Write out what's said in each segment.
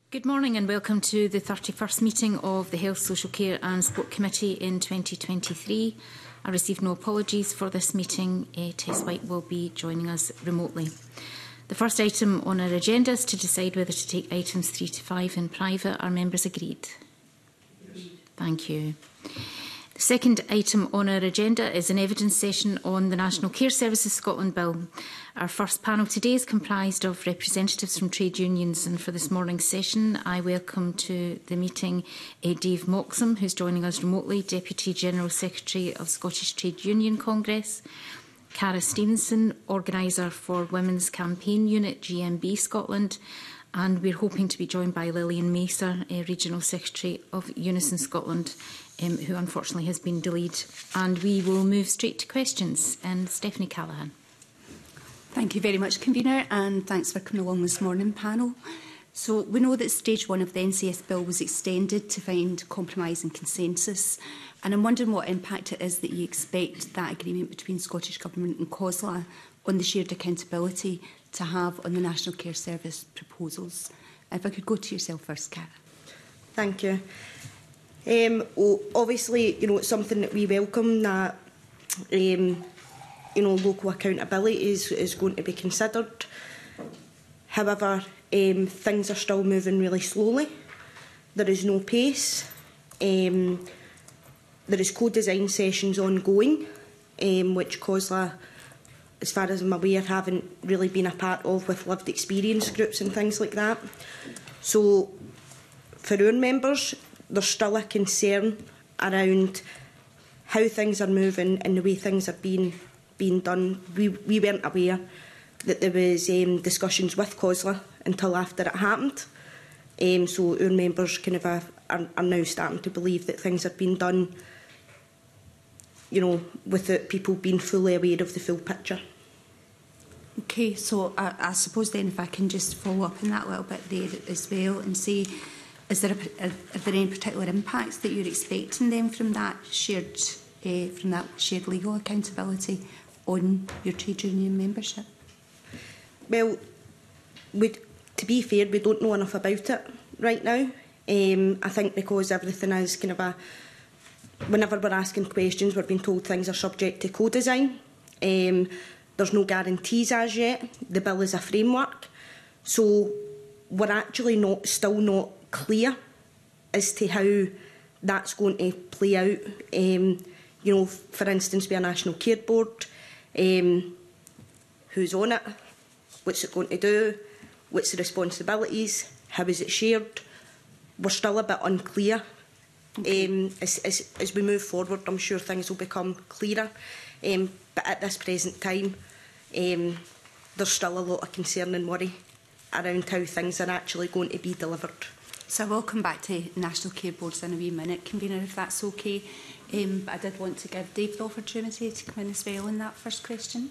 Good morning and welcome to the 31st meeting of the Health, Social Care and Sport Committee in 2023. I received no apologies for this meeting. Tess White will be joining us remotely. The first item on our agenda is to decide whether to take items 3 to 5 in private. Are members agreed? Yes. Thank you. The second item on our agenda is an evidence session on the National Care Services Scotland Bill. Our first panel today is comprised of representatives from trade unions, and for this morning's session I welcome to the meeting Dave Moxham, who's joining us remotely, Deputy General Secretary of Scottish Trade Union Congress, Cara Stevenson, Organiser for Women's Campaign Unit GMB Scotland, and we're hoping to be joined by Lillian Macer, Regional Secretary of Unison Scotland, who unfortunately has been delayed. And we will move straight to questions. And Stephanie Callaghan. Thank you very much, Convener, and thanks for coming along this morning, panel. So we know that stage 1 of the NCS bill was extended to find compromise and consensus, and I'm wondering what impact it is that you expect that agreement between Scottish Government and COSLA on the shared accountability to have on the National Care Service proposals. If I could go to yourself first, Cara. Thank you. Obviously, it's something that we welcome, that local accountability is going to be considered. However, things are still moving really slowly. There is no pace. There is co-design sessions ongoing, which COSLA, as far as I'm aware, haven't really been a part of, with lived experience groups and things like that. So, for our members, there's still a concern around how things are moving and the way things are being done. We weren't aware that there was discussions with COSLA until after it happened. So our members kind of are now starting to believe that things are being done, without people being fully aware of the full picture. Okay, so I suppose then if I can just follow up on that a little bit there as well and say, are there any particular impacts that you're expecting then from that shared legal accountability on your trade union membership? Well, to be fair, we don't know enough about it right now. I think because everything is kind of whenever we're asking questions, we're being told things are subject to co-design. There's no guarantees as yet. The bill is a framework. So we're actually still not clear as to how that's going to play out. For instance, with a National Care Board, who's on it, what's it going to do, what's the responsibilities, how is it shared? We're still a bit unclear. Okay. As we move forward, I'm sure things will become clearer. But at this present time, there's still a lot of concern and worry around how things are actually going to be delivered. So I will come back to National Care Boards in a wee minute, Convener, if that's okay. But I did want to give Dave the opportunity to come in as well on that first question.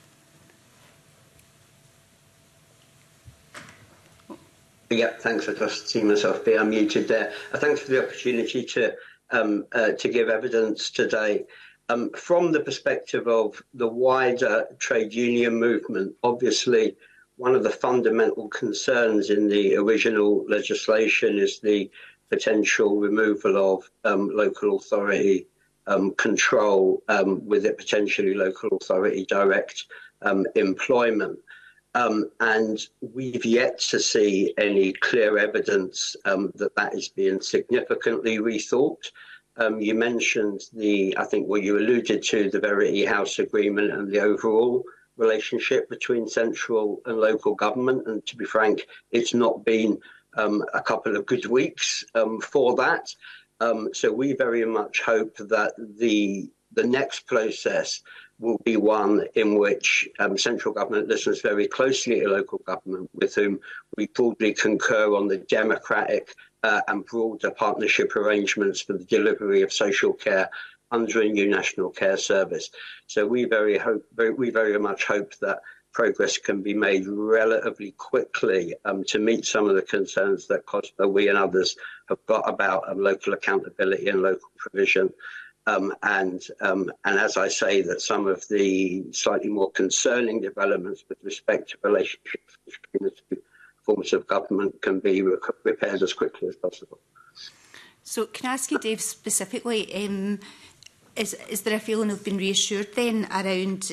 Yeah, thanks for just seeing myself be unmuted there. Thanks for the opportunity to give evidence today. From the perspective of the wider trade union movement, obviously one of the fundamental concerns in the original legislation is the potential removal of local authority control, with it potentially local authority direct employment. And we've yet to see any clear evidence that is being significantly rethought. You mentioned I think what you alluded to, the Verity House Agreement and the overall relationship between central and local government. And to be frank, it's not been a couple of good weeks for that. So we very much hope that the next process will be one in which central government listens very closely to local government, with whom we broadly concur on the democratic and broader partnership arrangements for the delivery of social care under a new National Care Service. So we very much hope that progress can be made relatively quickly to meet some of the concerns that COSLA, we and others have got about local accountability and local provision. And as I say, that some of the slightly more concerning developments with respect to relationships between the two forms of government can be repaired as quickly as possible. So can I ask you, Dave, specifically, is there a feeling of being reassured then around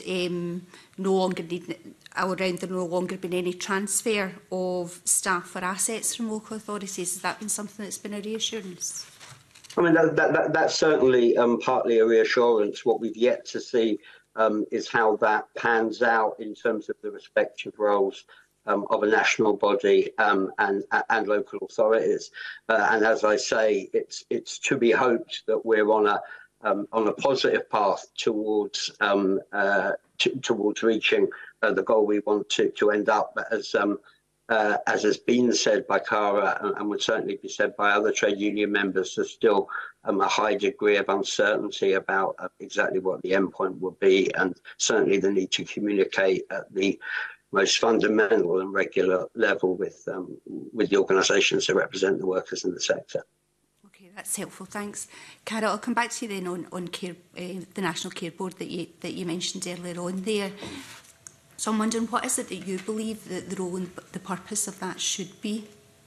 there no longer been any transfer of staff or assets from local authorities? Has that been something that's been a reassurance? I mean, that's certainly partly a reassurance. What we've yet to see is how that pans out in terms of the respective roles of a national body and local authorities. And as I say, it's to be hoped that we're on a positive path towards reaching the goal we want to end up. As has been said by Cara and would certainly be said by other trade union members, there's still a high degree of uncertainty about exactly what the endpoint will be, and certainly the need to communicate at the most fundamental and regular level with the organisations that represent the workers in the sector. Okay, that's helpful. Thanks, Cara. I'll come back to you then on care, the National Care Board that you mentioned earlier on there. So I'm wondering, what is it that you believe that the role and the purpose of that should be?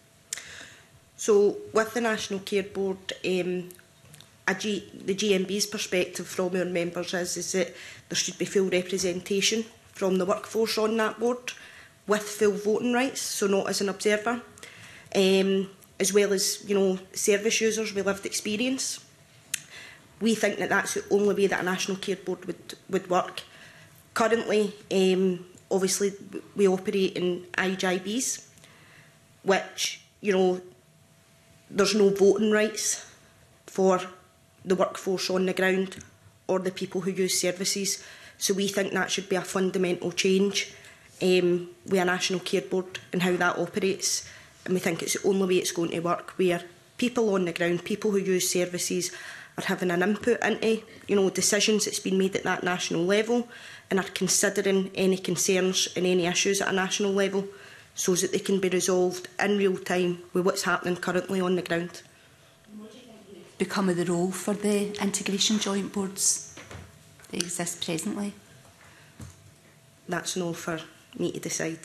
So with the National Care Board, the GMB's perspective from our members is that there should be full representation from the workforce on that board with full voting rights, so not as an observer, as well as, service users with lived experience. We think that that's the only way that a National Care Board would work. Currently, obviously, we operate in IJBs, which, there's no voting rights for the workforce on the ground or the people who use services. So we think that should be a fundamental change with a National Care Board and how that operates. And we think it's the only way it's going to work, where people on the ground, people who use services, are having an input into, decisions that's been made at that national level, and are considering any concerns and any issues at a national level so that they can be resolved in real time with what's happening currently on the ground. What do you think would become of the role for the integration joint boards that exist presently? That's no for me to decide.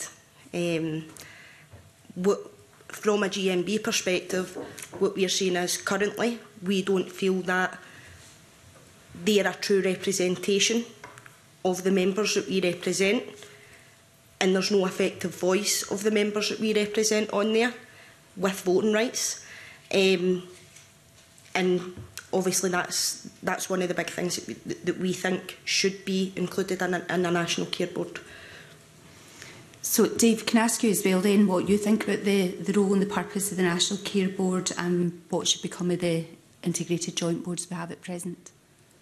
From a GMB perspective, what we're saying is currently we don't feel that they're a true representation of the members that we represent, and there's no effective voice of the members that we represent on there with voting rights. And obviously that's one of the big things that we think should be included in a National Care Board. So, Dave, can I ask you as well then what you think about the role and the purpose of the National Care Board and what should become of the integrated joint boards we have at present?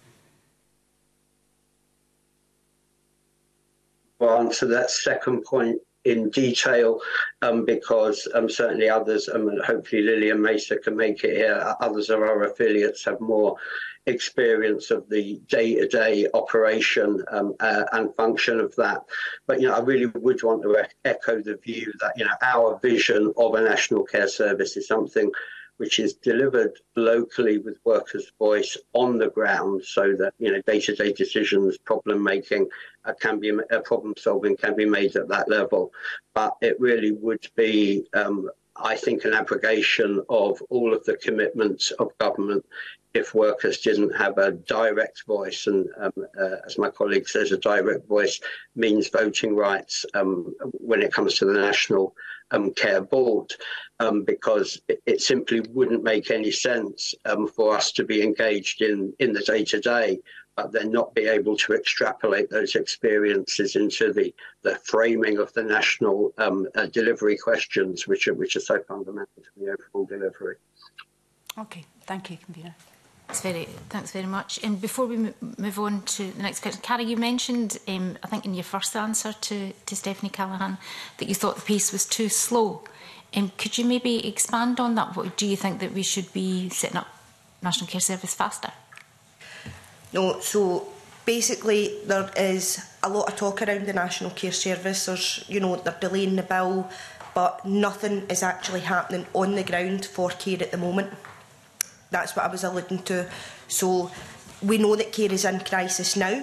Well, I'll answer that second point in detail because certainly others, hopefully Lily and Mesa can make it here, others of our affiliates have more experience of the day-to-day operation and function of that. But, I really would want to echo the view that, our vision of a national care service is something which is delivered locally with workers' voice on the ground, so that day-to-day decisions, problem-making, problem-solving can be made at that level. But it really would be, I think, an abrogation of all of the commitments of government if workers didn't have a direct voice. And as my colleague says, a direct voice means voting rights when it comes to the National Care Board, because it simply wouldn't make any sense for us to be engaged in the day-to-day, but then not be able to extrapolate those experiences into the framing of the national delivery questions, which are so fundamental to the overall delivery. Okay, thank you, Convener. Thanks very much. And before we move on to the next question, Cara, you mentioned, I think in your first answer to Stephanie Callaghan, that you thought the pace was too slow. Could you maybe expand on that? What do you think that we should be setting up National Care Service faster? No, so basically there is a lot of talk around the National Care Service. There's, they're delaying the bill, but nothing is actually happening on the ground for care at the moment. That's what I was alluding to. So we know that care is in crisis now,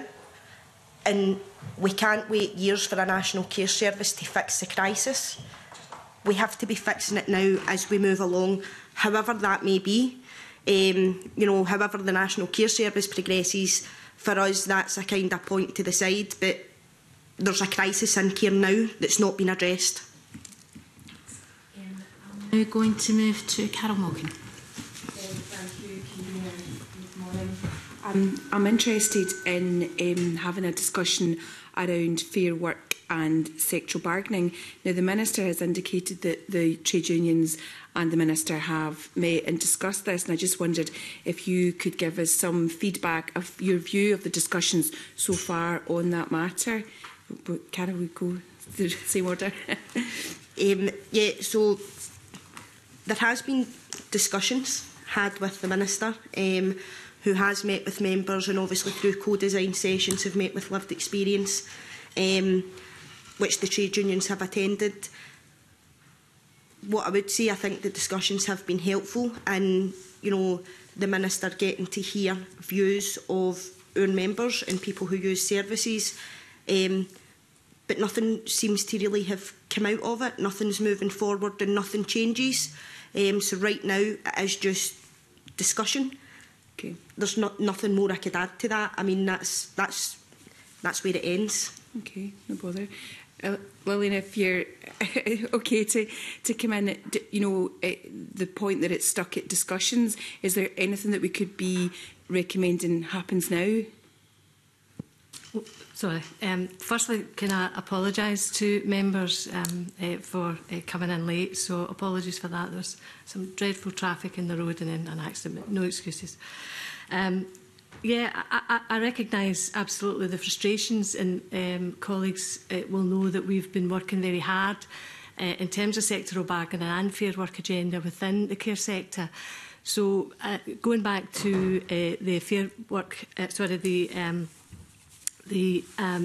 and we can't wait years for a National Care Service to fix the crisis. we have to be fixing it now as we move along, however that may be. You know, however the National Care Service progresses, for us that's a kind of point to the side, but there's a crisis in care now that's not been addressed. I'm now going to move to Carol Morgan. Thank you, Convener. Good morning. I'm interested in having a discussion around fair work and sectoral bargaining. Now, the Minister has indicated that the trade unions and the Minister have met and discussed this, and I just wondered if you could give us some feedback of your view of the discussions so far on that matter. Carol, we go through the same order. Yeah, so there has been discussions had with the Minister, who has met with members, and obviously through co-design sessions have met with lived experience, which the trade unions have attended. What I would say, I think the discussions have been helpful, and you know, the Minister getting to hear views of our members and people who use services, but nothing seems to really have come out of it. Nothing's moving forward and nothing changes. So right now it is just discussion. Okay. There's nothing more I could add to that. I mean, that's where it ends. Okay, no bother. Lillian, if you're okay to come in, you know, the point that it's stuck at discussions, is there anything that we could be recommending happens now? Sorry. Firstly, can I apologise to members for coming in late? So apologies for that. There was some dreadful traffic in the road and then an accident. No excuses. Yeah, I recognise absolutely the frustrations, and colleagues will know that we've been working very hard in terms of sectoral bargaining and fair work agenda within the care sector. So going back to the fair work, the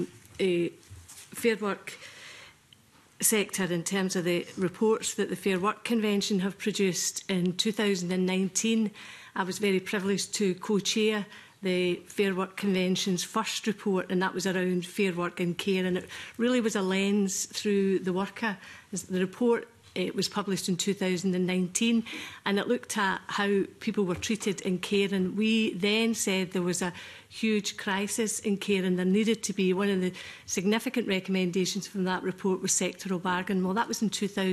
fair work sector, in terms of the reports that the Fair Work Convention have produced in 2019, I was very privileged to co-chair the Fair Work Convention's first report, and that was around fair work and care, and it really was a lens through the worker. The report was published in 2019, and it looked at how people were treated in care, and we then said there was a huge crisis in care and there needed to be, one of the significant recommendations from that report was sectoral bargaining. Well, that was in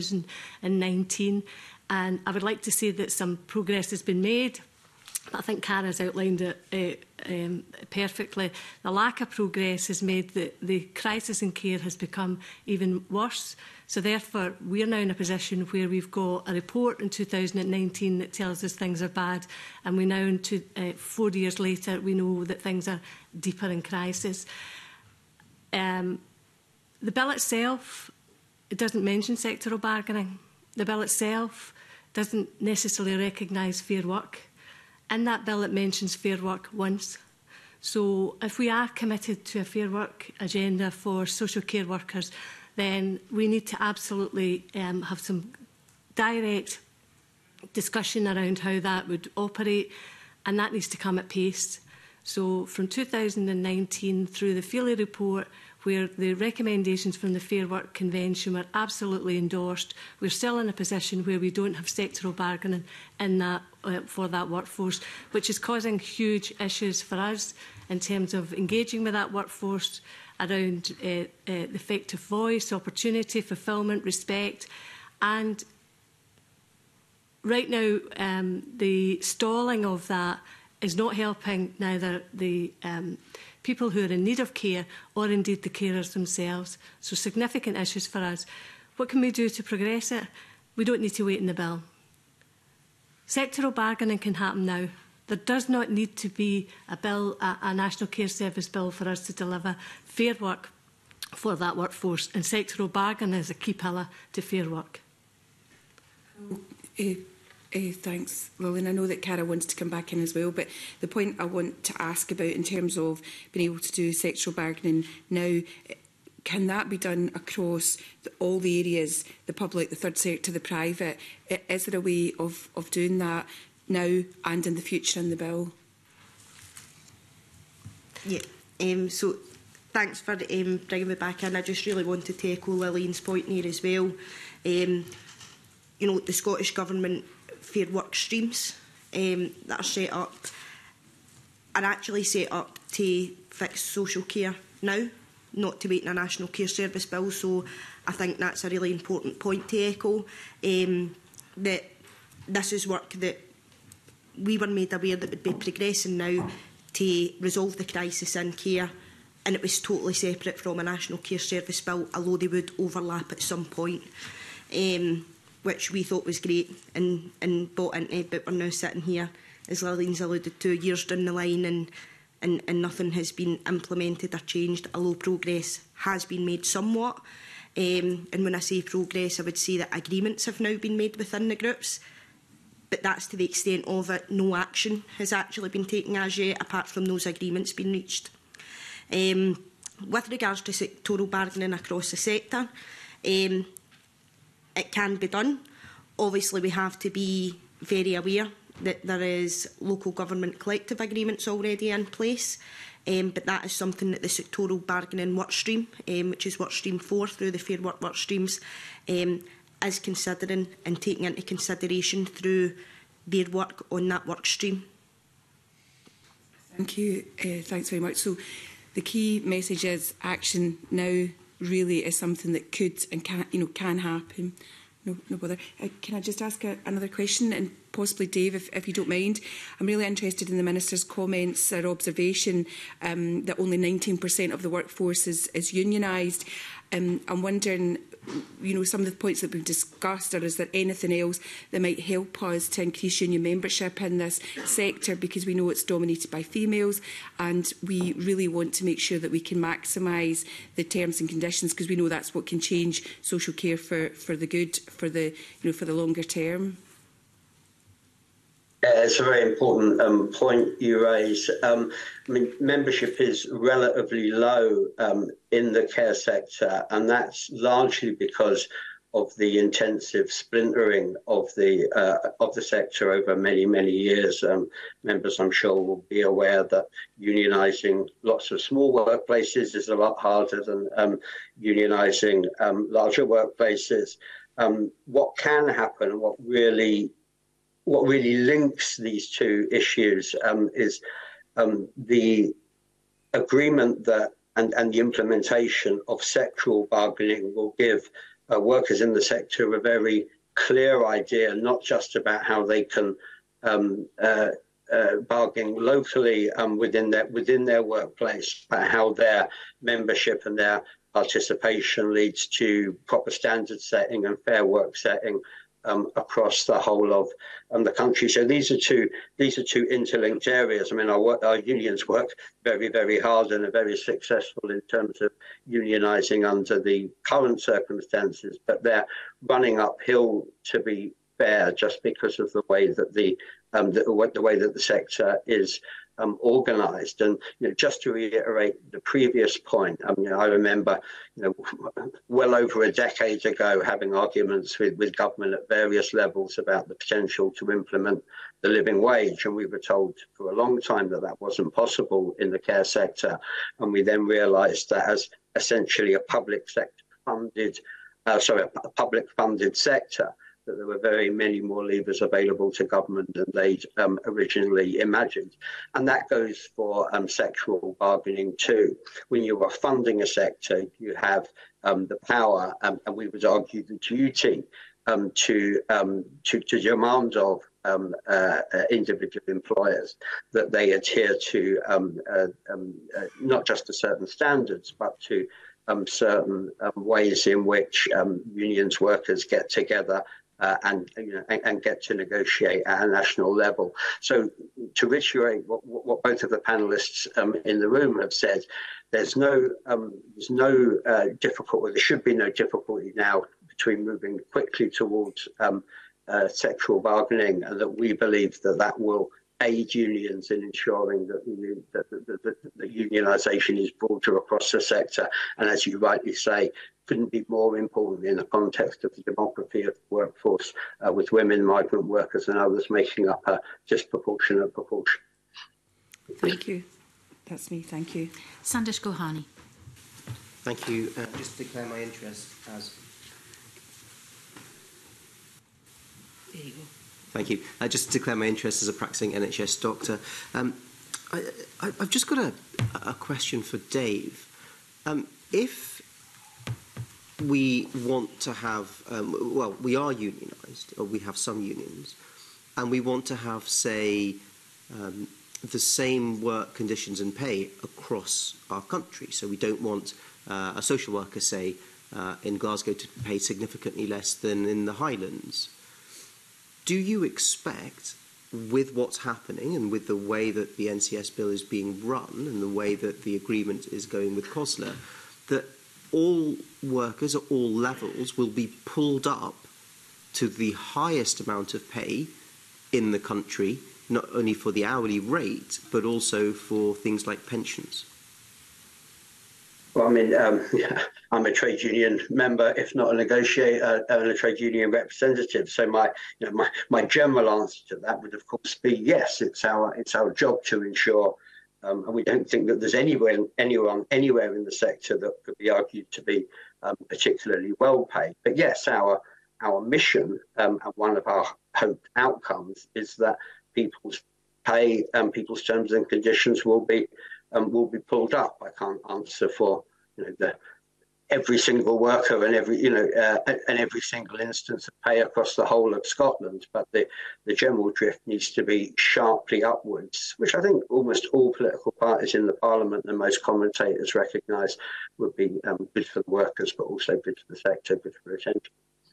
2019, and I would like to say that some progress has been made. I think Cara's outlined it perfectly. The lack of progress has made the crisis in care has become even worse. So therefore, we are now in a position where we've got a report in 2019 that tells us things are bad, and we now, 4 years later, we know that things are deeper in crisis. The bill itself, it doesn't mention sectoral bargaining. The bill itself doesn't necessarily recognise fair work. In that bill, it mentions fair work once. So if we are committed to a fair work agenda for social care workers, then we need to absolutely have some direct discussion around how that would operate, and that needs to come at pace. So from 2019 through the Feely report, where the recommendations from the Fair Work Convention were absolutely endorsed, we're still in a position where we don't have sectoral bargaining in that, for that workforce, which is causing huge issues for us in terms of engaging with that workforce around effective voice, opportunity, fulfilment, respect. And right now, the stalling of that is not helping neither the people who are in need of care or indeed the carers themselves. So significant issues for us. What can we do to progress it? We don't need to wait in the bill. Sectoral bargaining can happen now. There does not need to be a bill, a National Care Service bill, for us to deliver fair work for that workforce, and sectoral bargaining is a key pillar to fair work. Thanks, Lillian. I know that Cara wants to come back in as well, but the point I want to ask about in terms of being able to do sectoral bargaining now, can that be done across all the areas, the public, the third sector, the private? Is there a way of doing that now and in the future in the bill? Yeah, so thanks for bringing me back in. I just really wanted to echo Lillian's point here as well. the Scottish Government Fair Work streams that are set up are actually set up to fix social care now, not to wait in a National Care Service bill. So I think that's a really important point to echo, that this is work that we were made aware that would be progressing now to resolve the crisis in care, and it was totally separate from a National Care Service bill, although they would overlap at some point, which we thought was great and bought into, but we're now sitting here, as Lillian's alluded to, years down the line and nothing has been implemented or changed, although progress has been made somewhat. And when I say progress, I would say that agreements have now been made within the groups, but that's to the extent of it. No action has actually been taken as yet, apart from those agreements being reached. With regards to sectoral bargaining across the sector, it can be done. Obviously, we have to be very aware that there is local government collective agreements already in place, but that is something that the sectoral bargaining workstream, which is workstream 4 through the Fair Work workstreams, is considering and taking into consideration through their work on that workstream. Thank you. Thanks very much. So the key message is action now really is something that could and can happen. No bother. Can I just ask another question, and possibly Dave, if you don't mind? I'm really interested in the Minister's comments or observation that only 19% of the workforce is unionised. I'm wondering, some of the points that we've discussed, or is there anything else that might help us to increase union membership in this sector, because we know it's dominated by females, and we really want to make sure that we can maximise the terms and conditions, because we know that's what can change social care for the good, for the longer term. It's a very important point you raise. Membership is relatively low in the care sector, and that's largely because of the intensive splintering of the sector over many years. Members, I'm sure, will be aware that unionising lots of small workplaces is a lot harder than unionising larger workplaces. What can happen, what really links these two issues is the agreement that and the implementation of sectoral bargaining will give workers in the sector a very clear idea, not just about how they can bargain locally within their workplace, but how their membership and their participation leads to proper standard setting and fair work setting across the whole of the country. So these are two interlinked areas. Our unions work very hard and are very successful in terms of unionising under the current circumstances, but they're running uphill, to be fair, just because of the way that the sector is organised. And just to reiterate the previous point, I remember well over a decade ago having arguments with government at various levels about the potential to implement the living wage, and we were told for a long time that wasn't possible in the care sector, and we then realised that as essentially a public funded sector, that there were very many more levers available to government than they'd originally imagined. And that goes for sectoral bargaining too. When you are funding a sector, you have the power, and we would argue the duty, to demand of individual employers that they adhere to not just to certain standards, but to certain ways in which unions workers get together and get to negotiate at a national level. So to reiterate what both of the panellists in the room have said, there's no difficulty. There should be no difficulty now between moving quickly towards sectoral bargaining, and that we believe that will aid unions in ensuring that the unionisation is broader across the sector. And as you rightly say, couldn't be more important in the context of the demography of the workforce, with women, migrant workers and others making up a disproportionate proportion. Thank you. That's me. Thank you. Sandesh Gohani. Thank you. Just to declare my interest There you go. Thank you. Just to declare my interest as a practicing NHS doctor, I've just got a question for Dave. If we want to have, well, we are unionised, or we have some unions, and we want to have, say, the same work conditions and pay across our country. So we don't want a social worker, say, in Glasgow to pay significantly less than in the Highlands. Do you expect, with what's happening and with the way that the NCS bill is being run and the way that the agreement is going with COSLA, that all workers at all levels will be pulled up to the highest amount of pay in the country, not only for the hourly rate, but also for things like pensions? Well, I mean, I'm a trade union member, if not a negotiator, and a trade union representative. So my general answer to that would, of course, be yes. It's our job to ensure, and we don't think that there's anyone anywhere in the sector that could be argued to be particularly well paid. But yes, our mission and one of our hoped outcomes is that people's pay and people's terms and conditions will be pulled up. I can't answer for every single worker and every single instance of pay across the whole of Scotland, but the general drift needs to be sharply upwards, which I think almost all political parties in the Parliament and most commentators recognise would be good for the workers, but also good for the sector, good for retention.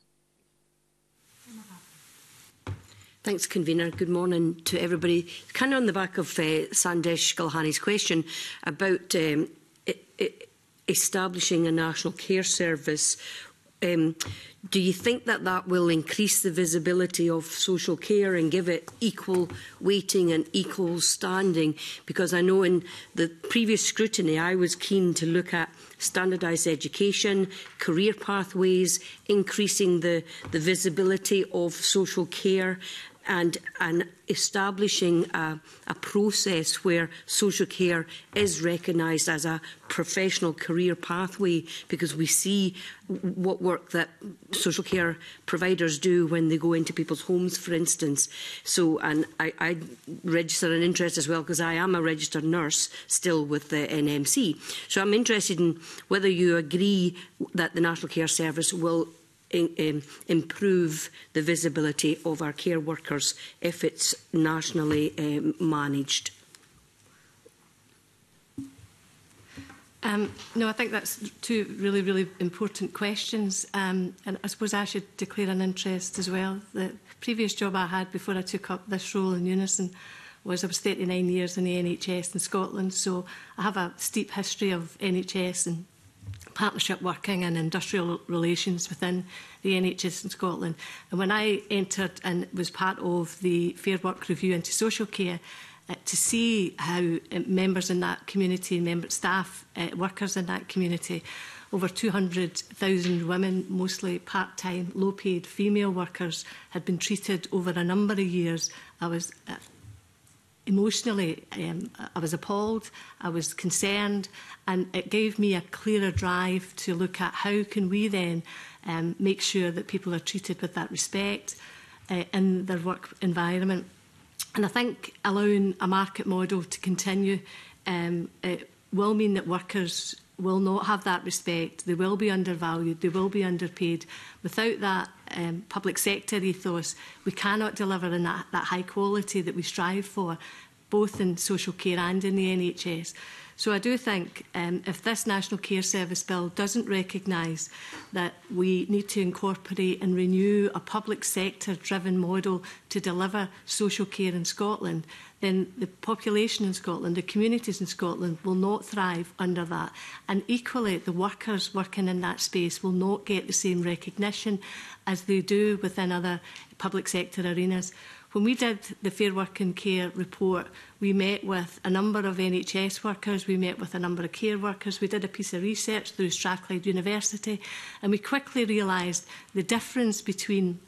Thanks, Convener. Good morning to everybody. Kind of on the back of Sandesh Gulhani's question about establishing a national care service, do you think that will increase the visibility of social care and give it equal weighting and equal standing? Because I know in the previous scrutiny I was keen to look at standardised education, career pathways, increasing the visibility of social care, and establishing a process where social care is recognised as a professional career pathway, because we see what work that social care providers do when they go into people's homes, for instance. So, and I register an interest as well, because I am a registered nurse still with the NMC. So I'm interested in whether you agree that the National Care Service will improve the visibility of our care workers if it's nationally managed. No, I think that's two really, really important questions. And I suppose I should declare an interest as well. The previous job I had before I took up this role in Unison was I was 39 years in the NHS in Scotland. So I have a steep history of NHS and partnership working and industrial relations within the NHS in Scotland. And when I entered and was part of the Fair Work Review into social care, to see how members in that community, staff, workers in that community, over 200,000 women, mostly part-time, low-paid female workers, had been treated over a number of years, I was emotionally, I was appalled, I was concerned, and it gave me a clearer drive to look at how can we then make sure that people are treated with that respect in their work environment. And I think allowing a market model to continue it will mean that workers will not have that respect. They will be undervalued, they will be underpaid. Without that public sector ethos, we cannot deliver in that high quality that we strive for, both in social care and in the NHS. So I do think if this National Care Service Bill doesn't recognise that we need to incorporate and renew a public sector-driven model to deliver social care in Scotland, then the population in Scotland, the communities in Scotland will not thrive under that. And equally, the workers working in that space will not get the same recognition as they do within other public sector arenas. When we did the Fair Work and Care report, we met with a number of NHS workers, we met with a number of care workers, we did a piece of research through Strathclyde University, and we quickly realised the difference between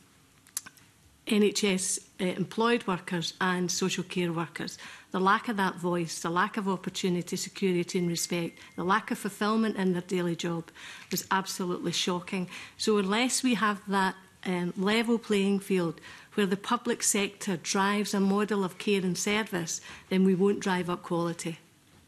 NHS employed workers and social care workers. The lack of that voice, the lack of opportunity, security and respect, the lack of fulfilment in their daily job was absolutely shocking. So unless we have that level playing field where the public sector drives a model of care and service, then we won't drive up quality.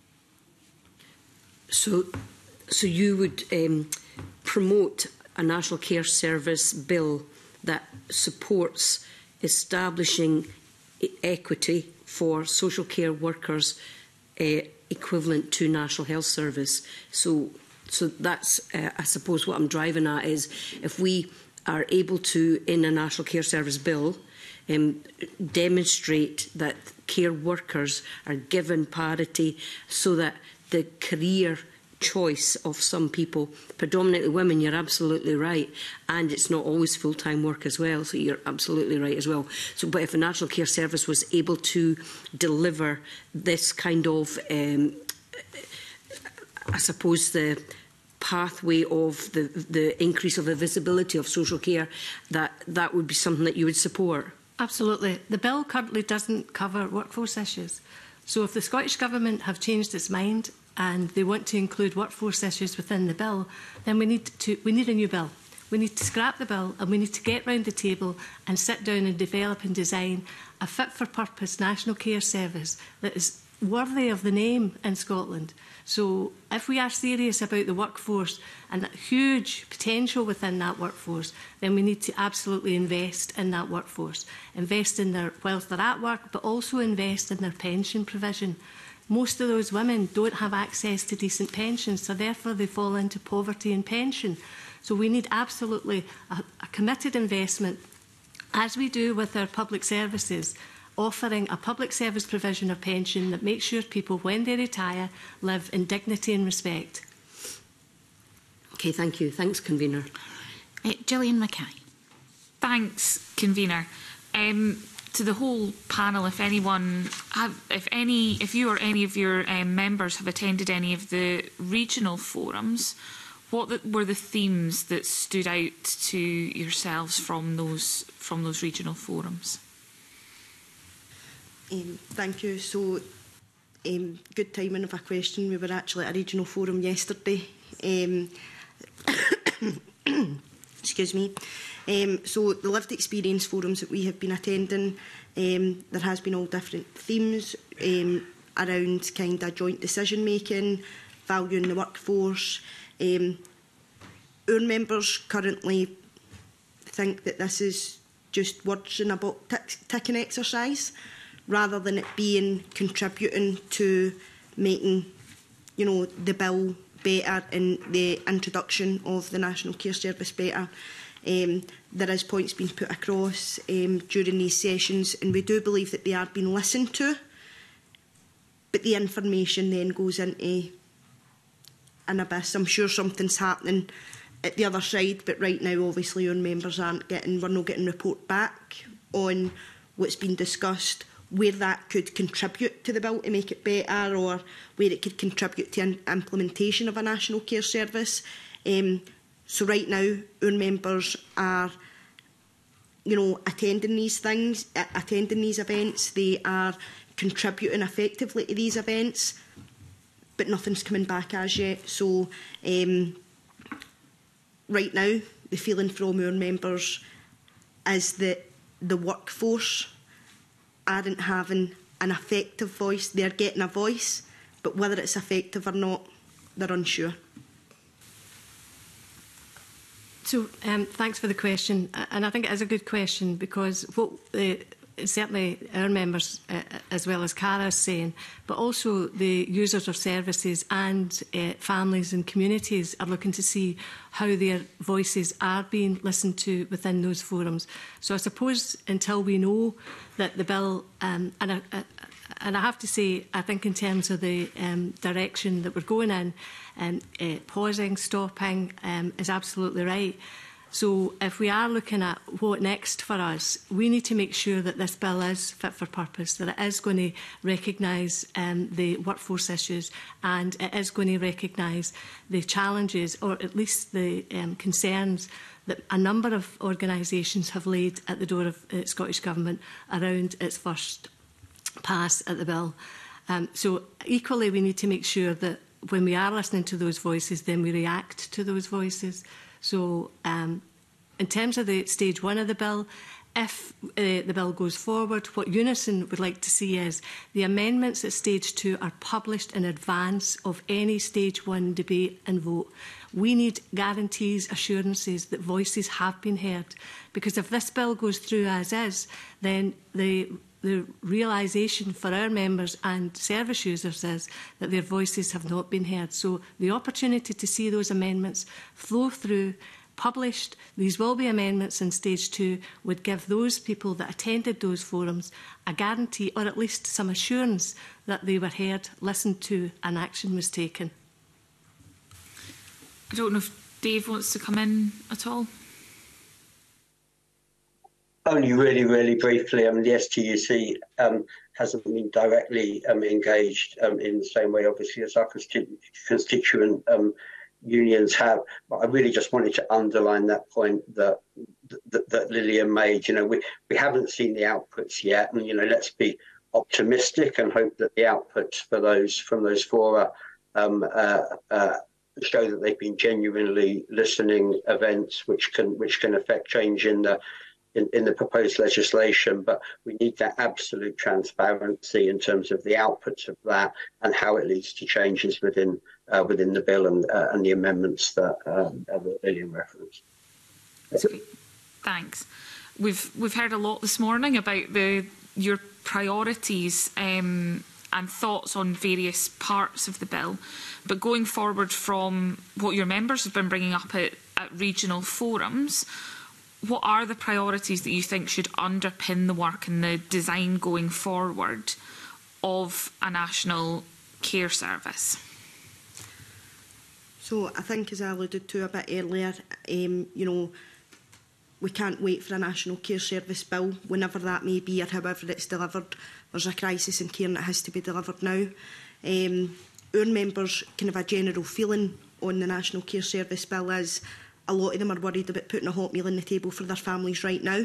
So you would promote a National Care Service bill that supports establishing equity for social care workers equivalent to National Health Service. So that's, I suppose, what I'm driving at is if we are able to, in a National Care Service bill, demonstrate that care workers are given parity so that the career choice of some people, predominantly women, you're absolutely right, and it's not always full-time work as well, so you're absolutely right as well. So, but if a National Care Service was able to deliver this kind of, I suppose, the pathway of the increase of the visibility of social care, that would be something that you would support? Absolutely. The bill currently doesn't cover workforce issues. So if the Scottish Government have changed its mind and they want to include workforce issues within the bill, then we need a new bill. We need to scrap the bill and we need to get round the table and sit down and develop and design a fit-for-purpose National Care Service that is worthy of the name in Scotland. So if we are serious about the workforce and that huge potential within that workforce, then we need to absolutely invest in that workforce. Invest in their whilst they're at work, but also invest in their pension provision. Most of those women don't have access to decent pensions, so therefore they fall into poverty and pension. So we need absolutely a committed investment, as we do with our public services, offering a public service provision of pension that makes sure people, when they retire, live in dignity and respect. Okay, thank you. Thanks, Convener. Gillian Mackay. Thanks, Convener. To the whole panel, if you or any of your members have attended any of the regional forums, what were the themes that stood out to yourselves from those regional forums? Thank you. So, good timing of a question. We were actually at a regional forum yesterday. Excuse me. So, the lived experience forums that we have been attending, there has been all different themes around kind of joint decision making, valuing the workforce. Our members currently think that this is just words in a box ticking exercise, rather than it being contributing to making, the bill better and the introduction of the National Care Service better. There is points being put across during these sessions, and we do believe that they are being listened to, but the information then goes into an abyss. I'm sure something's happening at the other side, but right now, obviously, our members we're not getting report back on what's been discussed, where that could contribute to the bill to make it better, or where it could contribute to implementation of a National Care Service. So right now, our members are, attending these things, attending these events. They are contributing effectively to these events, but nothing's coming back as yet. So right now, the feeling from our members is that the workforce aren't having an effective voice. They're getting a voice, but whether it's effective or not, they're unsure. So thanks for the question, and I think it is a good question, because what certainly our members, as well as Cara, is saying, but also the users of services and families and communities are looking to see how their voices are being listened to within those forums. So I suppose until we know that the bill, and I have to say, I think in terms of the direction that we're going in, pausing, stopping is absolutely right. So if we are looking at what next for us, we need to make sure that this bill is fit for purpose, that it is going to recognise the workforce issues, and it is going to recognise the challenges, or at least the concerns that a number of organisations have laid at the door of the Scottish Government around its first pass at the bill. So equally, we need to make sure that when we are listening to those voices, then we react to those voices. So in terms of the stage 1 of the bill, if the bill goes forward, what Unison would like to see is the amendments at stage 2 are published in advance of any stage 1 debate and vote. We need guarantees, assurances that voices have been heard, because if this bill goes through as is, then the realisation for our members and service users is that their voices have not been heard. So the opportunity to see those amendments flow through, published, these will be amendments in stage 2, would give those people that attended those forums a guarantee, or at least some assurance, that they were heard, listened to, and action was taken. I don't know if Dave wants to come in at all. Only really briefly. I mean, the STUC hasn't been directly engaged in the same way, obviously, as our constituent unions have. But I really just wanted to underline that point that Lillian made. You know, we haven't seen the outputs yet, and let's be optimistic and hope that the outputs from those fora show that they've been genuinely listening events, which can affect change in the proposed legislation. But we need that absolute transparency in terms of the outputs of that and how it leads to changes within the bill and the amendments that Lillian referenced. Thanks. We've heard a lot this morning about your priorities and thoughts on various parts of the bill, but going forward from what your members have been bringing up at regional forums, what are the priorities that you think should underpin the work and the design going forward of a national care service? So I think, as I alluded to a bit earlier, we can't wait for a national care service bill, whenever that may be or however it's delivered. There's a crisis in care and it has to be delivered now. Our members' kind of a general feeling on the national care service bill is a lot of them are worried about putting a hot meal on the table for their families right now.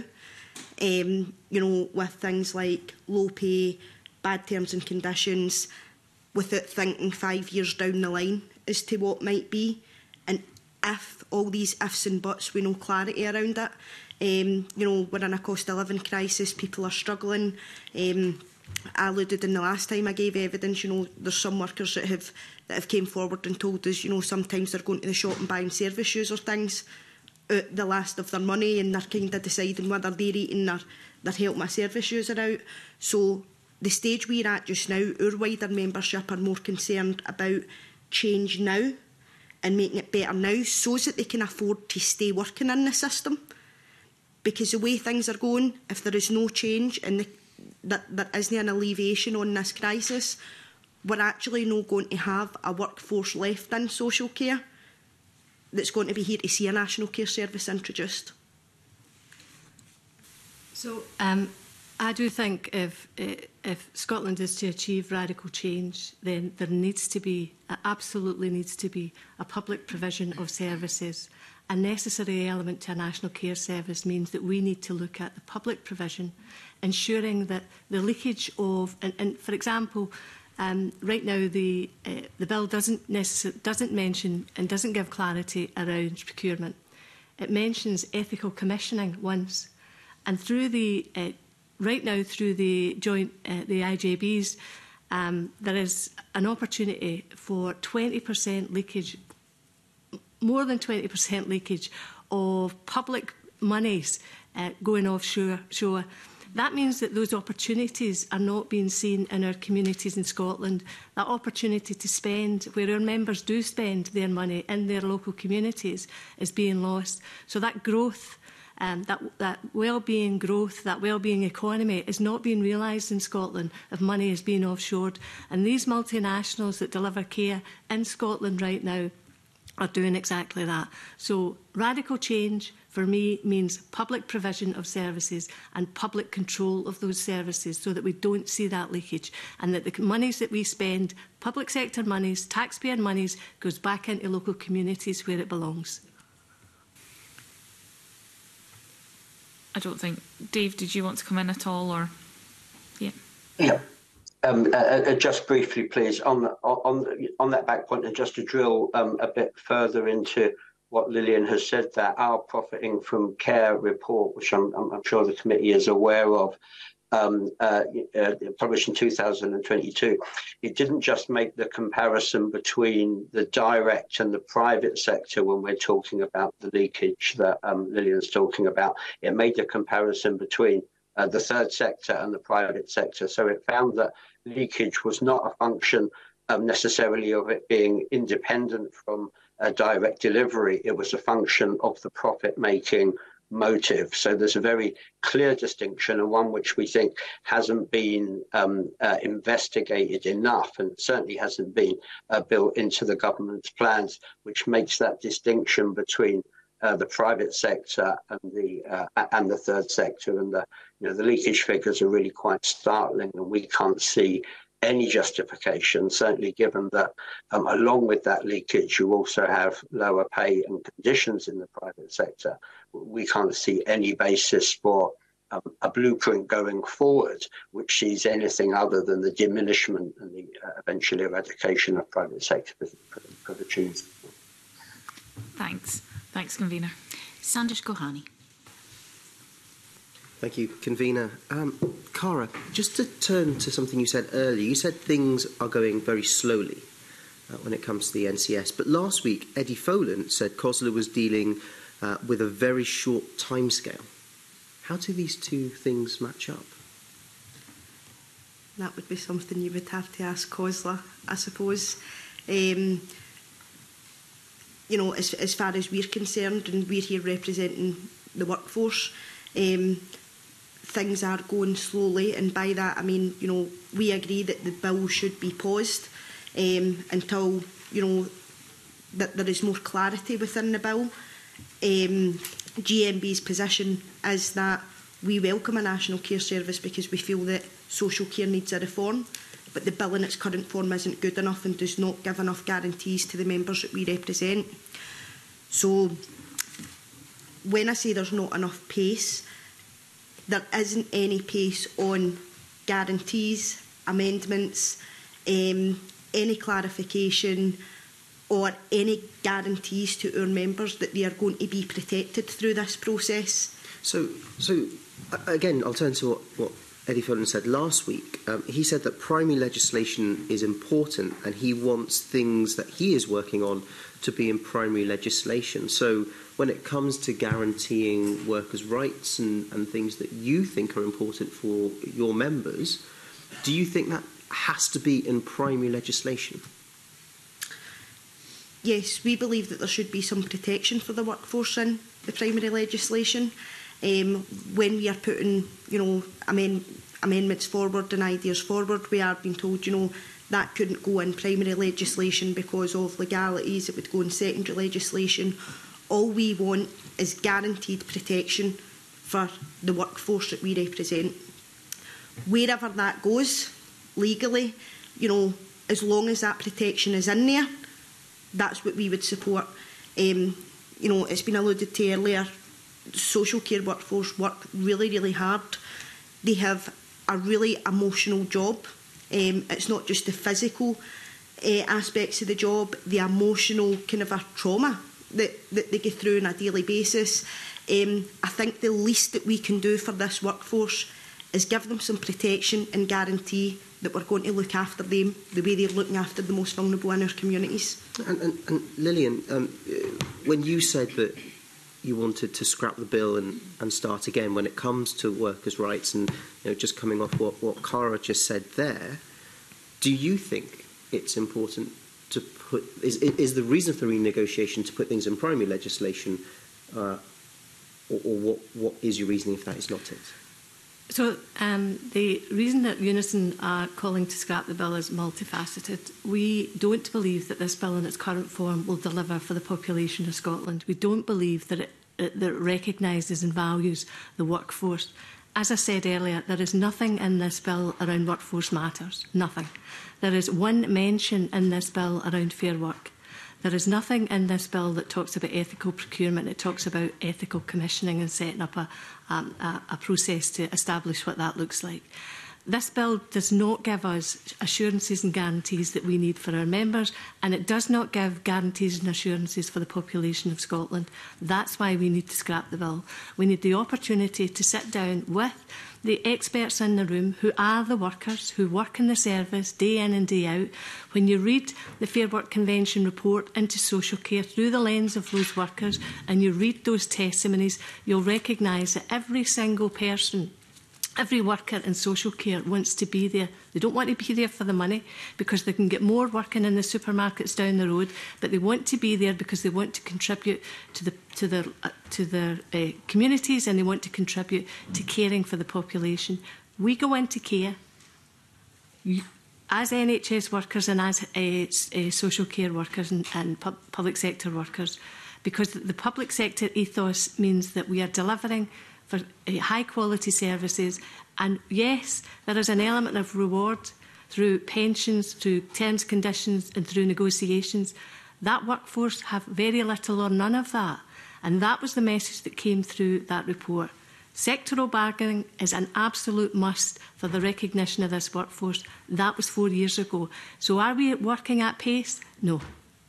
With things like low pay, bad terms and conditions, without thinking 5 years down the line as to what might be. And if all these ifs and buts, we know clarity around it. We're in a cost of living crisis, people are struggling. I alluded in the last time I gave evidence, there's some workers that have came forward and told us, sometimes they're going to the shop and buying service user things out the last of their money, and they're kind of deciding whether they're eating their help my service user out. So the stage we're at just now, our wider membership are more concerned about change now and making it better now so that they can afford to stay working in the system. Because the way things are going, if there is no change and there isn't an alleviation on this crisis, we're actually not going to have a workforce left in social care that's going to be here to see a national care service introduced. So I do think if Scotland is to achieve radical change, then there absolutely needs to be a public provision of services. A necessary element to a national care service means that we need to look at the public provision, ensuring that the leakage of, and for example, right now the bill doesn't mention and doesn't give clarity around procurement. It mentions ethical commissioning once, and through right now through the IJBs, there is an opportunity for 20% leakage. More than 20% leakage of public monies going offshore. That means that those opportunities are not being seen in our communities in Scotland. That opportunity to spend, where our members do spend their money in their local communities, is being lost. So that growth, that well-being growth, that well-being economy is not being realised in Scotland if money is being offshored. And these multinationals that deliver care in Scotland right now are doing exactly that. So radical change for me means public provision of services and public control of those services so that we don't see that leakage, and that the monies that we spend, public sector monies, taxpayer monies, goes back into local communities where it belongs. I don't think. Dave, did you want to come in at all? Or yeah. Just briefly, please, on that back point, and just to drill a bit further into what Lillian has said, that our Profiting from Care report, which I'm sure the committee is aware of, published in 2022, it didn't just make the comparison between the direct and the private sector when we're talking about the leakage that Lillian's talking about. It made the comparison between the third sector and the private sector. So it found that leakage was not a function necessarily of it being independent from direct delivery. It was a function of the profit-making motive. So there's a very clear distinction, and one which we think hasn't been investigated enough, and certainly hasn't been built into the government's plans, which makes that distinction between the private sector and the third sector. And the leakage figures are really quite startling, and we can't see any justification, certainly given that along with that leakage you also have lower pay and conditions in the private sector. We can't see any basis for a blueprint going forward which sees anything other than the diminishment and the eventual eradication of private sector privileges. Thanks, Convener. Sandesh Gohani. Thank you, Convener. Cara, just to turn to something you said earlier, you said things are going very slowly when it comes to the NCS. But last week, Eddie Folan said COSLA was dealing with a very short timescale. How do these two things match up? That would be something you would have to ask COSLA, I suppose. As far as we're concerned, and we're here representing the workforce, things are going slowly, and by that I mean, we agree that the bill should be paused until, that there is more clarity within the bill. GMB's position is that we welcome a national care service because we feel that social care needs a reform, but the bill in its current form isn't good enough and does not give enough guarantees to the members that we represent. So when I say there's not enough pace, there isn't any pace on guarantees, amendments, any clarification or any guarantees to our members that they are going to be protected through this process. So again, I'll turn to what Eddie Folan said last week. He said that primary legislation is important and he wants things that he is working on to be in primary legislation. So when it comes to guaranteeing workers' rights and things that you think are important for your members, do you think that has to be in primary legislation? Yes, we believe that there should be some protection for the workforce in the primary legislation. When we are putting, amendments forward and ideas forward, we are being told, that couldn't go in primary legislation because of legalities, it would go in secondary legislation. All we want is guaranteed protection for the workforce that we represent. Wherever that goes, legally, as long as that protection is in there, that's what we would support. It's been alluded to earlier, social care workforce work really, really hard. They have a really emotional job. It's not just the physical aspects of the job, the emotional kind of a trauma that they go through on a daily basis. I think the least that we can do for this workforce is give them some protection and guarantee that we're going to look after them the way they're looking after the most vulnerable in our communities. And Lillian, when you said that you wanted to scrap the bill and start again when it comes to workers' rights, and just coming off what Cara just said there, do you think it's important to put, is the reason for renegotiation to put things in primary legislation, or what is your reasoning if that is not it? So the reason that Unison are calling to scrap the bill is multifaceted. We don't believe that this bill in its current form will deliver for the population of Scotland. We don't believe that it recognises and values the workforce. As I said earlier, there is nothing in this bill around workforce matters. Nothing. There is one mention in this bill around fair work. There is nothing in this bill that talks about ethical procurement. It talks about ethical commissioning and setting up a process to establish what that looks like. This bill does not give us assurances and guarantees that we need for our members, and it does not give guarantees and assurances for the population of Scotland. That's why we need to scrap the bill. We need the opportunity to sit down with the experts in the room who are the workers, who work in the service day in and day out. When you read the Fair Work Convention report into social care through the lens of those workers and you read those testimonies, you'll recognise that every single person, every worker in social care wants to be there. They don't want to be there for the money because they can get more working in the supermarkets down the road, but they want to be there because they want to contribute to their communities, and they want to contribute to caring for the population. We go into care as NHS workers and as social care workers and public sector workers, because the public sector ethos means that we are delivering for high quality services, and yes, there is an element of reward through pensions, through terms, conditions and through negotiations. That workforce have very little or none of that, and that was the message that came through that report. Sectoral bargaining is an absolute must for the recognition of this workforce. That was 4 years ago. So are we working at pace? No.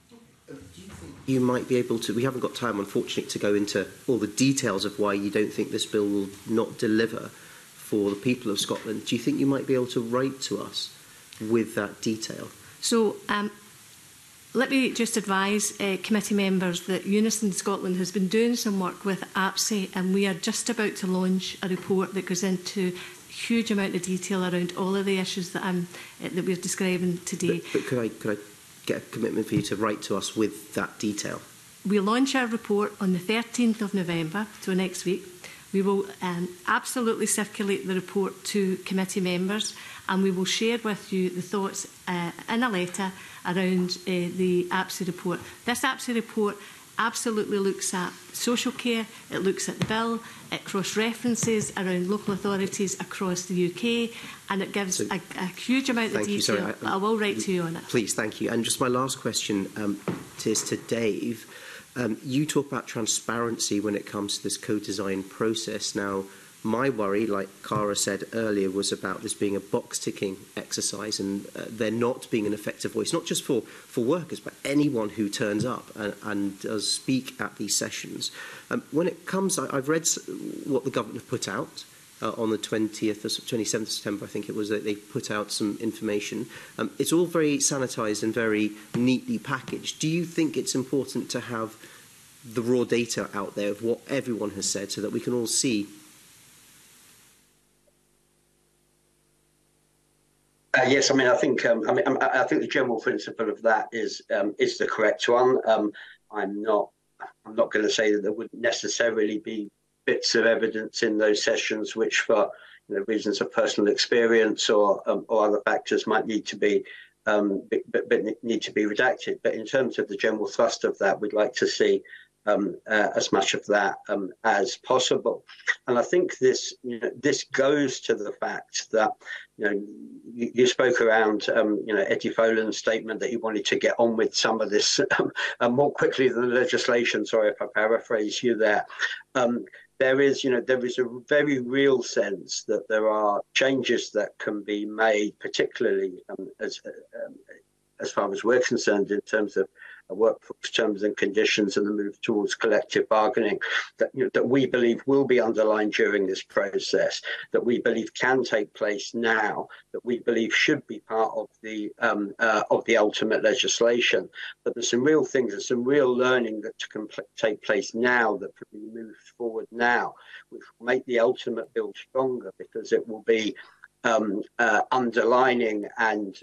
You might be able to, we haven't got time unfortunately to go into all the details of why you don't think this bill will not deliver for the people of Scotland. Do you think you might be able to write to us with that detail? So let me just advise committee members that Unison Scotland has been doing some work with APSI, and we are just about to launch a report that goes into a huge amount of detail around all of the issues that we're describing today. But could I get a commitment for you to write to us with that detail? We launch our report on the 13th of November, so next week. We will absolutely circulate the report to committee members, and we will share with you the thoughts in a letter around the APSI report. This APSI report absolutely looks at social care, it looks at the bill, it cross-references around local authorities across the UK, and it gives a huge amount of detail. I will write to you on it. Please, thank you. And just my last question is to Dave. You talk about transparency when it comes to this co-design process. Now, my worry, like Cara said earlier, was about this being a box-ticking exercise and there not being an effective voice, not just for workers, but anyone who turns up and does speak at these sessions. When it comes, I've read what the government have put out on the 27th of September, I think it was, that they put out some information. It's all very sanitised and very neatly packaged. Do you think it's important to have the raw data out there of what everyone has said so that we can all see? Yes, I mean, I think the general principle of that is the correct one. I'm not going to say that there wouldn't necessarily be bits of evidence in those sessions which, for reasons of personal experience or other factors, might need to be redacted. But in terms of the general thrust of that, we'd like to see as much of that as possible. And I think this goes to the fact that you spoke around Eddie Folan's statement that he wanted to get on with some of this more quickly than the legislation. Sorry if I paraphrase you there. There is a very real sense that there are changes that can be made, particularly as far as we're concerned, in terms of workforce terms and conditions and the move towards collective bargaining, that we believe will be underlined during this process, that we believe can take place now, that we believe should be part of the ultimate legislation. But there's some real things, there's some real learning that can take place now that can be moved forward now, which will make the ultimate bill stronger, because it will be underlining and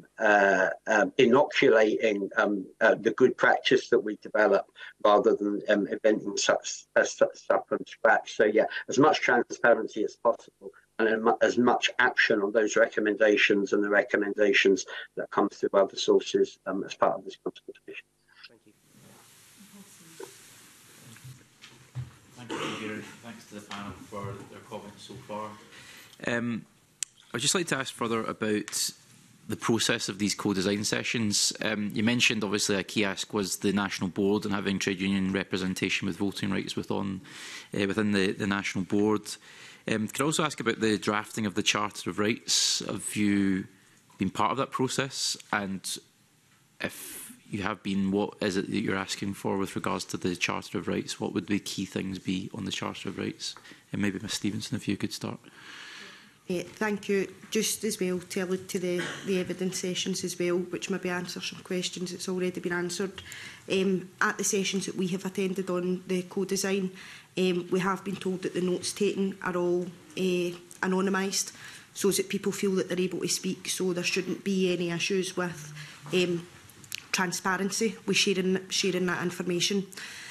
inoculating the good practice that we develop, rather than inventing stuff from scratch. So yeah, as much transparency as possible, and as much action on those recommendations and the recommendations that come through other sources as part of this consultation. Thank you. Thank you, Peter. Thanks to the panel for their comments so far. I'd just like to ask further about the process of these co-design sessions. You mentioned, obviously, a key ask was the National Board and having trade union representation with voting rights within the National Board. Could I also ask about the drafting of the Charter of Rights? Have you been part of that process? And if you have been, what is it that you're asking for with regards to the Charter of Rights? What would the key things be on the Charter of Rights? And maybe Ms Stevenson, if you could start. Thank you. Just as well to allude to the evidence sessions as well, which maybe answer some questions that's already been answered. At the sessions that we have attended on the co-design, we have been told that the notes taken are all anonymised, so that people feel that they're able to speak, so there shouldn't be any issues with transparency with sharing that information.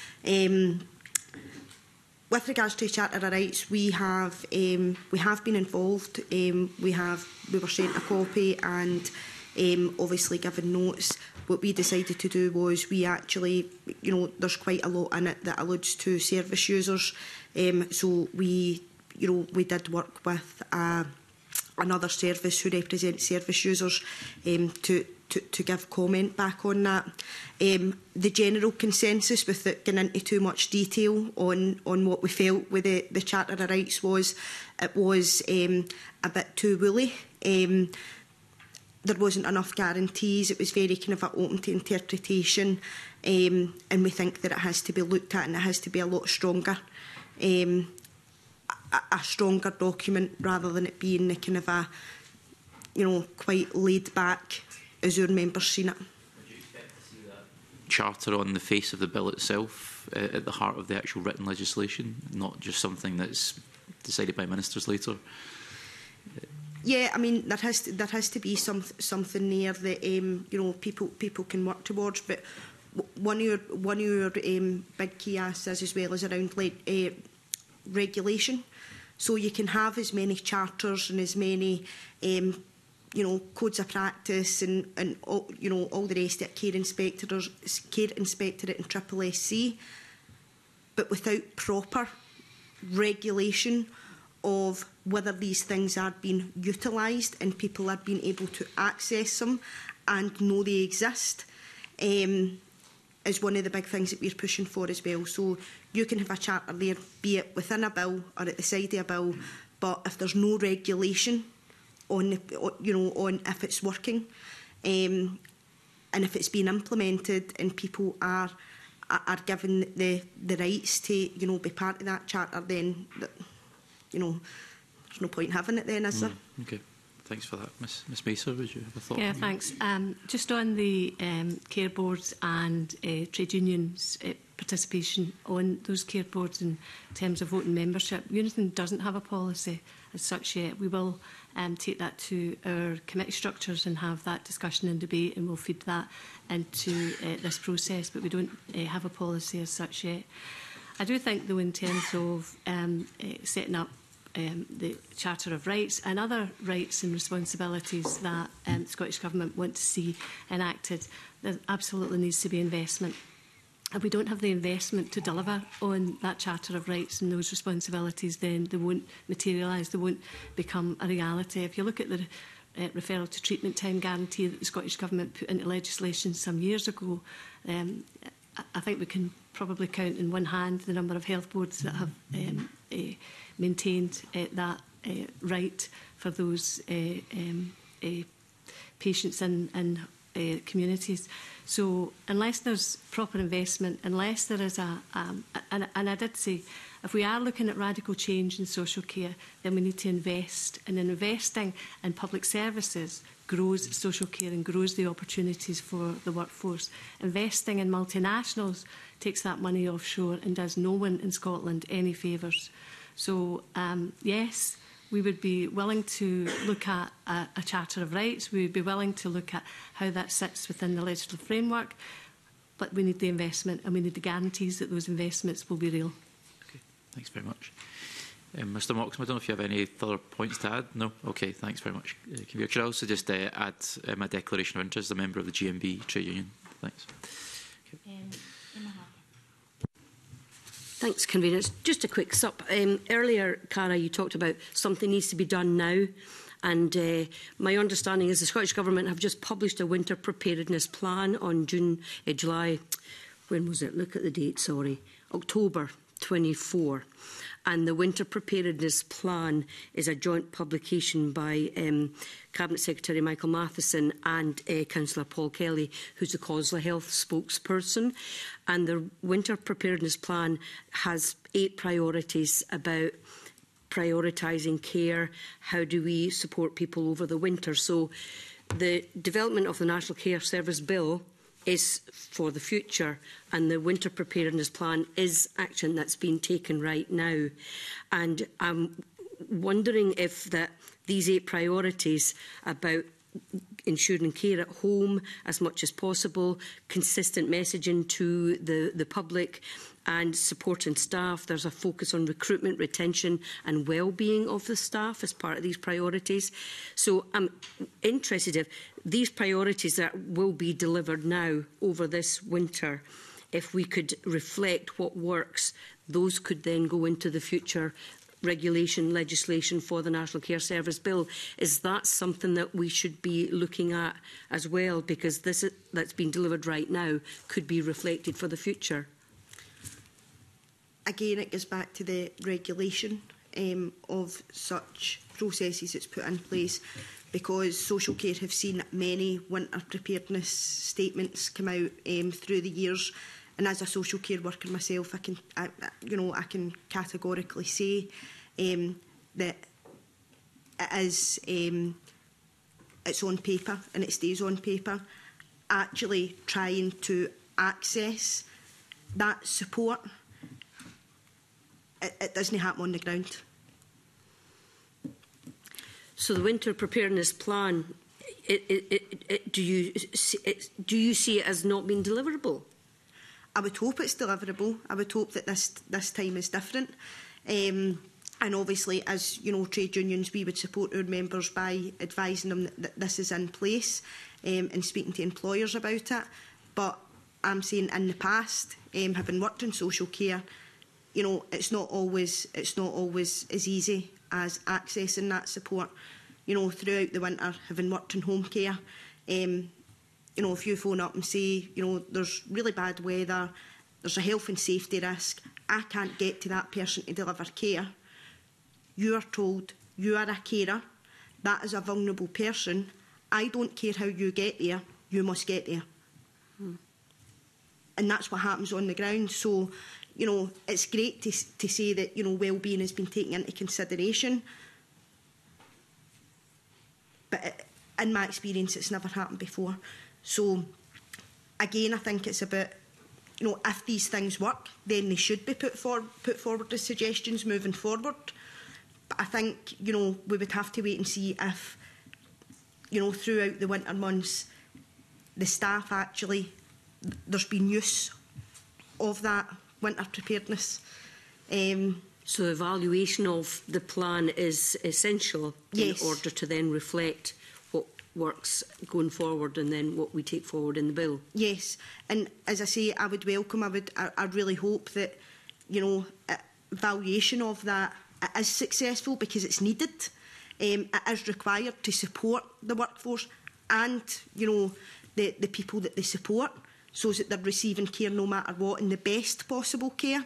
With regards to the Charter of Rights, we have been involved. We were sent a copy and obviously given notes. What we decided to do was we actually, there's quite a lot in it that alludes to service users. So we did work with another service who represents service users to give comment back on that. The general consensus, without getting into too much detail on what we felt with the Charter of Rights, was it was a bit too woolly. There wasn't enough guarantees. It was very kind of open to interpretation, and we think that it has to be looked at and it has to be a lot stronger. A stronger document rather than it being the kind of a, quite laid back as our members seen it. Would you expect to see that charter on the face of the bill itself, at the heart of the actual written legislation, not just something that's decided by ministers later? Yeah, I mean there has to be something there that people can work towards. But one of your big key asks as well is around regulation. So you can have as many charters and as many codes of practice and all the rest of it, care inspectorate and SSSC, but without proper regulation of whether these things are being utilised and people are being able to access them and know they exist, is one of the big things that we're pushing for as well. So you can have a charter there, be it within a bill or at the side of a bill, but if there's no regulation on if it's working, and if it's being implemented and people are given the rights to be part of that charter, then there's no point having it then, is there? Okay, thanks for that. Ms Macer, would you have a thought? Yeah, thanks. Just on the care boards and trade unions' participation on those care boards in terms of voting membership, Unison doesn't have a policy as such yet. We will take that to our committee structures and have that discussion and debate, and we'll feed that into this process, but we don't have a policy as such yet. I do think, though, in terms of setting up the Charter of Rights and other rights and responsibilities that the Scottish Government want to see enacted, there absolutely needs to be investment. If we don't have the investment to deliver on that Charter of Rights and those responsibilities, then they won't materialise, they won't become a reality. If you look at the referral to treatment time guarantee that the Scottish Government put into legislation some years ago, I think we can probably count in one hand the number of health boards that have maintained that right for those patients in communities. So unless there's proper investment, unless there is and I did say, if we are looking at radical change in social care, then we need to invest. And investing in public services grows social care and grows the opportunities for the workforce. Investing in multinationals takes that money offshore and does no one in Scotland any favours. So, yes, we would be willing to look at a Charter of Rights. We would be willing to look at how that sits within the legislative framework. But we need the investment and we need the guarantees that those investments will be real. Okay, thanks very much. Mr Moxham, I don't know if you have any other points to add. No? Okay, thanks very much. Could I also just add my declaration of interest as a member of the GMB Trade Union? Thanks. Okay. Thanks, Convener. Just a quick sup. Earlier, Cara, you talked about something needs to be done now. And my understanding is the Scottish Government have just published a winter preparedness plan on July, when was it? Look at the date, sorry. October 24. And the Winter Preparedness Plan is a joint publication by Cabinet Secretary Michael Matheson and Councillor Paul Kelly, who's the Cosla Health spokesperson. And the Winter Preparedness Plan has 8 priorities about prioritising care. How do we support people over the winter? So the development of the National Care Service Bill is for the future, and the Winter Preparedness Plan is action that's being taken right now. And I'm wondering if these 8 priorities about ensuring care at home as much as possible, consistent messaging to the public and supporting staff. There's a focus on recruitment, retention and well-being of the staff as part of these priorities. So I'm interested if these priorities that will be delivered now over this winter, if we could reflect what works, those could then go into the future legislation for the National Care Service Bill. Is that something that we should be looking at as well? Because this that's been delivered right now could be reflected for the future. Again, it goes back to the regulation of such processes that's put in place, because social care have seen many winter preparedness statements come out through the years. And as a social care worker myself, I can categorically say that it is it's on paper and it stays on paper. Actually trying to access that support, it doesn't happen on the ground. So the Winter Preparedness Plan, do you see it as not being deliverable? I would hope it's deliverable. I would hope that this time is different. And obviously, as you know, trade unions, we would support our members by advising them that this is in place and speaking to employers about it. But I'm saying in the past, having worked in social care, you know, it's not always as easy as accessing that support. You know, throughout the winter, having worked in home care, you know, if you phone up and say, you know, there's really bad weather, there's a health and safety risk, I can't get to that person to deliver care, you are told you are a carer, that is a vulnerable person, I don't care how you get there, you must get there. And that's what happens on the ground. So, you know, it's great to say that, you know, well-being has been taken into consideration, but in my experience, it's never happened before. So, again, I think it's about, you know, if these things work, then they should be put forward as suggestions moving forward. But I think, you know, we would have to wait and see if, you know, throughout the winter months, the staff actually, there's been use of that winter preparedness. So evaluation of the plan is essential in order to then reflect what works going forward and then what we take forward in the bill. Yes, and as I say, I would welcome, I really hope that, you know, evaluation of that is successful, because it's needed. It is required to support the workforce and, you know, the people that they support, so that they're receiving care no matter what, and the best possible care.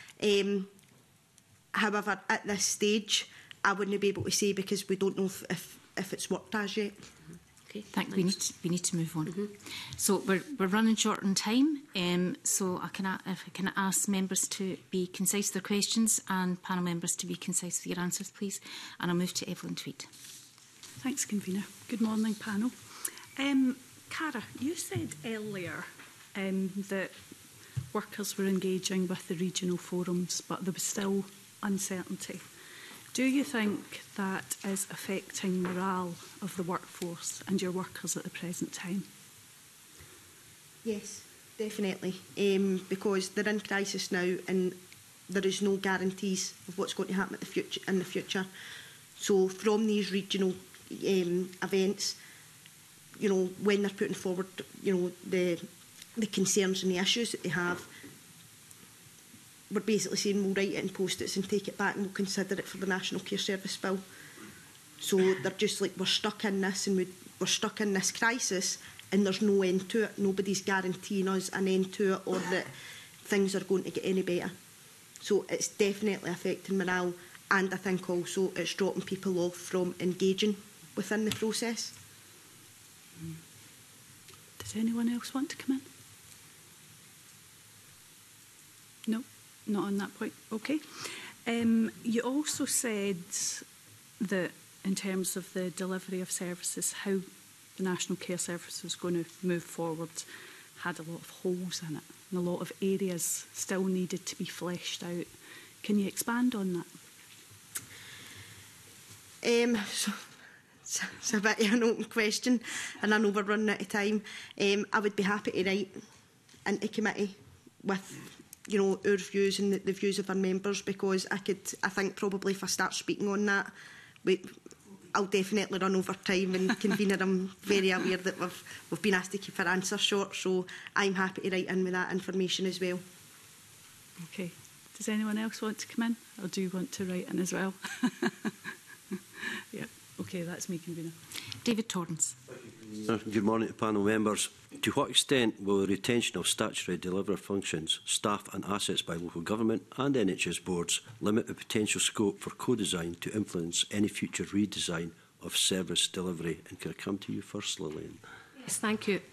However, at this stage, I wouldn't be able to say, because we don't know if it's worked as yet. Okay, we need to move on. So we're running short on time. So if I can ask members to be concise with their questions, and panel members to be concise with your answers, please. And I'll move to Evelyn Tweed. Thanks, convener. Good morning, panel. Cara, you said earlier that workers were engaging with the regional forums, but there was still uncertainty. Do you think that is affecting morale of the workforce and your workers at the present time? Yes, definitely, because they're in crisis now and there is no guarantees of what's going to happen in the future. So from these regional events, you know, when they're putting forward, you know, the concerns and the issues that they have, we're basically saying we'll write it in post-its and take it back and we'll consider it for the National Care Service Bill. So they're just like, we're stuck in this and we're stuck in this crisis and there's no end to it. Nobody's guaranteeing us an end to it or that things are going to get any better. So it's definitely affecting morale, and I think also it's dropping people off from engaging within the process. Does anyone else want to come in? No, not on that point. Okay. You also said that in terms of the delivery of services, how the National Care Service was going to move forward had a lot of holes in it and a lot of areas still needed to be fleshed out. Can you expand on that? So it's a bit of an open question, and I know we're running out of time. I would be happy to write into committee with, you know, our views and the views of our members, because I think probably if I start speaking on that, I'll definitely run over time, and convener, I'm very aware that we've been asked to keep our answers short, so I'm happy to write in with that information as well. Okay. Does anyone else want to come in, or do you want to write in as well? Yeah. Okay, that's me, convener. David Torrance. Good morning to panel members. To what extent will the retention of statutory delivery functions, staff and assets by local government and NHS boards limit the potential scope for co-design to influence any future redesign of service delivery? And can I come to you first, Lillian? Yes, thank you.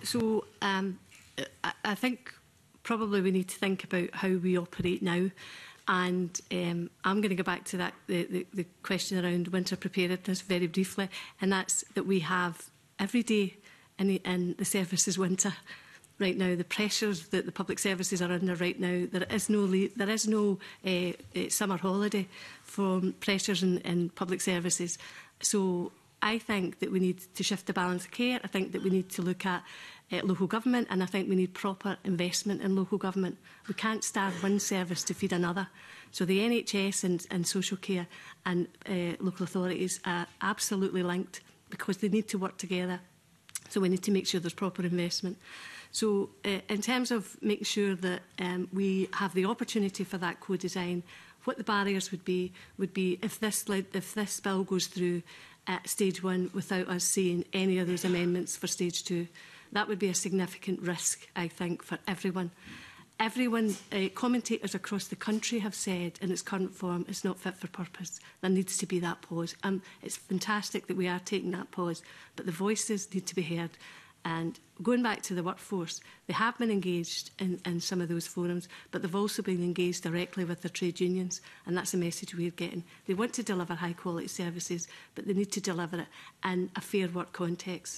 I think probably we need to think about how we operate now. And I'm going to go back to that the question around winter preparedness very briefly, and that's that we have every day in the service is winter right now. The pressures that the public services are under right now, there is no summer holiday from pressures in public services. So I think that we need to shift the balance of care. I think that we need to look at local government, and I think we need proper investment in local government. We can't starve one service to feed another. So the NHS and social care and local authorities are absolutely linked because they need to work together. So we need to make sure there's proper investment. So in terms of making sure that we have the opportunity for that co-design, what the barriers would be if this bill goes through at stage 1 without us seeing any of those amendments for stage 2. That would be a significant risk, I think, for everyone. Commentators across the country have said in its current form it's not fit for purpose. There needs to be that pause. It's fantastic that we are taking that pause, but the voices need to be heard. And going back to the workforce, they have been engaged in some of those forums, but they've also been engaged directly with their trade unions, and that's the message we're getting. They want to deliver high-quality services, but they need to deliver it in a fair work context.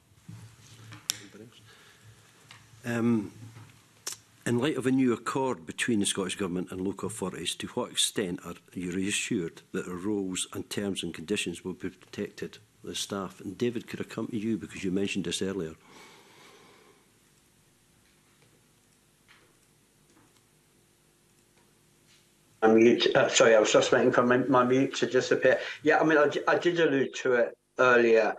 In light of a new accord between the Scottish Government and local authorities, to what extent are you reassured that our roles and terms and conditions will be protected with the staff? And David, could I come to you because you mentioned this earlier? Sorry, I was just waiting for my mute to disappear. Yeah, I mean, I did allude to it earlier.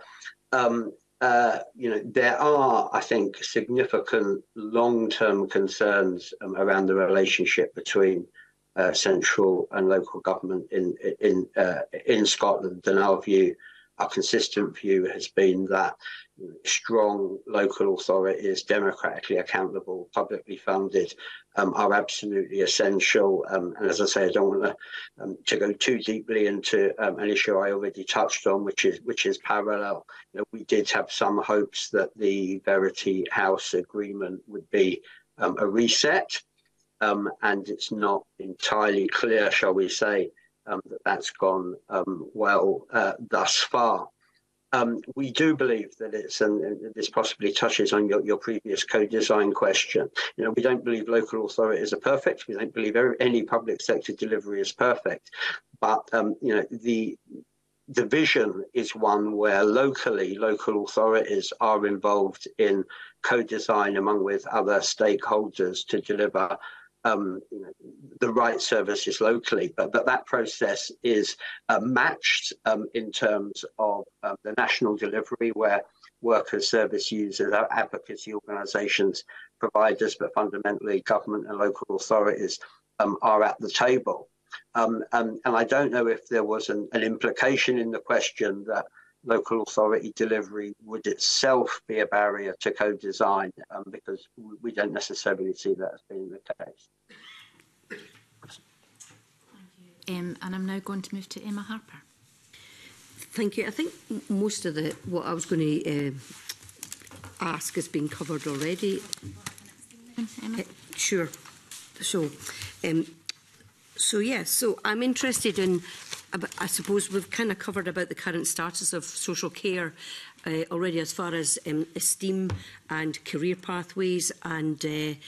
There are, I think, significant long-term concerns around the relationship between central and local government in Scotland. And our consistent view has been that strong local authorities, democratically accountable, publicly funded, are absolutely essential. And as I say, I don't want to go too deeply into an issue I already touched on, which is parallel. We did have some hopes that the Verity House agreement would be a reset, and it's not entirely clear, shall we say, that's gone well thus far. We do believe that it's, and this possibly touches on your previous co-design question, we don't believe local authorities are perfect. We don't believe any public sector delivery is perfect. But, the vision is one where local authorities are involved in co-design along with other stakeholders to deliver the right services locally, but that process is matched in terms of the national delivery, where workers, service users, advocacy organisations, providers, but fundamentally government and local authorities are at the table. And I don't know if there was an implication in the question that local authority delivery would itself be a barrier to co-design, because we don't necessarily see that as being the case. And I'm now going to move to Emma Harper. Thank you. I think most of what I was going to ask has been covered already. Emma? Sure. So I'm interested in, I suppose we've kind of covered about the current status of social care already, as far as esteem and career pathways, and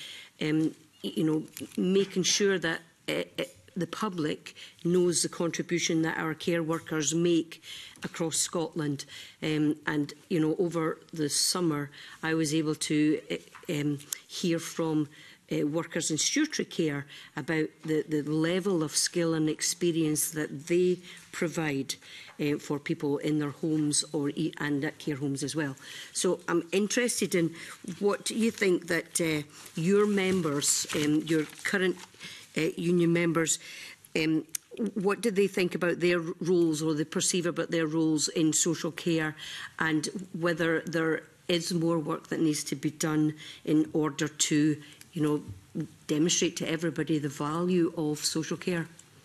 making sure that the public knows the contribution that our care workers make across Scotland. And over the summer, I was able to hear from workers in stewardship care about the level of skill and experience that they provide for people in their homes and at care homes as well. So I'm interested in what you think that your members, your current union members, what do they think about their roles, or they perceive about their roles in social care, and whether there is more work that needs to be done in order to demonstrate to everybody the value of social care?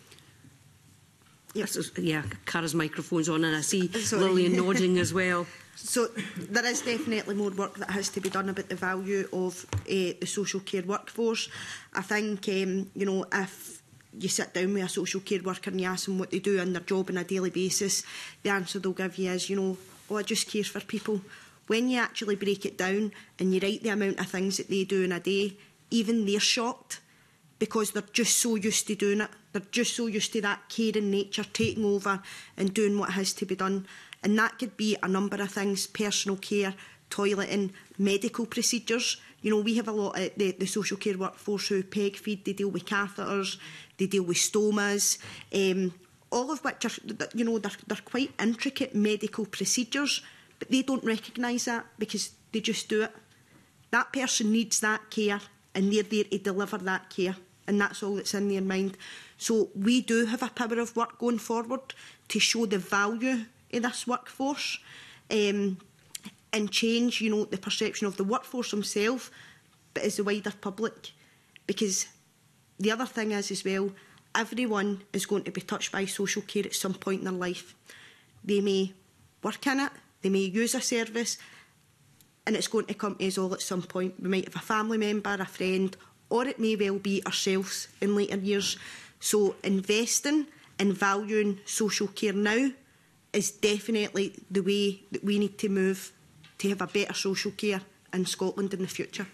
Yes. Yeah, Cara's microphone's on, and I see Lillian nodding as well. So there is definitely more work that has to be done about the value of the social care workforce. I think, if you sit down with a social care worker and you ask them what they do in their job on a daily basis, the answer they'll give you is, I just care for people. When you actually break it down and you write the amount of things that they do in a day, even they're shocked, because they're just so used to doing it. They're just so used to that caring nature taking over and doing what has to be done. And that could be a number of things: personal care, toileting, medical procedures. We have a lot of the social care workforce who peg feed, they deal with catheters, they deal with stomas, all of which are, they're quite intricate medical procedures, but they don't recognise that because they just do it. That person needs that care, and they're there to deliver that care, and that's all that's in their mind. So we do have a power of work going forward to show the value of this workforce, and change, the perception of the workforce themselves, but as the wider public. Because the other thing is as well, everyone is going to be touched by social care at some point in their life. They may work in it, they may use a service, and it's going to come to us all at some point. We might have a family member, a friend, or it may well be ourselves in later years. So investing and valuing social care now is definitely the way that we need to move to have a better social care in Scotland in the future.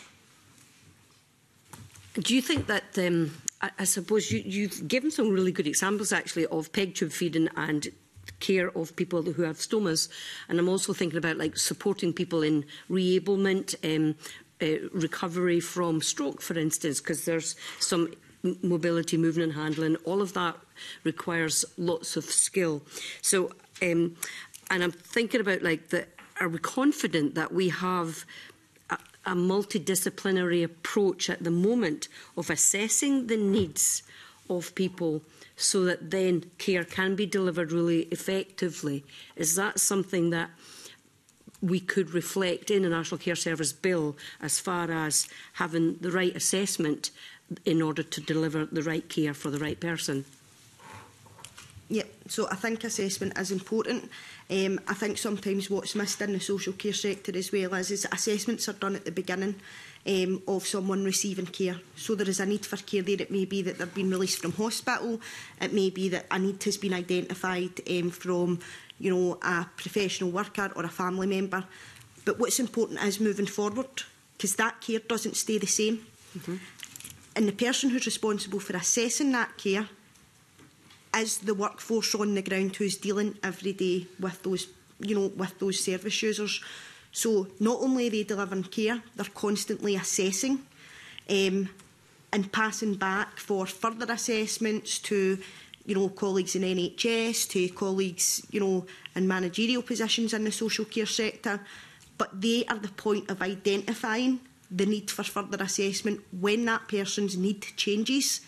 Do you think that, I suppose you've given some really good examples actually of peg tube feeding and care of people who have stomas, and I'm also thinking about supporting people in reablement, recovery from stroke, for instance, because there's some mobility, movement and handling. All of that requires lots of skill. So, and I'm thinking about are we confident that we have a multidisciplinary approach at the moment of assessing the needs of people so that then care can be delivered really effectively? Is that something that we could reflect in the National Care Service Bill, as far as having the right assessment in order to deliver the right care for the right person? Yep, so I think assessment is important. I think sometimes what's missed in the social care sector as well is that assessments are done at the beginning of someone receiving care. So there is a need for care there. It may be that they've been released from hospital. It may be that a need has been identified from a professional worker or a family member. But what's important is moving forward, because that care doesn't stay the same. Mm-hmm. And the person who's responsible for assessing that care is the workforce on the ground who's dealing every day with those, with those service users. So not only are they delivering care, they're constantly assessing and passing back for further assessments to, colleagues in NHS, to colleagues, in managerial positions in the social care sector. But they are the point of identifying the need for further assessment when that person's need changes.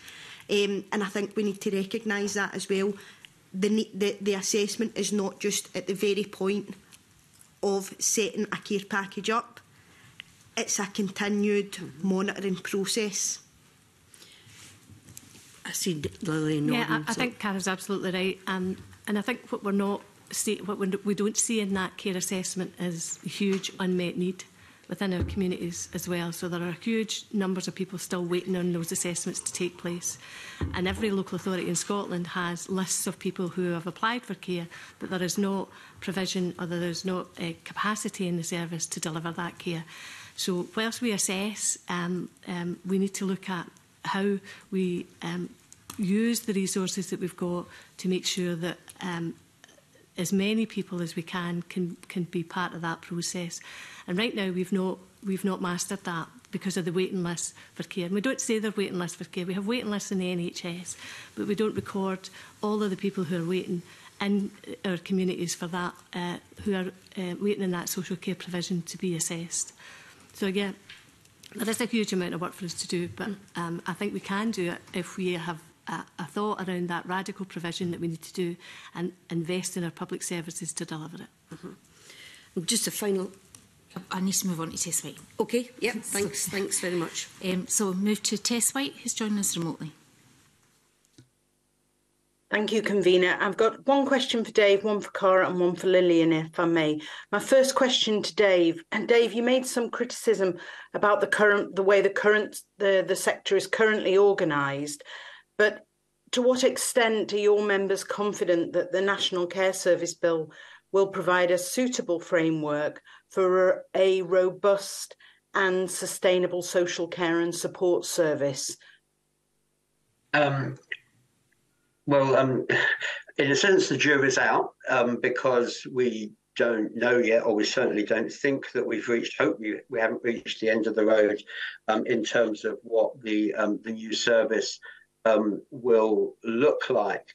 And I think we need to recognise that as well. The assessment is not just at the very point of setting a care package up. It's a continued monitoring process. I see Lily nodding. Yeah, I think Cara's absolutely right. And I think what we don't see in that care assessment is a huge unmet need within our communities as well. So there are huge numbers of people still waiting on those assessments to take place. And every local authority in Scotland has lists of people who have applied for care, but there is no provision or there is no capacity in the service to deliver that care. So whilst we assess, we need to look at how we use the resources that we've got to make sure that as many people as we can be part of that process. And right now we've not mastered that because of the waiting list for care. And we don't say they're waiting lists for care. We have waiting lists in the NHS, but we don't record all of the people who are waiting in our communities for that, who are waiting in that social care provision to be assessed. So again, there is a huge amount of work for us to do, but I think we can do it if we have a thought around that radical provision that we need to do and invest in our public services to deliver it. Just a final... I need to move on to Tess White. OK, yeah, thanks very much. So we'll move to Tess White, who's joining us remotely. Thank you, Convener. I've got one question for Dave, one for Cara and one for Lillian, if I may. My first question to Dave. And Dave, you made some criticism about the way the sector is currently organised. But to what extent are your members confident that the National Care Service Bill will provide a suitable framework for a robust and sustainable social care and support service? In a sense, the jury's out because we don't know yet, or we certainly don't think that we've reached, hope we haven't reached the end of the road in terms of what the new service will look like.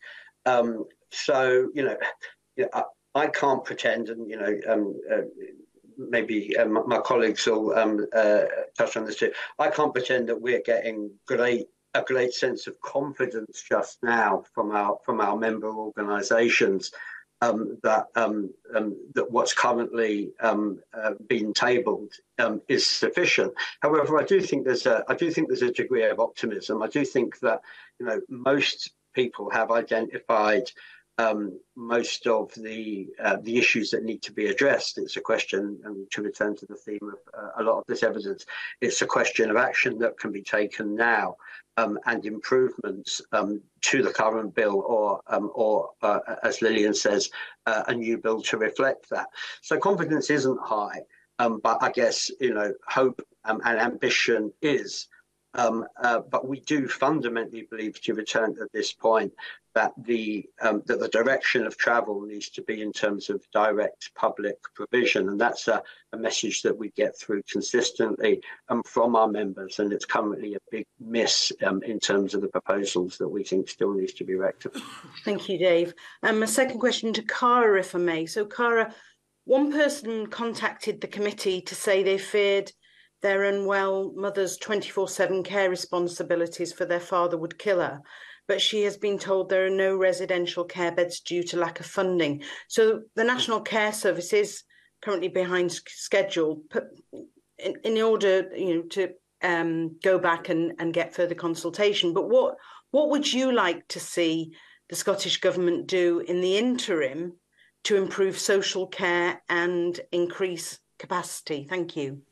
I can't pretend, and maybe my colleagues will touch on this too. I can't pretend that we're getting a great sense of confidence just now from our member organisations that what's currently being tabled is sufficient. However, I do think there's a degree of optimism. I do think that most people have identified most of the issues that need to be addressed. It's a question, and to return to the theme of a lot of this evidence, it's a question of action that can be taken now and improvements to the current bill, or as Lillian says, a new bill to reflect that. So confidence isn't high, but I guess hope and ambition is. But we do fundamentally believe, to return to this point, that the direction of travel needs to be in terms of direct public provision, and that's a message that we get through consistently from our members, and it's currently a big miss in terms of the proposals that we think still needs to be rectified. Thank you, Dave. My second question to Cara, if I may. So, Cara, one person contacted the committee to say they feared their unwell mother's 24/7 care responsibilities for their father would kill her, but she has been told there are no residential care beds due to lack of funding. So the National Care Service is currently behind schedule in order to go back and get further consultation. But what would you like to see the Scottish Government do in the interim to improve social care and increase capacity? Thank you.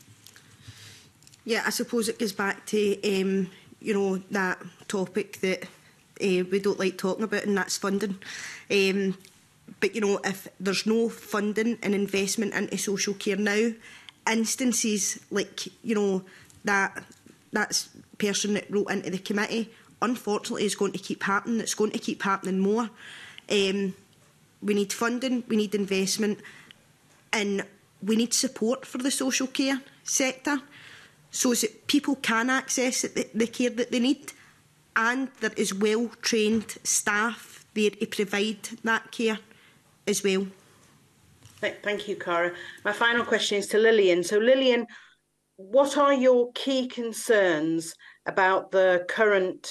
Yeah, I suppose it goes back to, that topic that we don't like talking about, and that's funding. But, if there's no funding and investment into social care now, instances like, that person that wrote into the committee, unfortunately, is going to keep happening. It's going to keep happening more. We need funding, we need investment, and we need support for the social care sector, so that people can access the care that they need, and there is well-trained staff there to provide that care as well. Thank you, Cara. My final question is to Lillian. So, Lillian, what are your key concerns about the current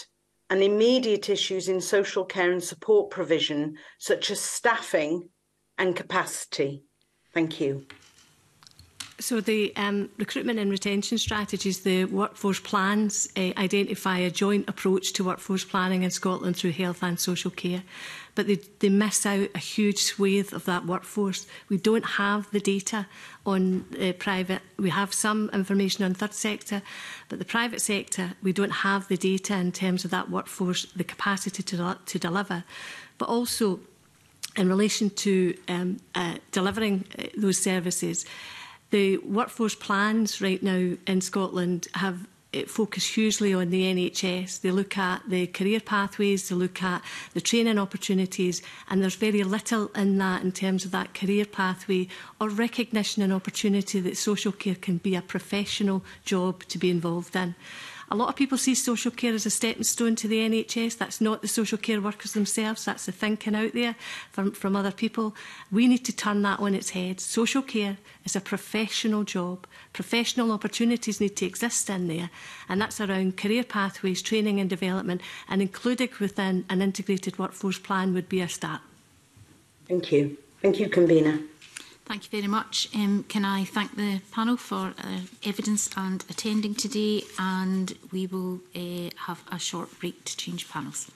and immediate issues in social care and support provision, such as staffing and capacity? Thank you. So the recruitment and retention strategies, the workforce plans, identify a joint approach to workforce planning in Scotland through health and social care. But they miss out a huge swathe of that workforce. We don't have the data on private. We have some information on third sector, but the private sector, we don't have the data in terms of that workforce, the capacity to deliver. But also, in relation to delivering those services, the workforce plans right now in Scotland have focus hugely on the NHS. They look at the career pathways, they look at the training opportunities, and there's very little in that in terms of that career pathway or recognition and opportunity that social care can be a professional job to be involved in. A lot of people see social care as a stepping stone to the NHS. That's not the social care workers themselves. That's the thinking out there from other people. We need to turn that on its head. Social care is a professional job. Professional opportunities need to exist in there. And that's around career pathways, training and development, and included within an integrated workforce plan would be a start. Thank you. Thank you, Convener. Thank you very much. Can I thank the panel for evidence and attending today, and we will have a short break to change panels.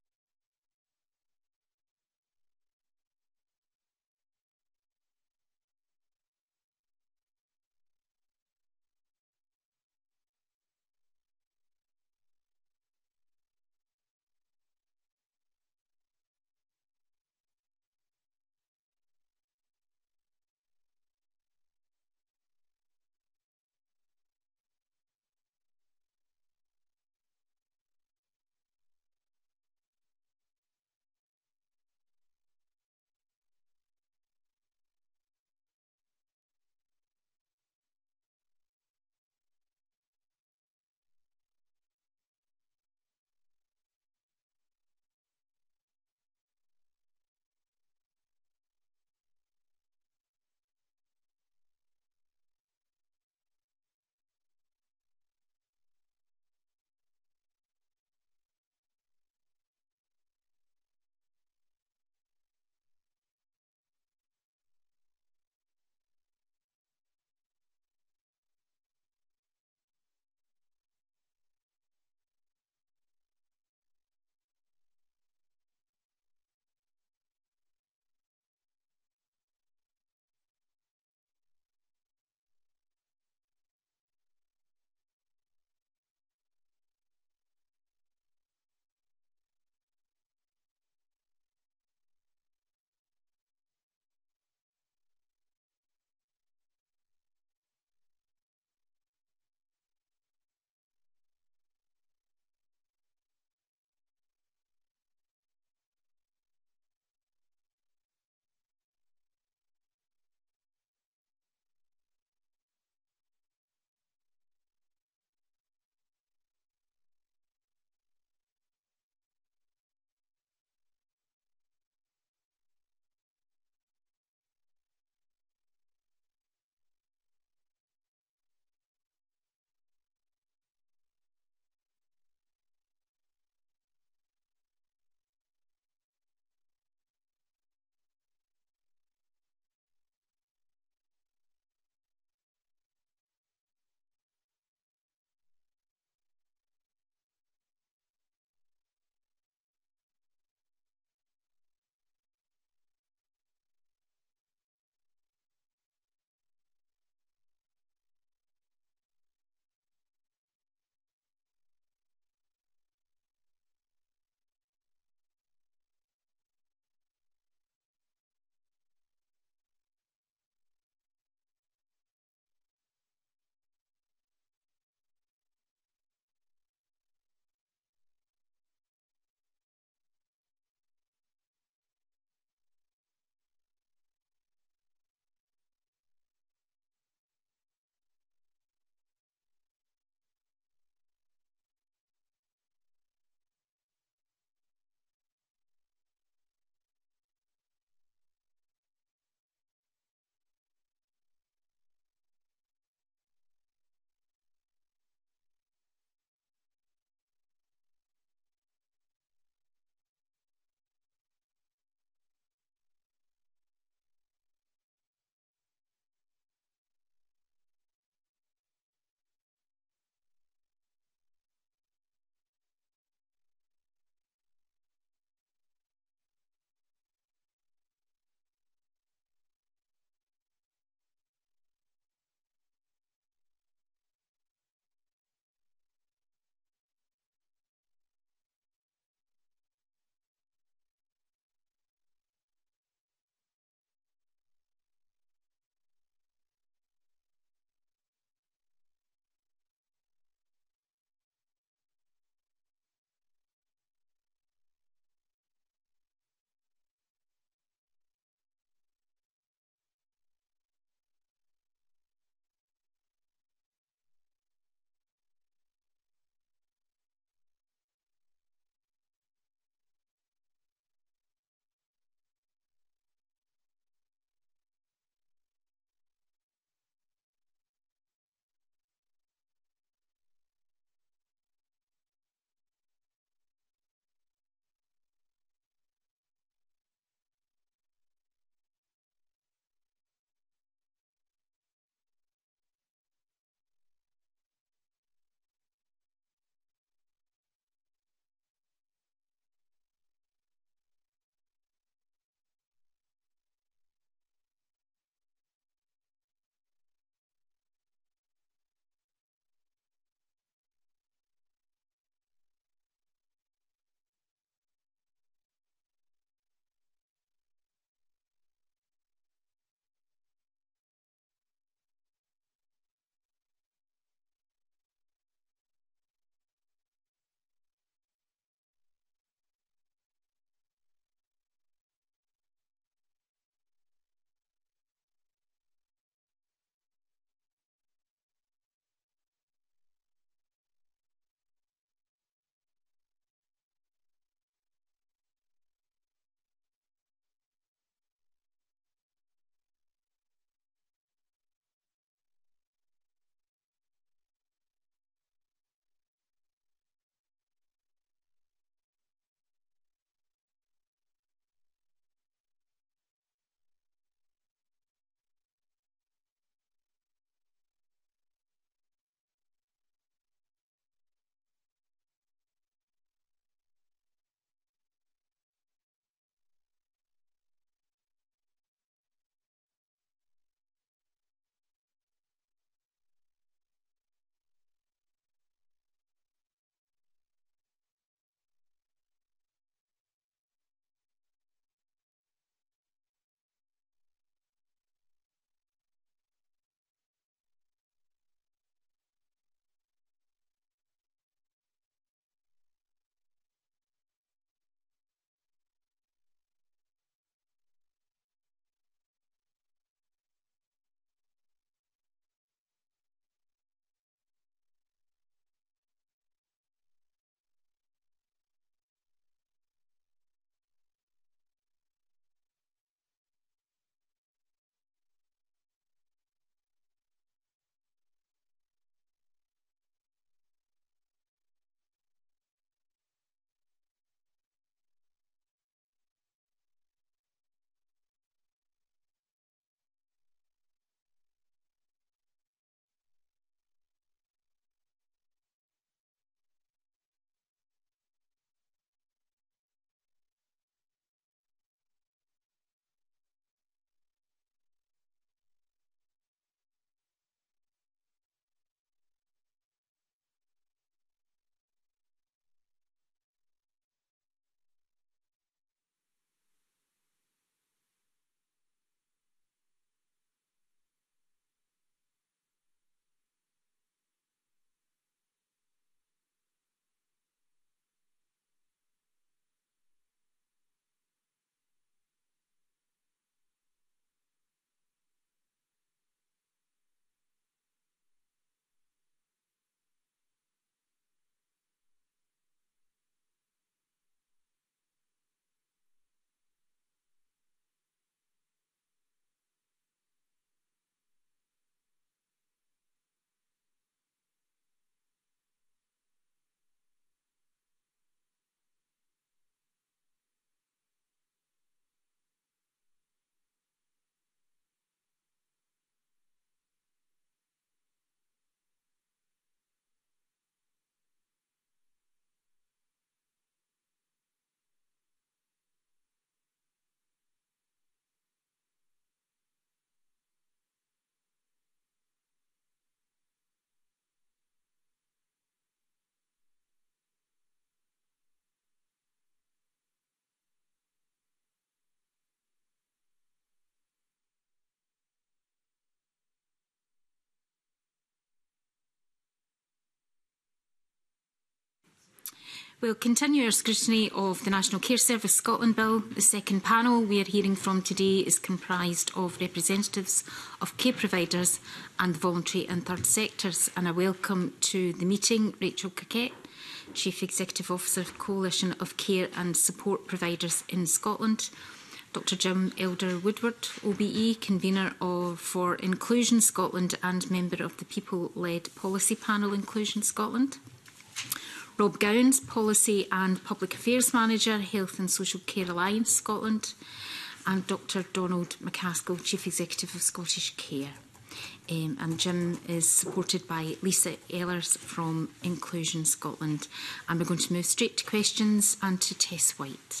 We'll continue our scrutiny of the National Care Service Scotland Bill. The second panel we are hearing from today is comprised of representatives of care providers and voluntary and third sectors. And I welcome to the meeting Rachel Coquette, Chief Executive Officer of Coalition of Care and Support Providers in Scotland, Dr Jim Elder-Woodward, OBE, Convener for Inclusion Scotland and Member of the People-led Policy Panel Inclusion Scotland, Rob Gowans, Policy and Public Affairs Manager, Health and Social Care Alliance Scotland, and Dr Donald McCaskill, Chief Executive of Scottish Care. And Jim is supported by Lisa Ehlers from Inclusion Scotland. And we're going to move straight to questions and to Tess White.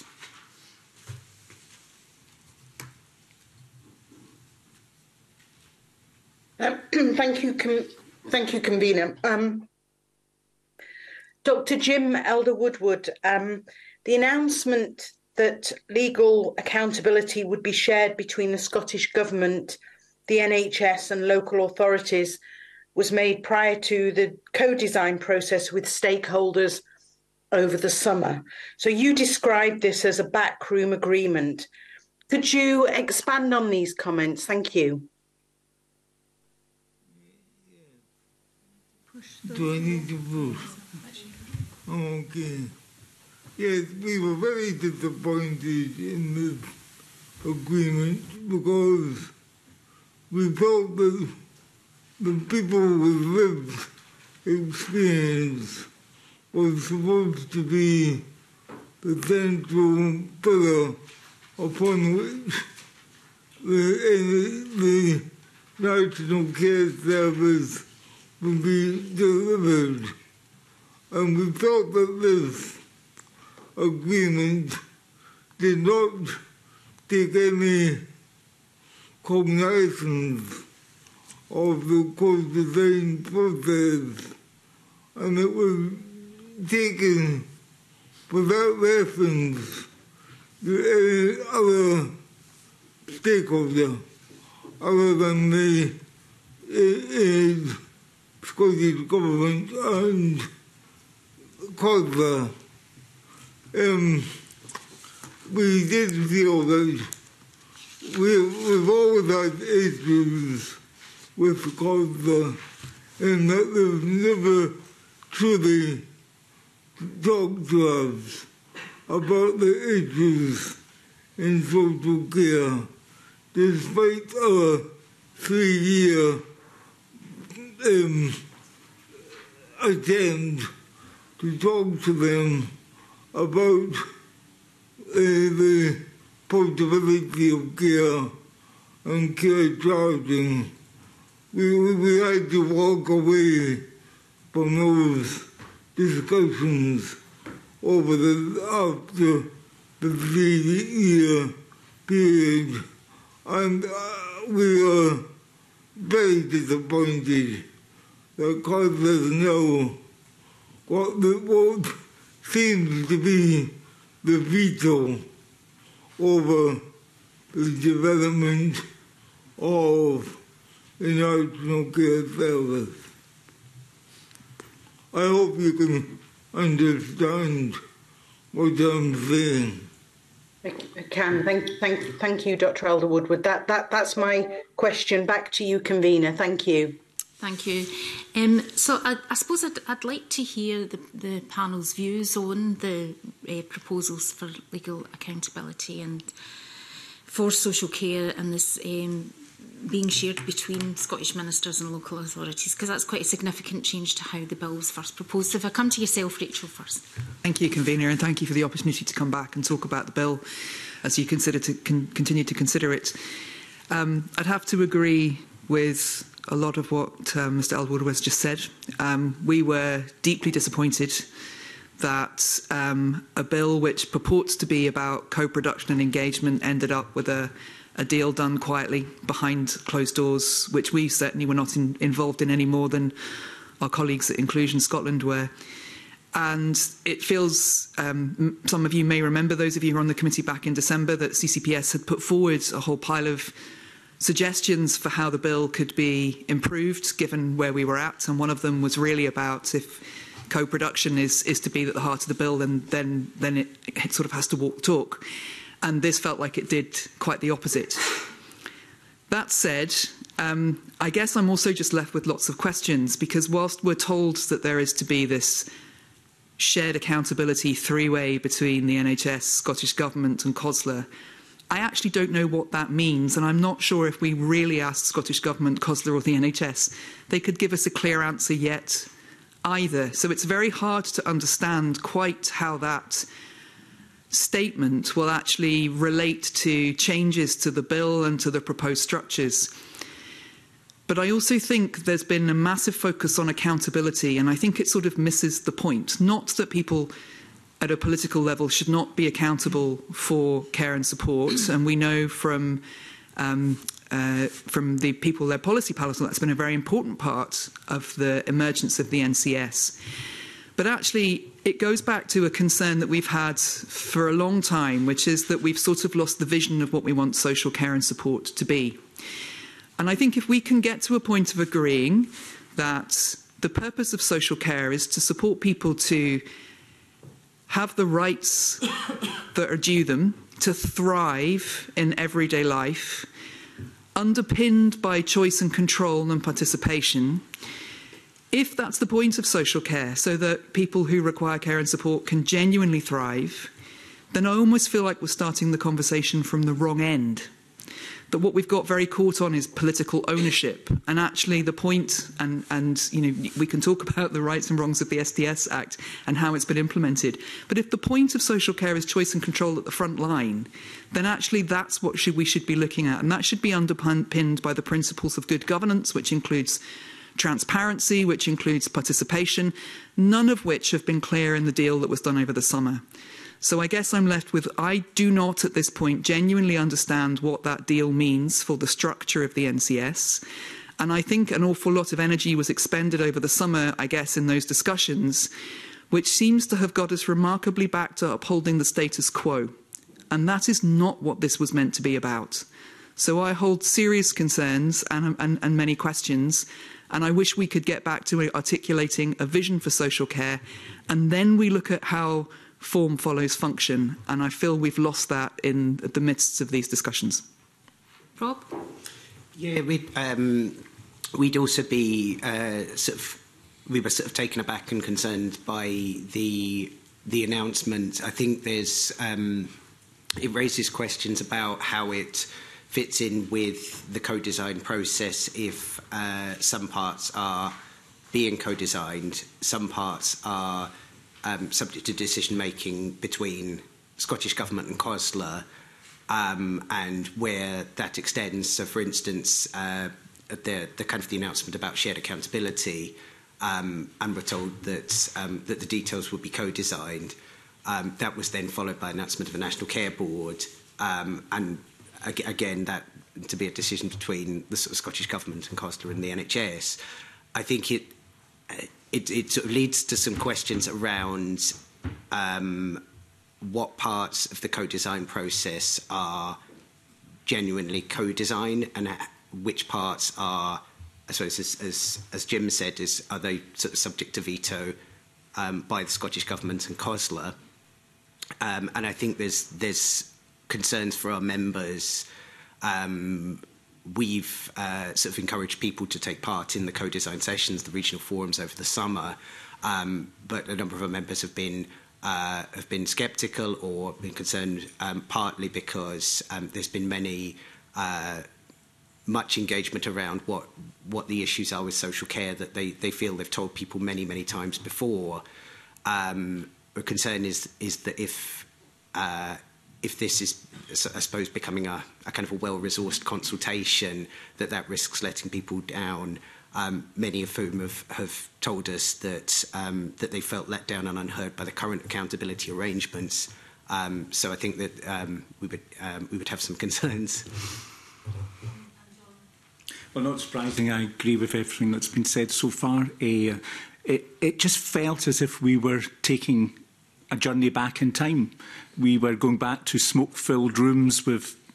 Thank you, Convener. Dr Jim Elder-Woodward, the announcement that legal accountability would be shared between the Scottish Government, the NHS and local authorities was made prior to the co-design process with stakeholders over the summer. So you described this as a backroom agreement. Could you expand on these comments? Thank you. Do I need to push? Okay. Yes, we were very disappointed in this agreement because we felt that the people with lived experience was supposed to be the central pillar upon which the National Care Service would be delivered. And we felt that this agreement did not take any cognizance of the co-design process, and it was taken without reference to any other stakeholder other than the Scottish Government and COSLA. We did feel that we've always had issues with COSLA in that they've never truly talked to us about the issues in social care, despite our 3-year attempt to talk to them about the portability of care and care charging. We had to walk away from those discussions after the 3-year period, and we are very disappointed that COSLA now what seems to be the veto over the development of the National Care Service. I hope you can understand what I'm saying. I can. Thank you, Dr. Elder-Woodward. That's my question back to you, Convener. Thank you. Thank you. So I suppose I'd like to hear the panel's views on the proposals for legal accountability and for social care and this being shared between Scottish ministers and local authorities, because that's quite a significant change to how the bill was first proposed. So if I come to yourself, Rachel, first. Thank you, Convener, and thank you for the opportunity to come back and talk about the bill as you consider to continue to consider it. I'd have to agree with a lot of what Mr Elder-Woodward has just said. We were deeply disappointed that a bill which purports to be about co-production and engagement ended up with a deal done quietly behind closed doors, which we certainly were not involved in any more than our colleagues at Inclusion Scotland were. And it feels, some of you may remember, those of you who were on the committee back in December, that CCPS had put forward a whole pile of suggestions for how the bill could be improved given where we were at, and one of them was really about if co-production is to be at the heart of the bill, then it sort of has to walk the talk. And this felt like it did quite the opposite. That said, I guess I'm also just left with lots of questions, because whilst we're told that there is to be this shared accountability three-way between the NHS, Scottish Government and COSLA, I actually don't know what that means, and I'm not sure if we really asked Scottish Government, COSLA or the NHS, they could give us a clear answer yet either. So it's very hard to understand quite how that statement will actually relate to changes to the bill and to the proposed structures. But I also think there's been a massive focus on accountability, and I think it sort of misses the point. Not that people at a political level should not be accountable for care and support, and we know from the People-Led Policy Panel that's been a very important part of the emergence of the NCS. But actually, it goes back to a concern that we've had for a long time, which is that we've sort of lost the vision of what we want social care and support to be. And I think if we can get to a point of agreeing that the purpose of social care is to support people to have the rights that are due them, to thrive in everyday life, underpinned by choice and control and participation, if that's the point of social care, so that people who require care and support can genuinely thrive, then I almost feel like we're starting the conversation from the wrong end. That what we've got very caught on is political ownership, and actually the point, and you know, we can talk about the rights and wrongs of the STS Act and how it's been implemented, but if the point of social care is choice and control at the front line, then actually that's what we should be looking at, and that should be underpinned by the principles of good governance, which includes transparency, which includes participation, none of which have been clear in the deal that was done over the summer. So I guess I'm left with, I do not at this point genuinely understand what that deal means for the structure of the NCS. And I think an awful lot of energy was expended over the summer, I guess, in those discussions, which seems to have got us remarkably back to upholding the status quo. And that is not what this was meant to be about. So I hold serious concerns and many questions. And I wish we could get back to articulating a vision for social care. And then we look at how form follows function, and I feel we've lost that in the midst of these discussions. Rob? Yeah, we'd also be we were sort of taken aback and concerned by the announcement. I think there's it raises questions about how it fits in with the co-design process if some parts are being co-designed, some parts are subject to decision-making between Scottish Government and COSLA, and where that extends. So, for instance, the kind of the announcement about shared accountability, and we're told that that the details will be co-designed. That was then followed by an announcement of a National Care Board, and again that to be a decision between the sort of Scottish Government and COSLA and the NHS. I think it sort of leads to some questions around what parts of the co-design process are genuinely co-design and which parts are, I suppose, as Jim said, are they sort of subject to veto by the Scottish Government and COSLA. And I think there's concerns for our members. We've sort of encouraged people to take part in the co-design sessions, the regional forums over the summer, but a number of our members have been sceptical or been concerned, partly because there's been much engagement around what the issues are with social care that they feel they've told people many times before. A concern is that if this is, I suppose, becoming a kind of a well-resourced consultation, that risks letting people down, many of whom have told us that that they felt let down and unheard by the current accountability arrangements. So I think that we would have some concerns. Well, not surprising, I agree with everything that's been said so far. It just felt as if we were taking a journey back in time. We were going back to smoke-filled rooms with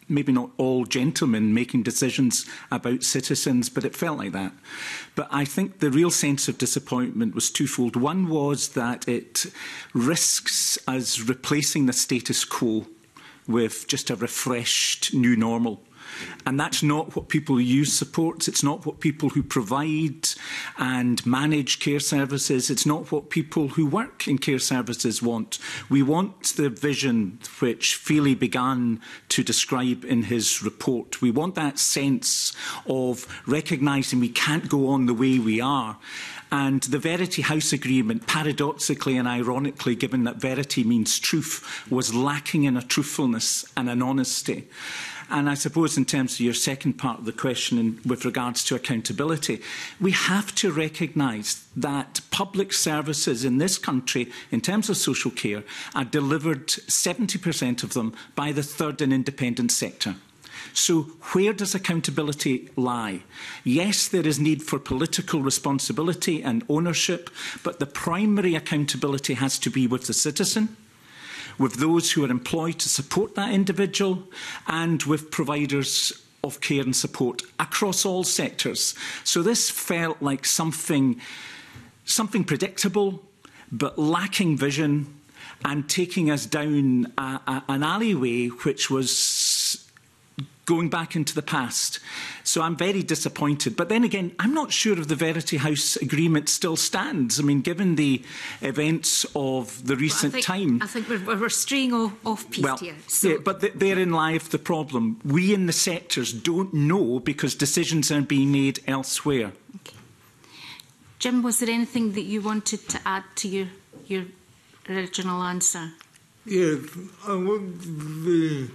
maybe not all gentlemen making decisions about citizens, but it felt like that. But I think the real sense of disappointment was twofold. One was that it risks us replacing the status quo with just a refreshed new normal. And that's not what people who use supports. It's not what people who provide and manage care services. It's not what people who work in care services want. We want the vision which Feely began to describe in his report. We want that sense of recognising we can't go on the way we are. And the Verity House Agreement, paradoxically and ironically, given that verity means truth, was lacking in a truthfulness and an honesty. And I suppose in terms of your second part of the question with regards to accountability, we have to recognise that public services in this country, in terms of social care, are delivered 70% of them by the third and independent sector. So where does accountability lie? Yes, there is need for political responsibility and ownership, but the primary accountability has to be with the citizen, with those who are employed to support that individual, and with providers of care and support across all sectors. So this felt like something predictable, but lacking vision and taking us down an alleyway which was going back into the past. So I'm very disappointed. But then again, I'm not sure if the Verity House Agreement still stands. I mean, given the events of the recent time... I think we're straying off piste here. So. Yeah, but therein lies the problem. We in the sectors don't know because decisions are being made elsewhere. Okay. Jim, was there anything that you wanted to add to your original answer? Yes, I want to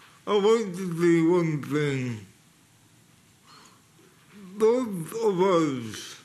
say one thing. Those of us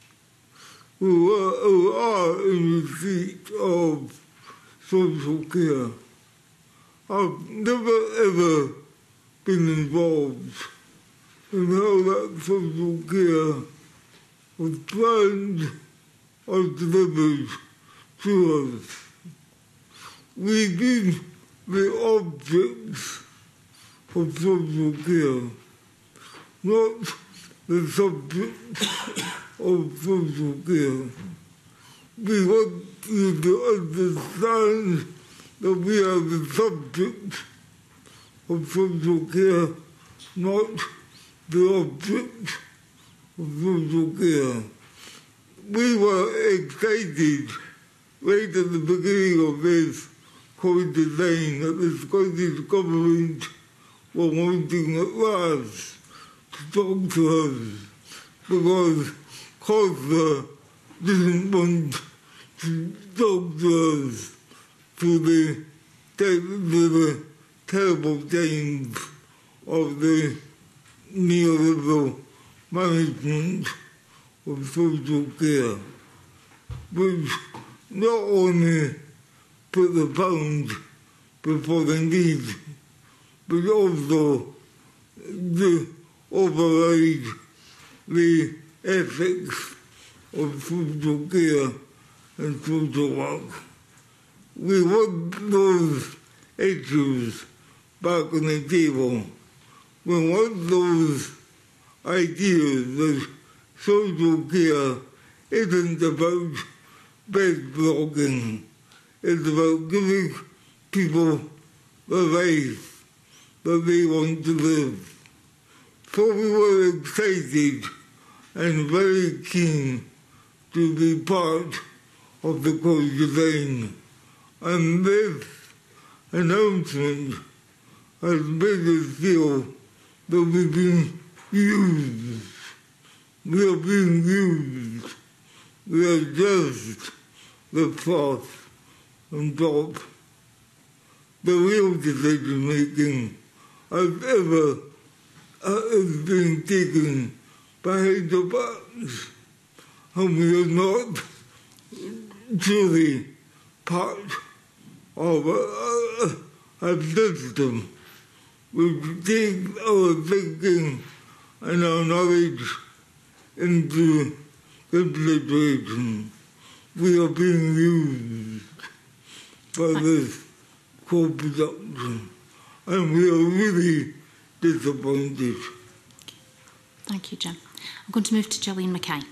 who are in receipt of social care have never ever been involved in how that social care was planned or delivered to us. We've been the objects of social care, not the subject of social care. We want you to understand that we are the subject of social care, not the object of social care. We were excited right at the beginning of this COVID-19 that the Scottish Government were wanting at last to talk to us because COSLA didn't want to talk to us through the terrible times of the neoliberal management of social care, which not only put the pound before the need, but also override the ethics of social care and social work. We want those issues back on the table. We want those ideas that social care isn't about bed blocking. It's about giving people the life that they want to live. So we were excited and very keen to be part of the co-design. And this announcement has made us feel that we've been used. We are being used. We are just the froth on top. The real decision making has been taken behind the backs, and we are not truly part of a system which takes our thinking and our knowledge into consideration. We are being used by this co-production, and we are really disappointed. Thank you, Jim. I'm going to move to Gillian Mackay.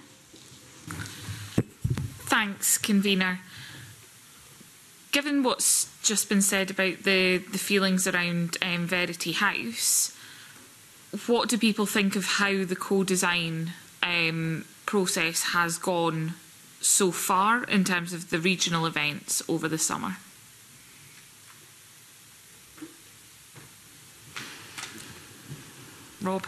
Thanks, Convener. Given what's just been said about the feelings around Verity House, what do people think of how the co-design process has gone so far in terms of the regional events over the summer? Rob?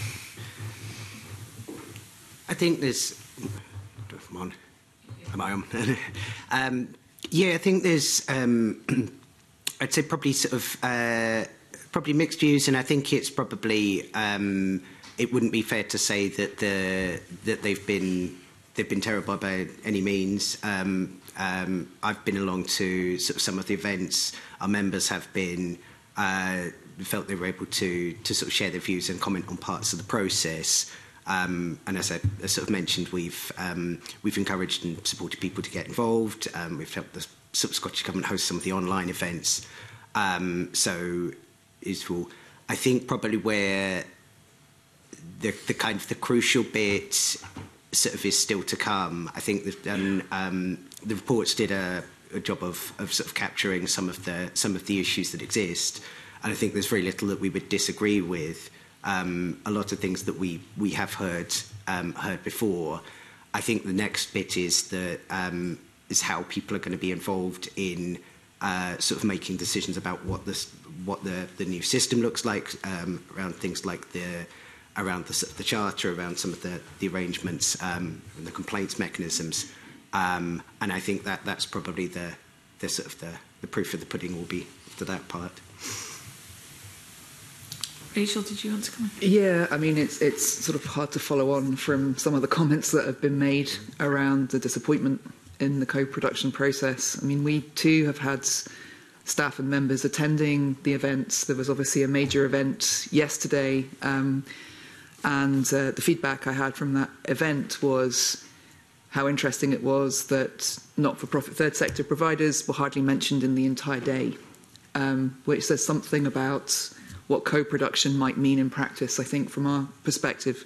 I think there's... Come on. Am I on? Yeah, I think there's... I'd say probably sort of... probably mixed views, and I think it's probably... it wouldn't be fair to say that that they've been terrible by any means. I've been along to sort of some of the events. Our members have been... felt they were able to sort of share their views and comment on parts of the process. And as I sort of mentioned, we've encouraged and supported people to get involved. We've helped the sort of Scottish Government host some of the online events. So useful. I think probably where the kind of the crucial bit sort of is still to come. I think the reports did a job of sort of capturing some of the issues that exist. And I think there's very little that we would disagree with. A lot of things that we have heard before. I think the next bit is is how people are going to be involved in sort of making decisions about what the new system looks like around things like around the charter, around some of the arrangements and the complaints mechanisms. And I think that's probably the sort of the proof of the pudding will be to that part. Rachel, did you want to come in? Yeah, I mean, it's sort of hard to follow on from some of the comments that have been made around the disappointment in the co-production process. I mean, we too have had staff and members attending the events. There was obviously a major event yesterday, and the feedback I had from that event was how interesting it was that not-for-profit third sector providers were hardly mentioned in the entire day, which says something about what co-production might mean in practice, I think, from our perspective.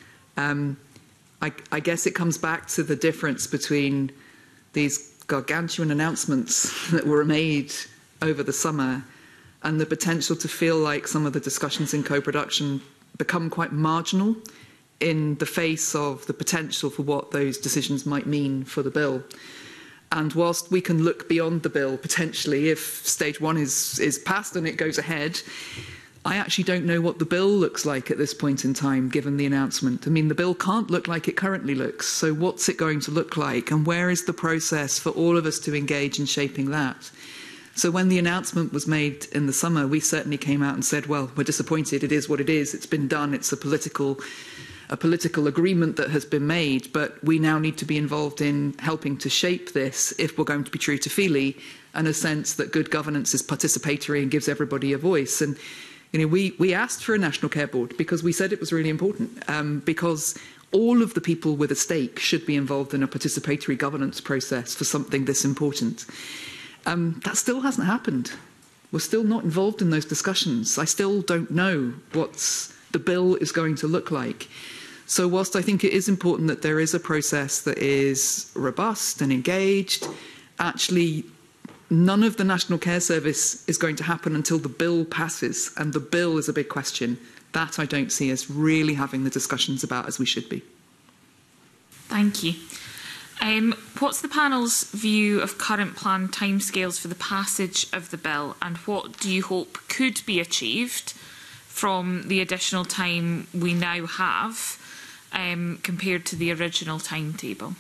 I guess it comes back to the difference between these gargantuan announcements that were made over the summer and the potential to feel like some of the discussions in co-production become quite marginal in the face of the potential for what those decisions might mean for the bill. And whilst we can look beyond the bill, potentially, if stage one is passed and it goes ahead, I actually don't know what the bill looks like at this point in time, given the announcement. I mean, the bill can't look like it currently looks. So what's it going to look like? And where is the process for all of us to engage in shaping that? So when the announcement was made in the summer, we certainly came out and said, well, we're disappointed. It is what it is. It's been done. It's a political agreement that has been made. But we now need to be involved in helping to shape this if we're going to be true to Feely, and a sense that good governance is participatory and gives everybody a voice. And you know, we asked for a National Care Board because we said it was really important, because all of the people with a stake should be involved in a participatory governance process for something this important. That still hasn't happened. We're still not involved in those discussions. I still don't know what the bill is going to look like. So whilst I think it is important that there is a process that is robust and engaged, actually none of the National Care Service is going to happen until the bill passes, and the bill is a big question. That I don't see us really having the discussions about as we should be. Thank you. What's the panel's view of current planned timescales for the passage of the bill, and what do you hope could be achieved from the additional time we now have compared to the original timetable?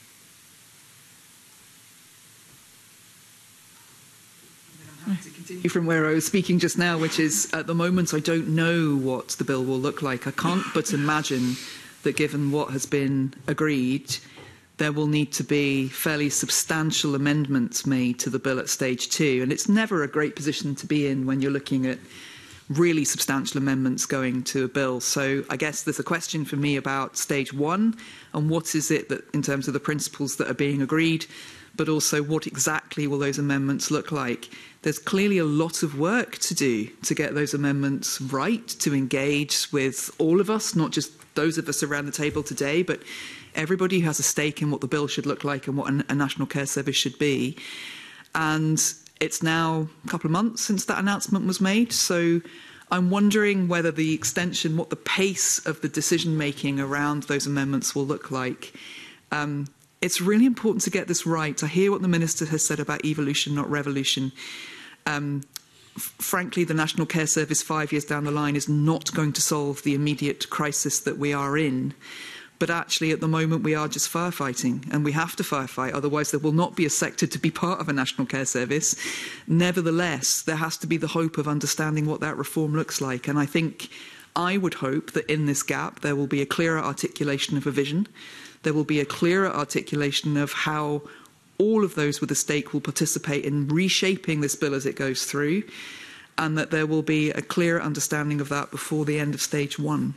To continue from where I was speaking just now, which is at the moment I don't know what the bill will look like. I can't but imagine that given what has been agreed, there will need to be fairly substantial amendments made to the bill at stage 2. And it's never a great position to be in when you're looking at really substantial amendments going to a bill. So I guess there's a question for me about stage 1 and what is it that, in terms of the principles that are being agreed, but also what exactly will those amendments look like. There's clearly a lot of work to do to get those amendments right, to engage with all of us, not just those of us around the table today, but everybody who has a stake in what the bill should look like and what a national care service should be. And it's now a couple of months since that announcement was made, so I'm wondering whether the extension, what the pace of the decision-making around those amendments will look like. It's really important to get this right. I hear what the Minister has said about evolution, not revolution. Frankly, the National Care Service 5 years down the line is not going to solve the immediate crisis that we are in. But actually, at the moment, we are just firefighting, and we have to firefight, otherwise there will not be a sector to be part of a National Care Service. Nevertheless, there has to be the hope of understanding what that reform looks like. And I would hope that in this gap, there will be a clearer articulation of a vision. There will be a clearer articulation of how all of those with a stake will participate in reshaping this bill as it goes through, and that there will be a clear understanding of that before the end of stage 1.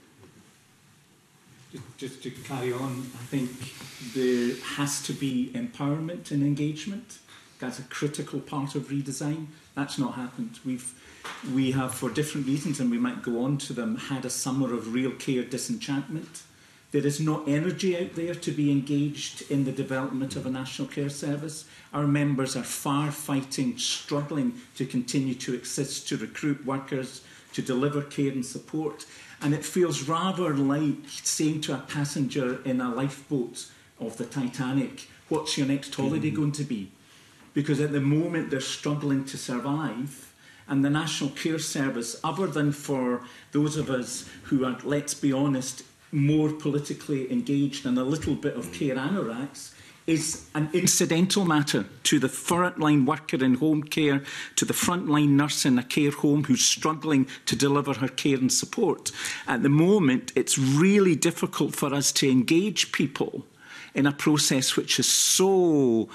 Just to carry on, I think there has to be empowerment and engagement. That's a critical part of redesign. That's not happened. We have, for different reasons, and we might go on to them, had a summer of real care disenchantment. There is no energy out there to be engaged in the development of a national care service. Our members are firefighting, struggling to continue to exist, to recruit workers, to deliver care and support. And it feels rather like saying to a passenger in a lifeboat of the Titanic, what's your next holiday going to be? Because at the moment they're struggling to survive. And the National Care Service, other than for those of us who are, let's be honest, more politically engaged and a little bit of care anoraks, is an incidental matter to the frontline worker in home care, to the frontline nurse in a care home who's struggling to deliver her care and support. At the moment, it's really difficult for us to engage people in a process which is so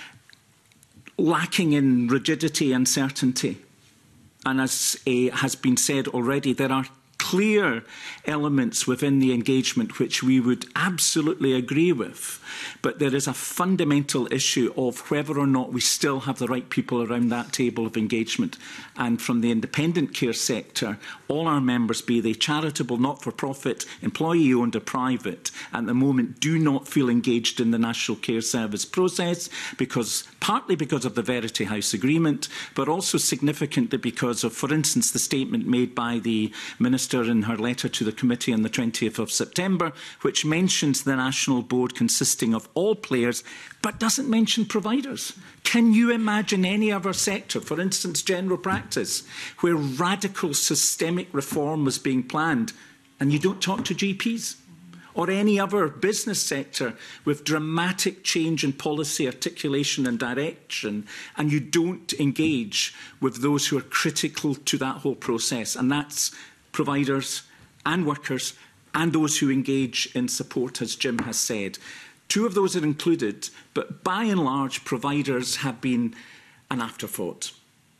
lacking in rigidity and certainty. And as has been said already, there are clear elements within the engagement which we would absolutely agree with, but there is a fundamental issue of whether or not we still have the right people around that table of engagement. And from the independent care sector, all our members, be they charitable, not-for-profit, employee-owned or private, at the moment do not feel engaged in the National Care Service process, partly because of the Verity House agreement, but also significantly because of, for instance, the statement made by the Minister in her letter to the committee on the 20th of September, which mentions the National Board consisting of all players, but doesn't mention providers. Can you imagine any other sector, for instance, general practice, where radical systemic reform was being planned and you don't talk to GPs? Or any other business sector with dramatic change in policy articulation and direction, and you don't engage with those who are critical to that whole process, and that's providers and workers and those who engage in support, as Jim has said. Two of those are included, but by and large, providers have been an afterthought.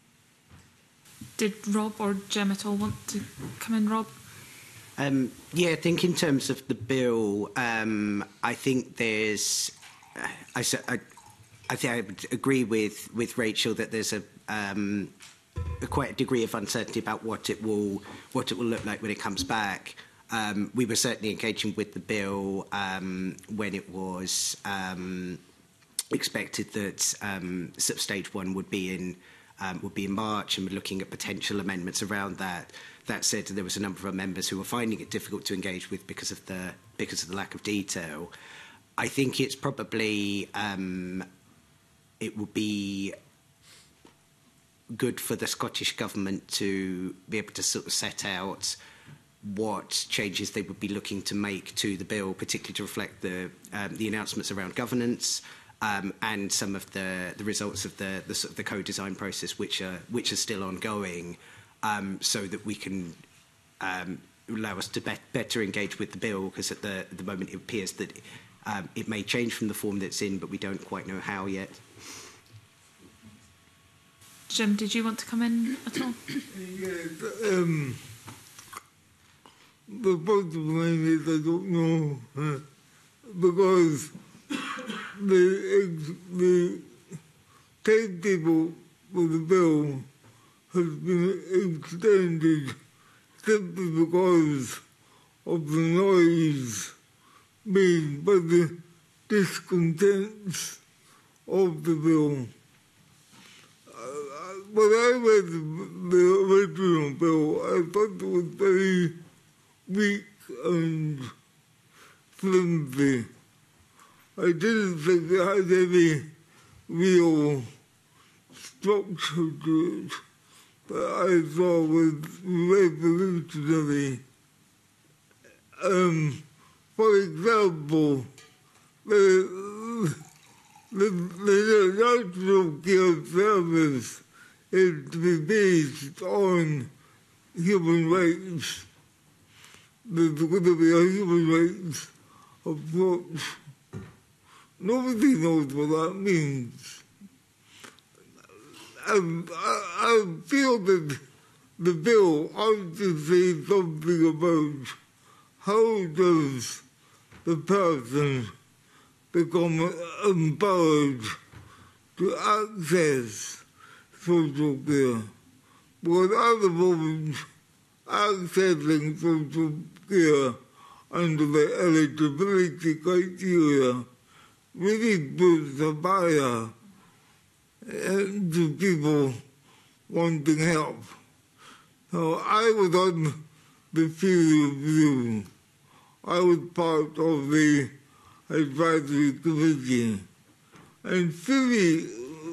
Did Rob or Jim at all want to come in, Rob? Yeah, I think in terms of the bill, I think there's... I think I would agree with Rachel that there's quite a degree of uncertainty about what it will look like when it comes back. We were certainly engaging with the bill when it was expected that stage 1 would be in March, and we're looking at potential amendments around that. That said, there was a number of our members who were finding it difficult to engage with because of the lack of detail. I think it's probably it would be good for the Scottish Government to be able to sort of set out what changes they would be looking to make to the bill, particularly to reflect the announcements around governance and some of the results of the sort of the co-design process, which are still ongoing, so that we can allow us to better engage with the bill, because at the moment it appears that it may change from the form that it's in, but we don't quite know how yet. Jim, did you want to come in at all? Yes, the bottom line is I don't know, because the timetable for the bill has been extended simply because of the noise made by the discontents of the bill. When I read the original bill, I thought it was very weak and flimsy. I didn't think it had any real structure to it, but I thought was revolutionary. For example, the National Care Service is to be based on human rights. There's going to be a human rights approach. Nobody knows what that means. And I feel that the bill ought to say something about how does the person become empowered to access social care. Because at the moment, accessing social care under the eligibility criteria really puts a barrier to people wanting help. So I was on the field review. I was part of the advisory committee, and Philly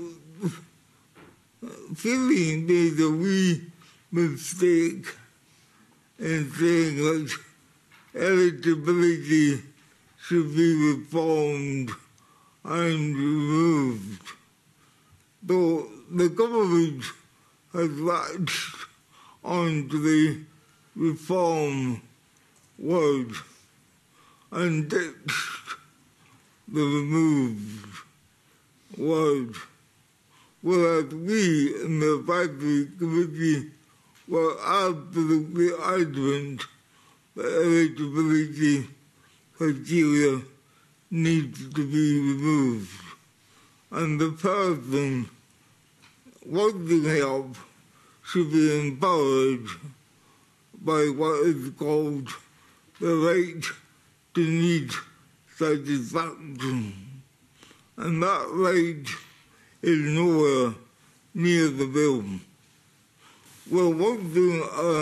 made a wee mistake in saying that eligibility should be reformed and removed. Though the government has latched onto the reform word and ditched the removed word, whereas we in the advisory committee were absolutely adamant that eligibility criteria needs to be removed, and the person wanting help should be empowered by what is called the right to need satisfaction. And that right is nowhere near the bill. We're wanting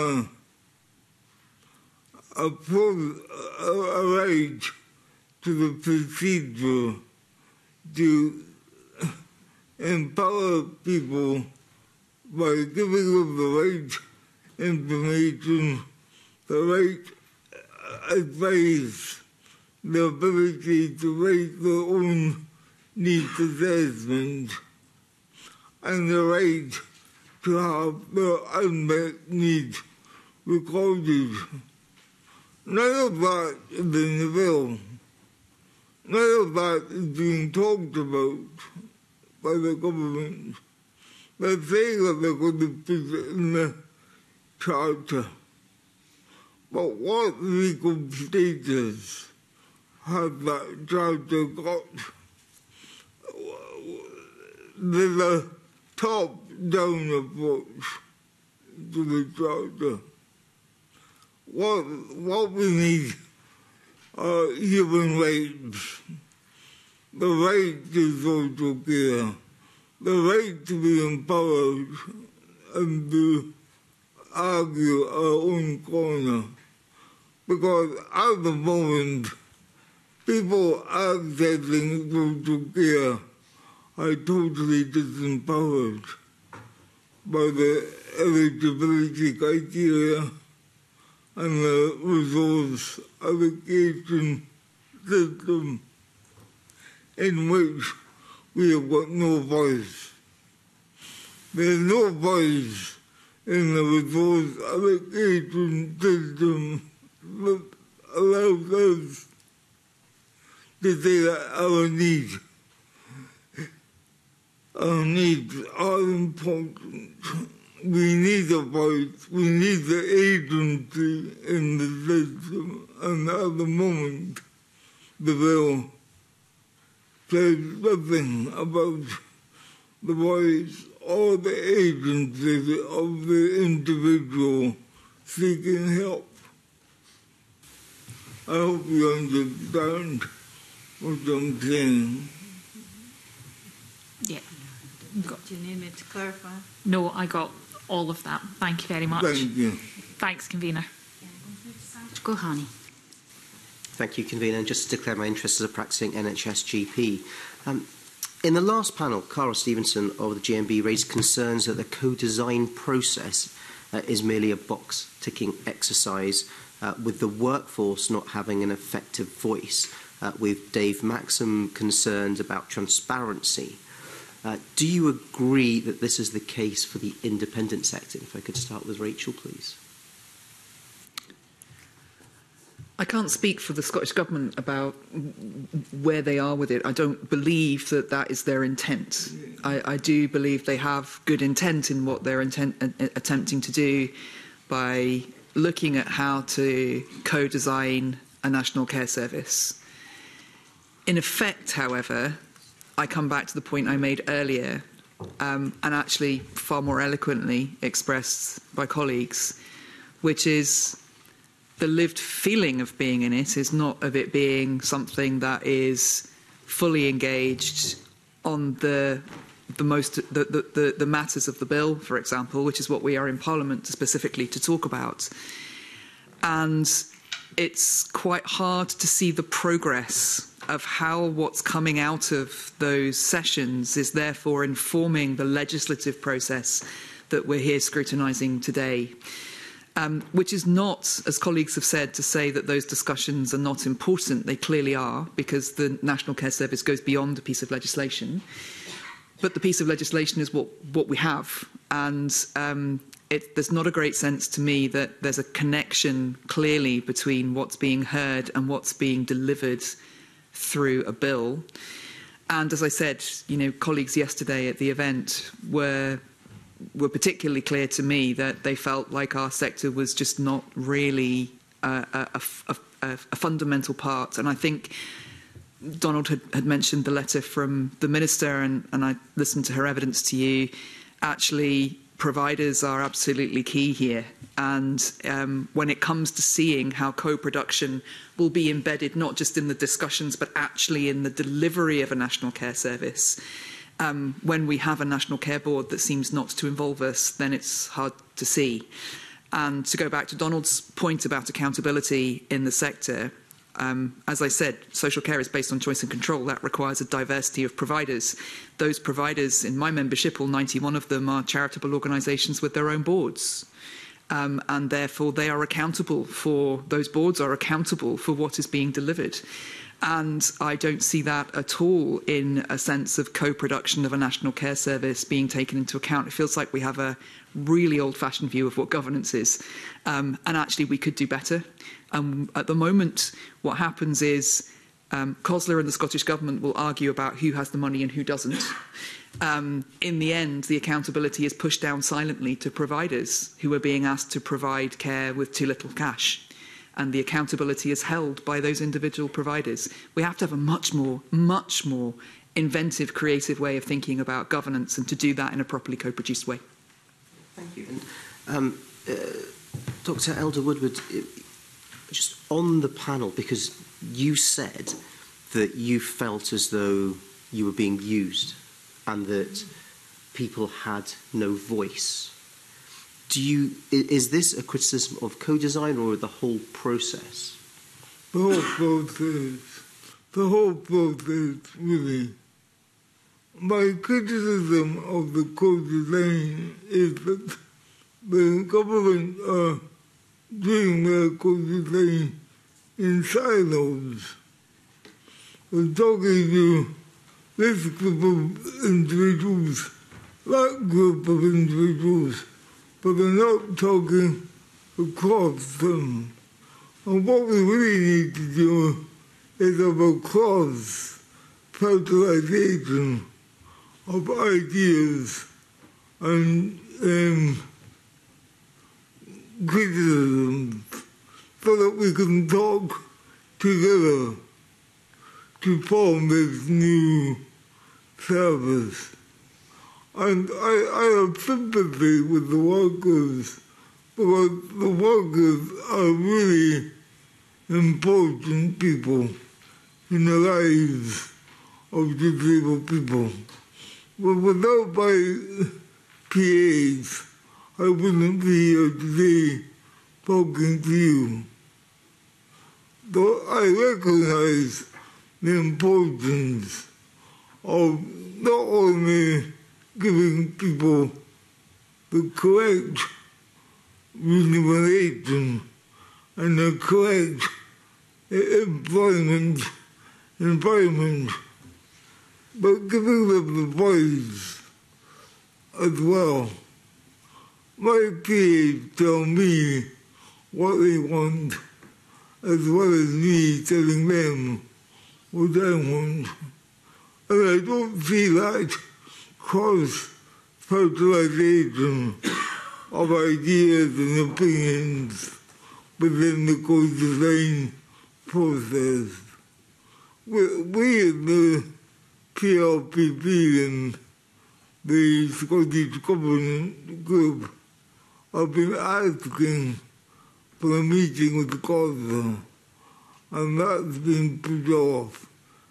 a right to the procedure to empower people by giving them the right information, the right advice, the ability to write their own needs assessment, and the right to have their unmet needs recorded. None of that is in the bill. None of that is being talked about by the government. They're saying that they're going to put it in the charter. But what legal status has that charter got? There's a top-down approach to the charter. What we need are human rights, the right to social care, the right to be empowered and to argue our own corner. Because at the moment, people accessing social care are totally disempowered by the eligibility criteria and the resource allocation system in which we have got no voice. There's no voice in the resource allocation system that allows us to say that our needs are important. We need a voice, we need the agency in the system, and at the moment, the bill says nothing about the voice or the agency of the individual seeking help. I hope you understand what I'm saying. Yeah. Do you need me to clarify? No, I got all of that. Thank you very much. Thank you. Thanks, Convener. Go, Hani. Thank you, Convener. And just to declare my interest as a practising NHS GP, in the last panel, Cara Stevenson of the GMB raised concerns that the co-design process is merely a box-ticking exercise with the workforce not having an effective voice, with Dave Maxam concerned about transparency. Do you agree that this is the case for the independent sector? If I could start with Rachel, please. I can't speak for the Scottish Government about where they are with it. I don't believe that that is their intent. I do believe they have good intent in what they're attempting to do by looking at how to co-design a national care service. In effect, however, I come back to the point I made earlier, and actually far more eloquently expressed by colleagues, which is the lived feeling of being in it is not of it being something that is fully engaged on the matters of the bill, for example, which is what we are in Parliament specifically to talk about. And it's quite hard to see the progress of how what's coming out of those sessions is therefore informing the legislative process that we're here scrutinising today. Which is not, as colleagues have said, to say that those discussions are not important. They clearly are, because the National Care Service goes beyond a piece of legislation. But the piece of legislation is what we have. And there's not a great sense to me that there's a connection clearly between what's being heard and what's being delivered through a bill. And as I said, colleagues yesterday at the event were particularly clear to me that they felt like our sector was just not really a fundamental part. And I think Donald had mentioned the letter from the Minister, and I listened to her evidence to you. Actually, providers are absolutely key here. And when it comes to seeing how co-production will be embedded not just in the discussions but actually in the delivery of a national care service, when we have a National Care Board that seems not to involve us, then it's hard to see. And to go back to Donald's point about accountability in the sector, as I said, social care is based on choice and control. That requires a diversity of providers. Those providers in my membership, all 91 of them, are charitable organisations with their own boards. And therefore they are accountable for, those boards are accountable for what is being delivered. And I don't see that at all in a sense of co-production of a national care service being taken into account. It feels like we have a really old-fashioned view of what governance is. And actually, we could do better. At the moment, what happens is COSLA and the Scottish Government will argue about who has the money and who doesn't. In the end, the accountability is pushed down silently to providers who are being asked to provide care with too little cash. And the accountability is held by those individual providers. We have to have a much more inventive, creative way of thinking about governance, and to do that in a properly co-produced way. Thank you. And Dr. Elder Woodward, just on the panel, because you said that you felt as though you were being used and that people had no voice. Is this a criticism of co-design or the whole process? The whole process. The whole process, really. My criticism of the co-design is that the government are doing their co-design in silos. We're talking to this group of individuals, that group of individuals, but they're not talking across them. And what we really need to do is have a cross-fertilization of ideas and criticisms so that we can talk together to form this new service. And I have sympathy with the workers, because the workers are really important people in the lives of disabled people. But without my PAs, I wouldn't be here today talking to you. Though I recognize the importance of not only giving people the correct remuneration and the correct employment environment, but giving them the voice as well. My kids tell me what they want, as well as me telling them what I want. And I don't see that cross-fertilization of ideas and opinions within the co-design process. We in the PLPP and the Scottish Government Group have been asking for a meeting with the COSLA, and that's been put off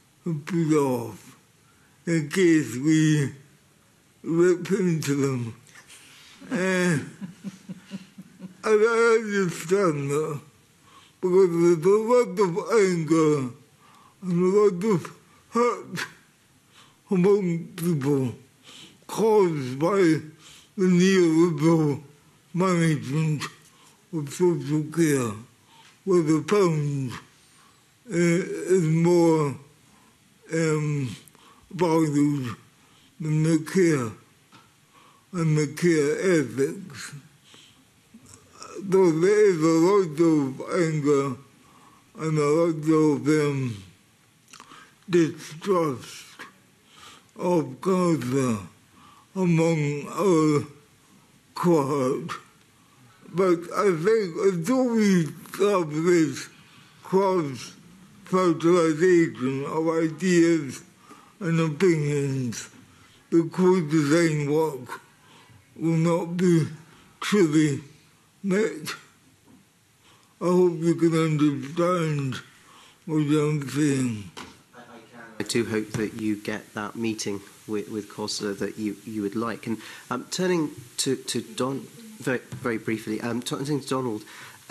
in case we rip into them. And I understand that, because there's a lot of anger and a lot of hurt among people caused by the neoliberal management of social care, where the pound is more valued than the care and the care ethics. Though there is a lot of anger and a lot of distrust of COSLA among our cohort. But I think until we stop this cross-fertilization of ideas and opinions, the co-design work will not be truly met. I hope you can understand what I'm saying. I do hope that you get that meeting with COSLA that you would like. And turning to Don, very briefly, turning to Donald,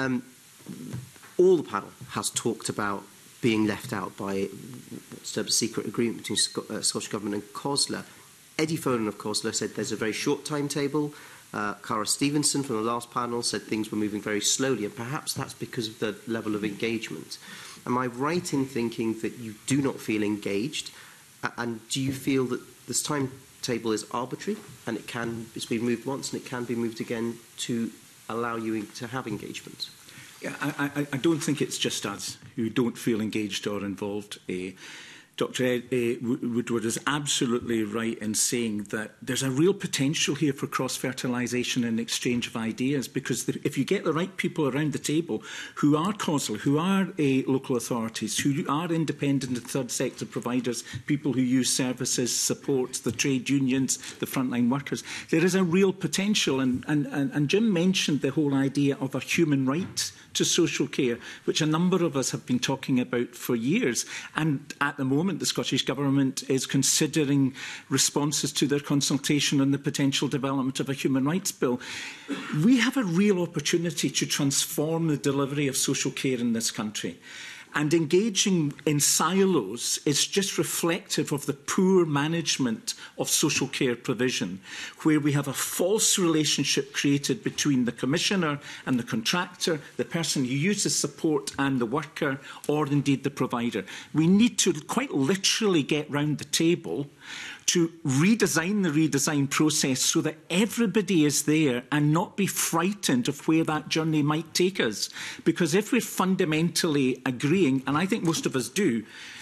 all the panel has talked about being left out by what's a secret agreement between Scottish Government and COSLA. Eddie Fonan of COSLA said there's a very short timetable. Cara Stevenson from the last panel said things were moving very slowly, and perhaps that's because of the level of engagement. Am I right in thinking that you do not feel engaged? And do you feel that this timetable is arbitrary and it's been moved once and it can be moved again to allow you to have engagement? Yeah, I don't think it's just us who don't feel engaged or involved. Dr. Woodward is absolutely right in saying that there's a real potential here for cross-fertilisation and exchange of ideas, because if you get the right people around the table who are COSLA, who are local authorities, who are independent and third sector providers, people who use services, support, the trade unions, the frontline workers, there is a real potential. And Jim mentioned the whole idea of a human right to social care, which a number of us have been talking about for years. And at the moment, the Scottish Government is considering responses to their consultation on the potential development of a human rights bill. We have a real opportunity to transform the delivery of social care in this country. And engaging in silos is just reflective of the poor management of social care provision, where we have a false relationship created between the commissioner and the contractor, the person who uses support and the worker, or indeed the provider. We need to quite literally get round the table to redesign the redesign process so that everybody is there and not be frightened of where that journey might take us. Because if we're fundamentally agreeing, and I think most of us do,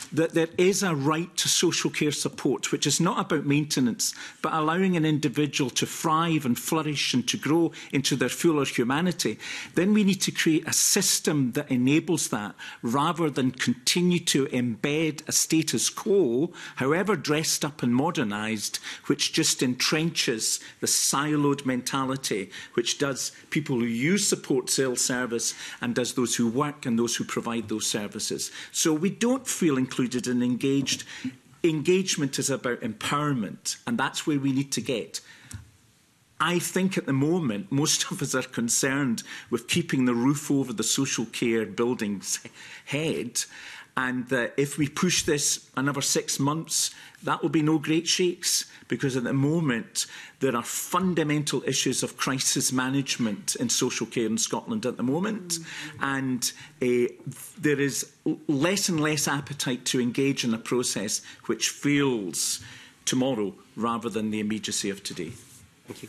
that there is a right to social care support, which is not about maintenance, but allowing an individual to thrive and flourish and to grow into their fuller humanity, then we need to create a system that enables that, rather than continue to embed a status quo, however dressed up and modernised, which just entrenches the siloed mentality, which does people who use support service and does those who work and those who provide those services. So we don't feel included and engaged. Engagement is about empowerment, and that's where we need to get. I think at the moment, most of us are concerned with keeping the roof over the social care building's head, and that if we push this another 6 months, that will be no great shakes, because at the moment there are fundamental issues of crisis management in social care in Scotland at the moment, and there is less and less appetite to engage in a process which feels tomorrow rather than the immediacy of today. Thank you.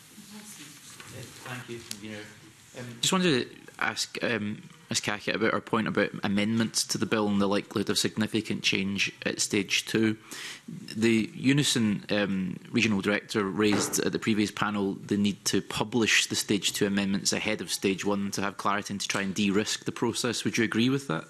Thank you, Convener. Just wanted to ask Ms Cackett about her point about amendments to the bill and the likelihood of significant change at stage 2. The Unison Regional Director raised at the previous panel the need to publish the stage 2 amendments ahead of stage 1 to have clarity and to try and de-risk the process. Would you agree with that?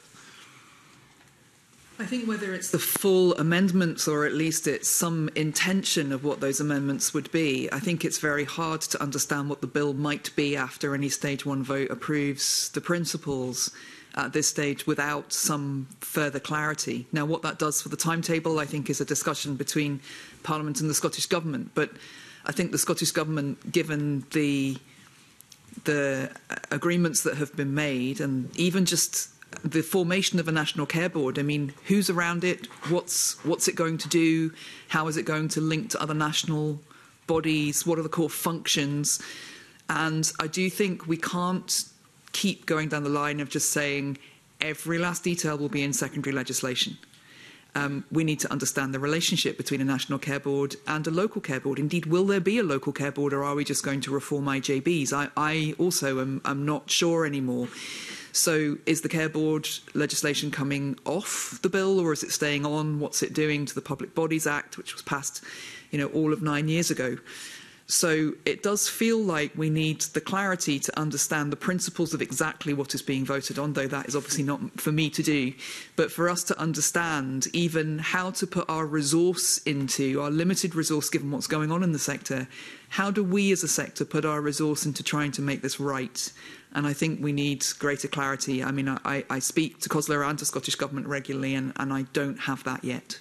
I think whether it's the full amendments or at least it's some intention of what those amendments would be, I think it's very hard to understand what the bill might be after any stage 1 vote approves the principles at this stage without some further clarity. Now, what that does for the timetable, I think, is a discussion between Parliament and the Scottish Government. But I think the Scottish Government, given the agreements that have been made, and even just the formation of a National Care Board, I mean, who's around it? What's it going to do? How is it going to link to other national bodies? What are the core functions? And I do think we can't keep going down the line of just saying every last detail will be in secondary legislation. We need to understand the relationship between a National Care Board and a local care board. Indeed, will there be a local care board, or are we just going to reform IJBs? I also am not sure anymore. So is the Care Board legislation coming off the bill, or is it staying on? What's it doing to the Public Bodies Act, which was passed, all of 9 years ago? So it does feel like we need the clarity to understand the principles of exactly what is being voted on, though that is obviously not for me to do, but for us to understand even how to put our resource into, our limited resource given what's going on in the sector, how do we as a sector put our resource into trying to make this right? And I think we need greater clarity. I mean, I speak to COSLA and to Scottish Government regularly, and I don't have that yet.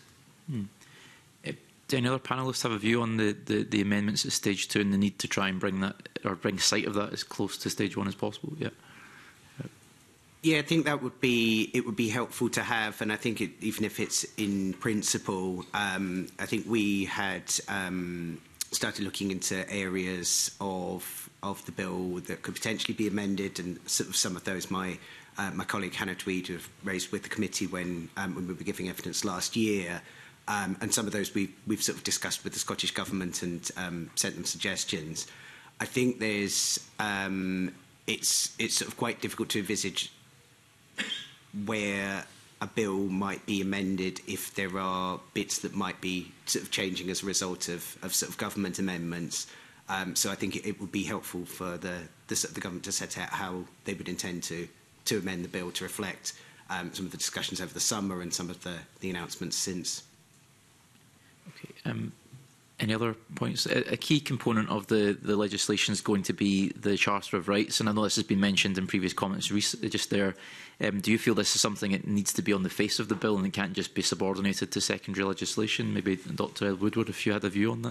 Do any other panellists have a view on the amendments at stage 2 and the need to try and bring that, or bring sight of that as close to stage 1 as possible? Yeah. Yeah, I think that would be helpful to have, and I think even if it's in principle, I think we had started looking into areas of the bill that could potentially be amended, and sort of some of those my colleague Hannah Tweed have raised with the committee when we were giving evidence last year. And some of those we've sort of discussed with the Scottish Government and sent them suggestions. I think there's it's sort of quite difficult to envisage where a bill might be amended if there are bits that might be sort of changing as a result of sort of government amendments. So I think it would be helpful for the government to set out how they would intend to amend the bill to reflect some of the discussions over the summer and some of the announcements since. Okay. Any other points? A key component of the legislation is going to be the Charter of Rights, and I know this has been mentioned in previous comments recently just there. Do you feel this is something that needs to be on the face of the bill and it can't just be subordinated to secondary legislation? Maybe Dr Woodward, if you had a view on that.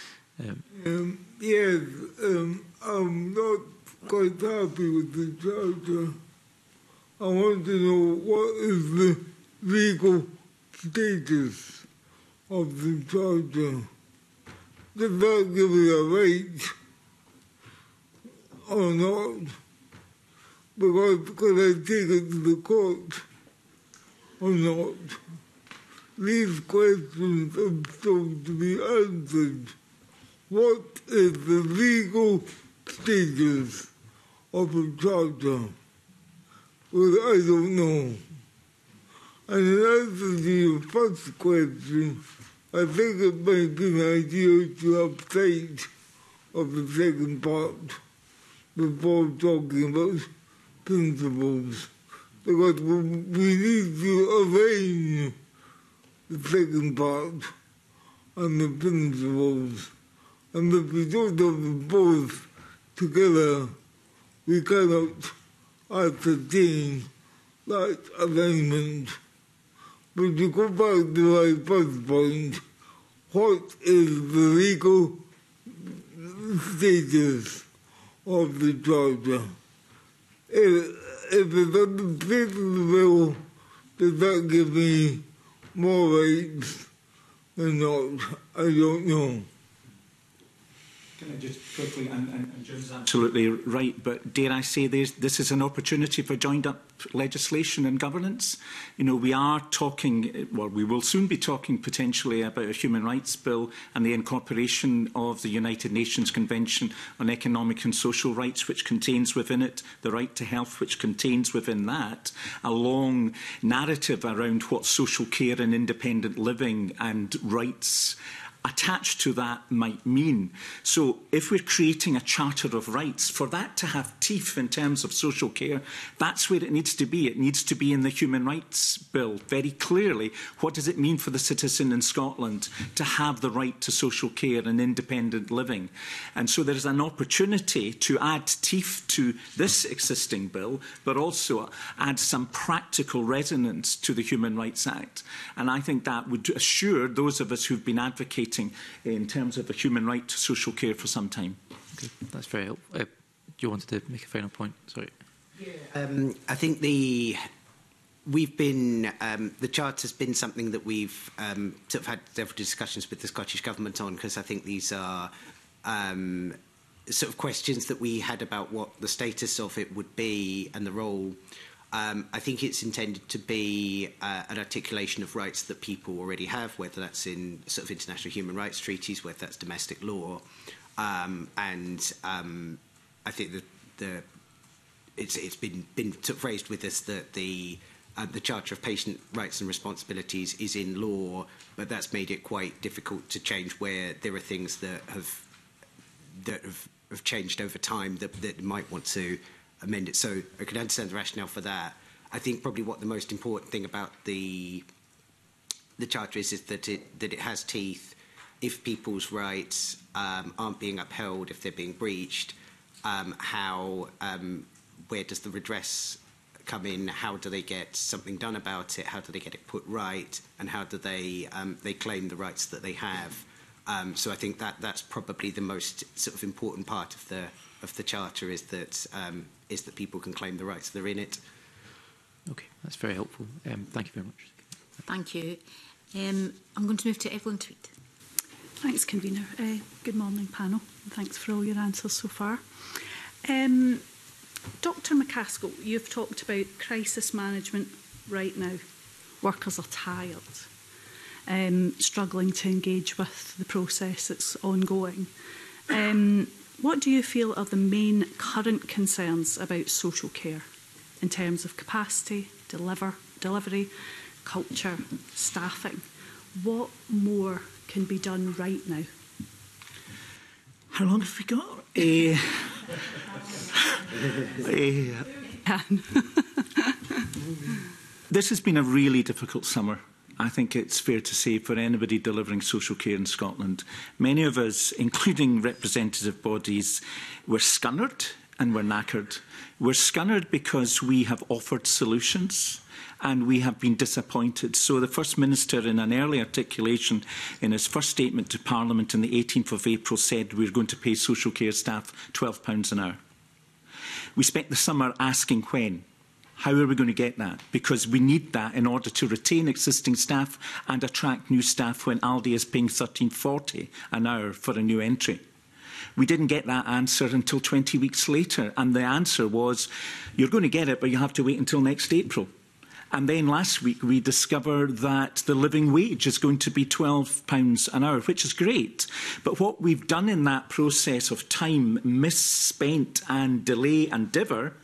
Yes, I'm not quite happy with the Charter. I want to know what is the legal status of the Charter. Does that give it a right or not? Because could I take it to the court or not? These questions are still to be answered. What is the legal status of a charter? Well, I don't know. And in answer to your first question, I think it might be an idea to update of the second part before talking about principles, because we need to arrange the second part and the principles, and if we don't have them both together, we cannot ascertain that alignment. But to go back to my first point, what is the legal status of the Charter? If it's on the face of the bill, does that give me more rights or not? I don't know. Can I just quickly, and Jim's absolutely right, but dare I say this is an opportunity for joined-up legislation and governance. You know, we are talking, well, we will soon be talking potentially about a human rights bill and the incorporation of the United Nations Convention on Economic and Social Rights, which contains within it the right to health, which contains within that a long narrative around what social care and independent living and rights attached to that might mean. So if we're creating a charter of rights, for that to have teeth in terms of social care, that's where it needs to be. It needs to be in the Human Rights Bill very clearly. What does it mean for the citizen in Scotland to have the right to social care and independent living? And so there's an opportunity to add teeth to this existing bill, but also add some practical resonance to the Human Rights Act. And I think that would assure those of us who've been advocating in terms of a human right to social care for some time. Okay, that's very helpful. Do you wanted to make a final point? Sorry. I think the Charter's been something that we've sort of had several discussions with the Scottish Government on, because I think these are sort of questions that we had about what the status of it would be and the role. I think it's intended to be an articulation of rights that people already have, whether that's in sort of international human rights treaties, whether that's domestic law, and I think that it's been sort of raised with us that the Charter of Patient Rights and Responsibilities is in law, but that's made it quite difficult to change where there are things that have changed over time that might want to amend it. So I can understand the rationale for that. I think probably what the most important thing about the Charter is that it has teeth. If people's rights aren't being upheld, if they're being breached, where does the redress come in? How do they get something done about it? How do they get it put right? And how do they claim the rights that they have? So I think that's probably the most sort of important part of the Charter, is that people can claim the rights that are in it. Okay, that's very helpful. Thank you very much. Thank you. I'm going to move to Evelyn Tweed. Thanks, Convener. Good morning, panel. And thanks for all your answers so far. Dr McCaskill, you've talked about crisis management right now. Workers are tired, struggling to engage with the process that's ongoing. What do you feel are the main current concerns about social care in terms of capacity, delivery, culture, staffing? What more can be done right now? How long have we got? This has been a really difficult summer. I think it's fair to say, for anybody delivering social care in Scotland. Many of us, including representative bodies, were scunnered and were knackered. We're scunnered because we have offered solutions and we have been disappointed. So the First Minister, in an early articulation in his first statement to Parliament on the 18th of April, said we're going to pay social care staff £12 an hour. We spent the summer asking when. How are we going to get that? Because we need that in order to retain existing staff and attract new staff when Aldi is paying £13.40 an hour for a new entry. We didn't get that answer until 20 weeks later, and the answer was, you're going to get it, but you have to wait until next April. And then last week we discovered that the living wage is going to be £12 an hour, which is great. But what we've done in that process of time misspent and delay and diver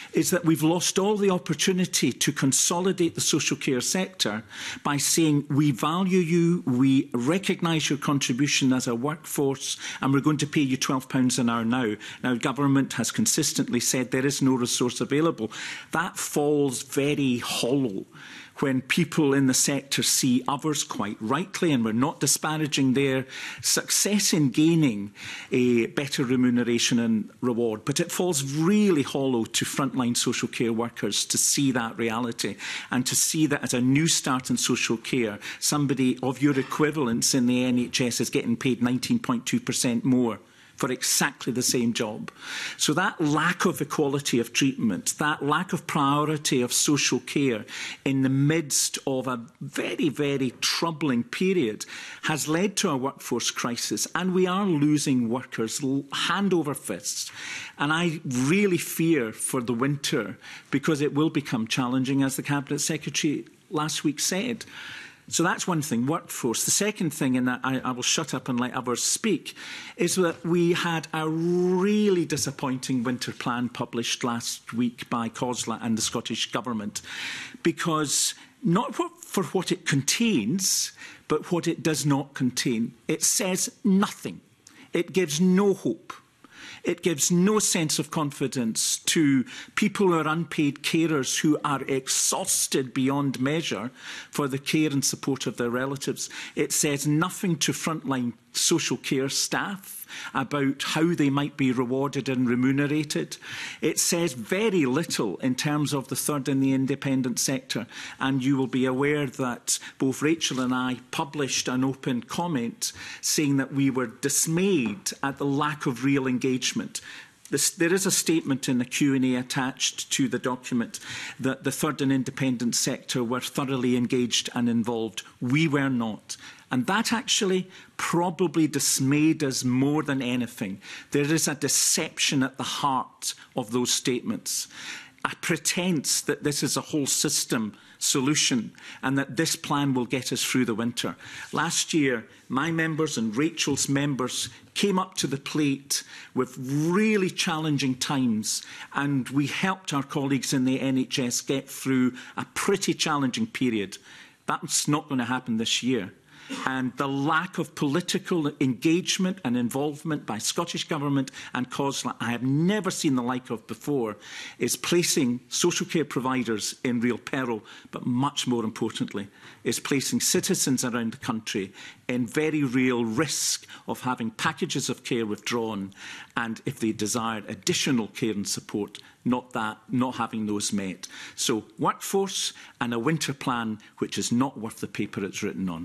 is that we've lost all the opportunity to consolidate the social care sector by saying we value you, we recognise your contribution as a workforce, and we're going to pay you £12 an hour now. Now, government has consistently said there is no resource available. That falls very hollow when people in the sector see others, quite rightly, and we're not disparaging their success in gaining a better remuneration and reward, but it falls really hollow to frontline social care workers to see that reality and to see that as a new start in social care, somebody of your equivalence in the NHS is getting paid 19.2% more for exactly the same job. So that lack of equality of treatment, that lack of priority of social care in the midst of a very, very troubling period has led to a workforce crisis, and we are losing workers hand over fist. And I really fear for the winter, because it will become challenging, as the Cabinet Secretary last week said. So that's one thing, workforce. The second thing, and I will shut up and let others speak, is that we had a really disappointing winter plan published last week by COSLA and the Scottish Government, because not for what it contains, but what it does not contain. It says nothing. It gives no hope. It gives no sense of confidence to people who are unpaid carers who are exhausted beyond measure for the care and support of their relatives. It says nothing to frontline social care staff about how they might be rewarded and remunerated. It says very little in terms of the third and the independent sector, and you will be aware that both Rachel and I published an open comment saying that we were dismayed at the lack of real engagement. There is a statement in the Q&A attached to the document that the third and independent sector were thoroughly engaged and involved. We were not. And that actually probably dismayed us more than anything. There is a deception at the heart of those statements, a pretence that this is a whole system solution and that this plan will get us through the winter. Last year, my members and Rachel's members came up to the plate with really challenging times, and we helped our colleagues in the NHS get through a pretty challenging period. That's not going to happen this year. And the lack of political engagement and involvement by Scottish Government and COSLA, I have never seen the like of before, is placing social care providers in real peril, but much more importantly, is placing citizens around the country in very real risk of having packages of care withdrawn, and if they desired additional care and support, not having those met. So workforce and a winter plan which is not worth the paper it's written on.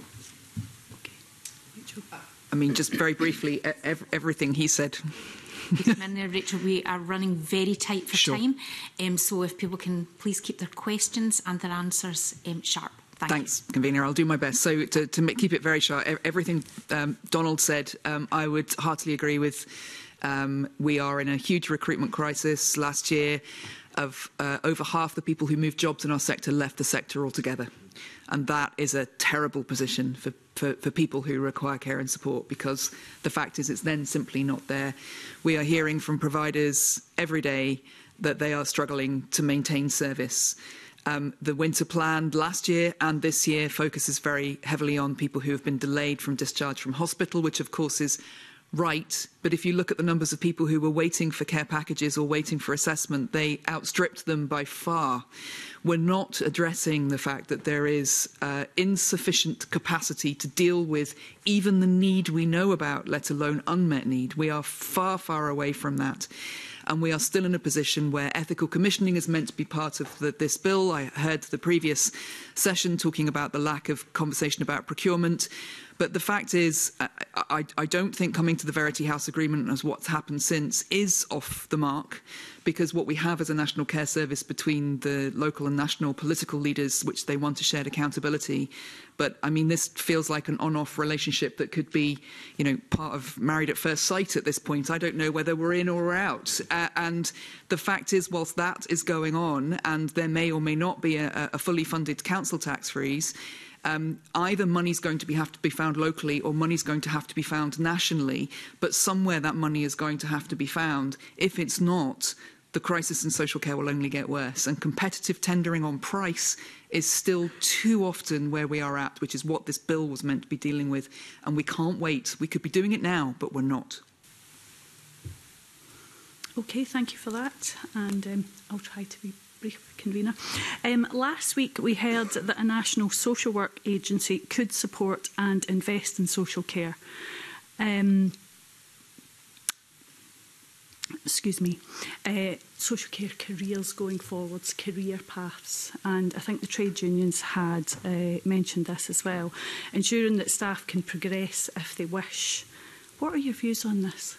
I mean, just very briefly, everything he said. Rachel, we are running very tight for time, so if people can please keep their questions and their answers sharp. Thanks, Convener. I'll do my best. So to keep it very short, everything Donald said, I would heartily agree with. We are in a huge recruitment crisis. Last year, over half the people who moved jobs in our sector left the sector altogether. And that is a terrible position for people who require care and support, because the fact is it's then simply not there. We are hearing from providers every day that they are struggling to maintain service. The winter plan last year and this year focuses very heavily on people who have been delayed from discharge from hospital, which of course is right. But if you look at the numbers of people who were waiting for care packages or waiting for assessment, they outstripped them by far. We're not addressing the fact that there is insufficient capacity to deal with even the need we know about, let alone unmet need. We are far, far away from that. And we are still in a position where ethical commissioning is meant to be part of this bill. I heard the previous session talking about the lack of conversation about procurement. But the fact is, I don't think coming to the Verity House agreement as what's happened since is off the mark, because what we have is a national care service between the local and national political leaders, which they want to share accountability. But I mean, this feels like an on-off relationship that could be, part of Married at First Sight at this point. I don't know whether we're in or we're out. And the fact is, whilst that is going on, and there may or may not be a fully funded council tax freeze, either money's going to have to be found locally or money's going to have to be found nationally, but somewhere that money is going to have to be found. If it's not, the crisis in social care will only get worse. And competitive tendering on price is still too often where we are at, which is what this bill was meant to be dealing with. And we can't wait. We could be doing it now, but we're not. Okay, thank you for that. And I'll try to be brief, Convener. Last week we heard that a national social work agency could support and invest in social care. Social care careers going forwards, career paths, and I think the trade unions had mentioned this as well, ensuring that staff can progress if they wish. What are your views on this?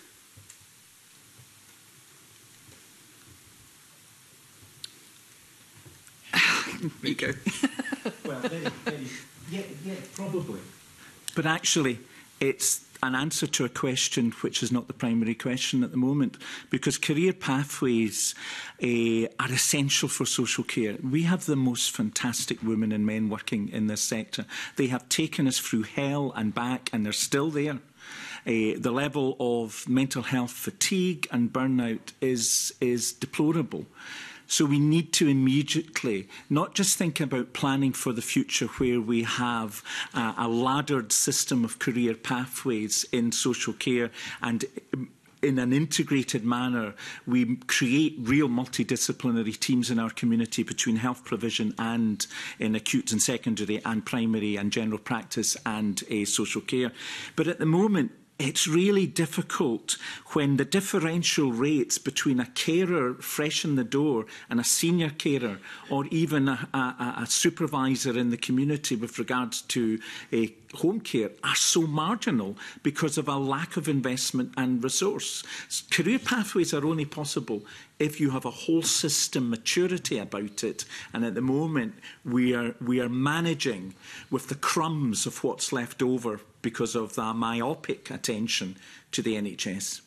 There you go. Well, yeah, probably. But actually, it's an answer to a question which is not the primary question at the moment, because career pathways are essential for social care. We have the most fantastic women and men working in this sector. They have taken us through hell and back, and they're still there. The level of mental health fatigue and burnout is deplorable. So we need to immediately not just think about planning for the future where we have a laddered system of career pathways in social care, and in an integrated manner we create real multidisciplinary teams in our community between health provision and in acute and secondary and primary and general practice and social care. But at the moment, it's really difficult when the differential rates between a carer fresh in the door and a senior carer, or even a supervisor in the community with regards to home care, are so marginal because of a lack of investment and resource. Career pathways are only possible if you have a whole system maturity about it, and at the moment we are managing with the crumbs of what's left over because of the myopic attention to the NHS.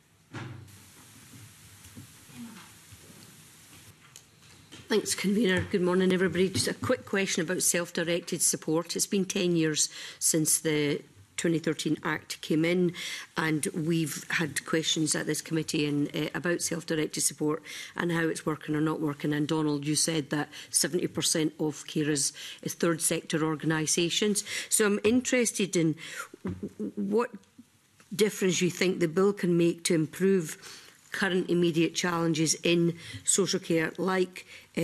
Thanks, Convener. Good morning, everybody. Just a quick question about self-directed support. It's been 10 years since the 2013 Act came in, and we've had questions at this committee about self-directed support and how it's working or not working. And Donald, you said that 70% of carers is third sector organisations. So I'm interested in what difference you think the bill can make to improve current immediate challenges in social care, like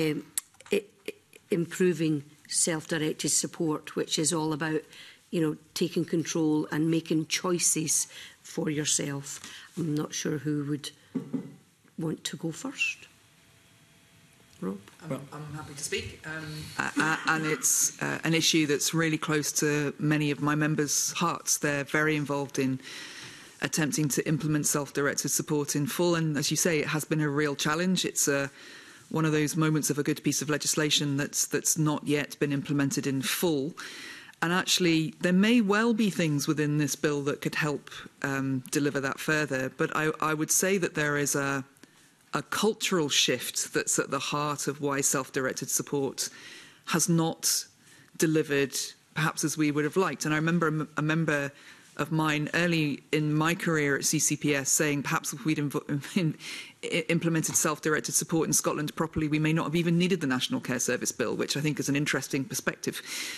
improving self-directed support, which is all about taking control and making choices for yourself. I'm not sure who would want to go first. Rob? I'm happy to speak. And it's an issue that's really close to many of my members' hearts. They're very involved in attempting to implement self-directed support in full. And as you say, it has been a real challenge. It's one of those moments of a good piece of legislation that's not yet been implemented in full. And actually, there may well be things within this bill that could help deliver that further. But I would say that there is a cultural shift that's at the heart of why self-directed support has not delivered perhaps as we would have liked. And I remember a member of mine early in my career at CCPS saying perhaps if we'd implemented self-directed support in Scotland properly, we may not have even needed the National Care Service Bill, which I think is an interesting perspective.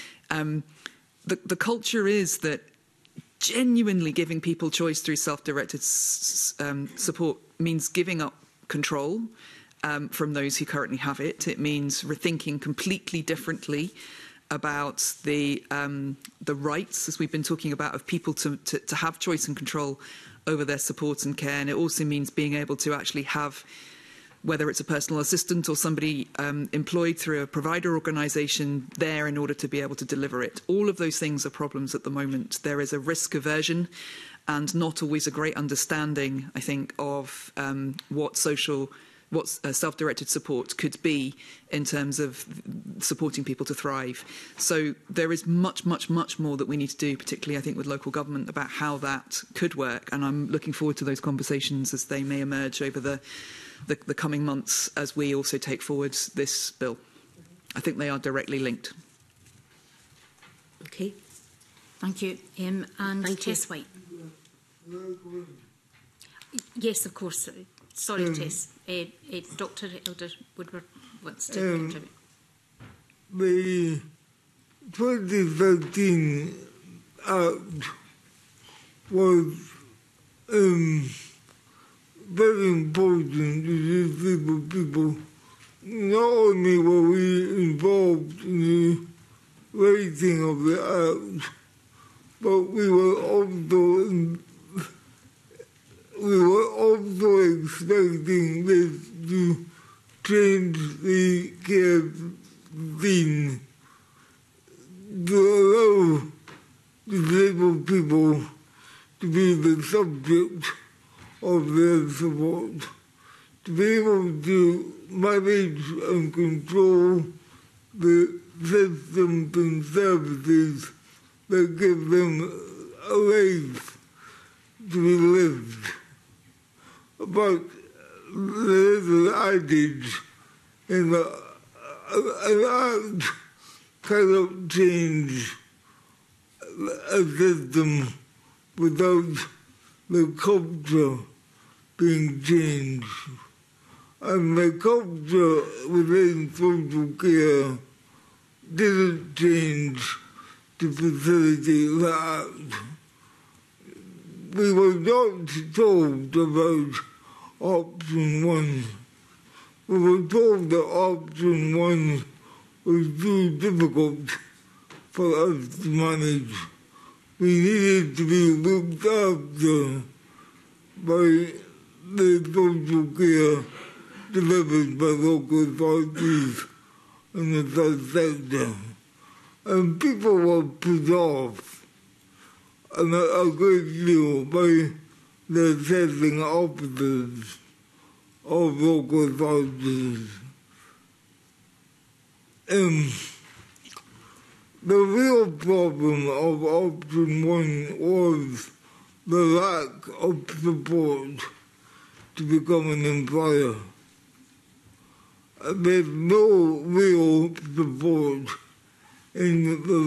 The culture is that genuinely giving people choice through self-directed support means giving up control from those who currently have it. It means rethinking completely differently about the rights, as we've been talking about, of people to have choice and control over their support and care. And it also means being able to actually have, whether it's a personal assistant or somebody employed through a provider organisation there in order to be able to deliver it. All of those things are problems at the moment. There is a risk aversion and not always a great understanding, I think, of what self-directed support could be in terms of supporting people to thrive. So there is much, much, much more that we need to do, particularly, I think, with local government about how that could work. And I'm looking forward to those conversations as they may emerge over the coming months as we also take forward this bill. I think they are directly linked. Okay. Thank you. And Tess White. Yes, of course. Sorry, Tess. Dr Elder Woodward wants to contribute. The 2013 Act was very important to disabled people. Not only were we involved in the raising of the Act, but we were also expecting this to change the care scene to allow disabled people to be the subject of their support, to be able to manage and control the systems and services that give them a life to be lived. But there is an adage in an act cannot change a system without the culture being changed. And the culture within social care didn't change to facilitate that. We were not told about option one. We were told that option one was too difficult for us to manage. We needed to be looked after by the social care delivered by local authorities in the third sector. And people were put off a great deal by the assessing officers of local authorities. The real problem of option one was the lack of support to become an employer. There's no real support in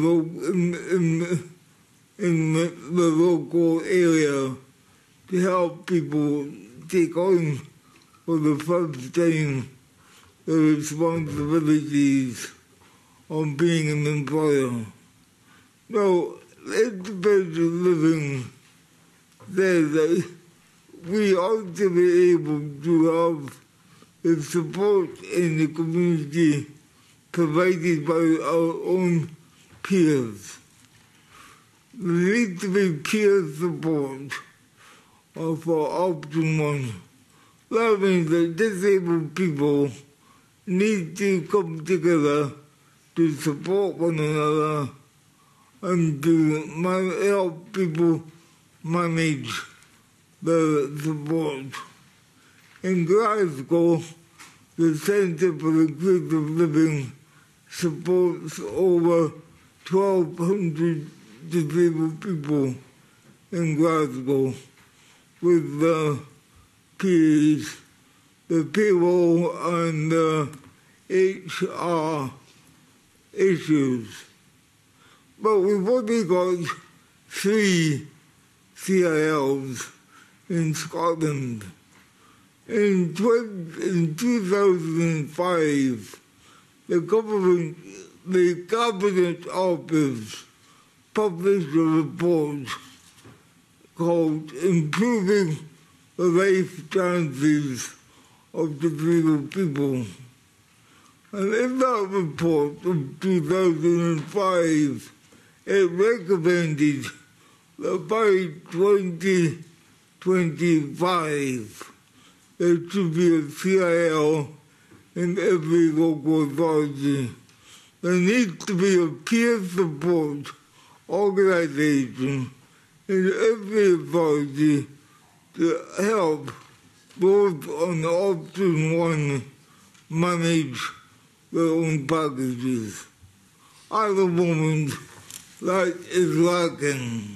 the local area to help people take on for the first time the responsibilities of being an employer. Now, independent living says that we ought to be able to have the support in the community provided by our own peers. There needs to be peer support for option one. That means that disabled people need to come together to support one another and to help people manage the support. In Glasgow, the Centre for Inclusive Living supports over 1,200 disabled people in Glasgow with the PAs, the payroll and the HR issues. But we've only got 3 CILs in Scotland. In 2005, the Cabinet Office published a report called Improving the Life Chances of Disabled People. And in that report of 2005, it recommended that by 2025, there should be a CIL in every local authority. There needs to be a peer support organization in every authority to help those on option one manage their own packages. At the moment, that is lacking.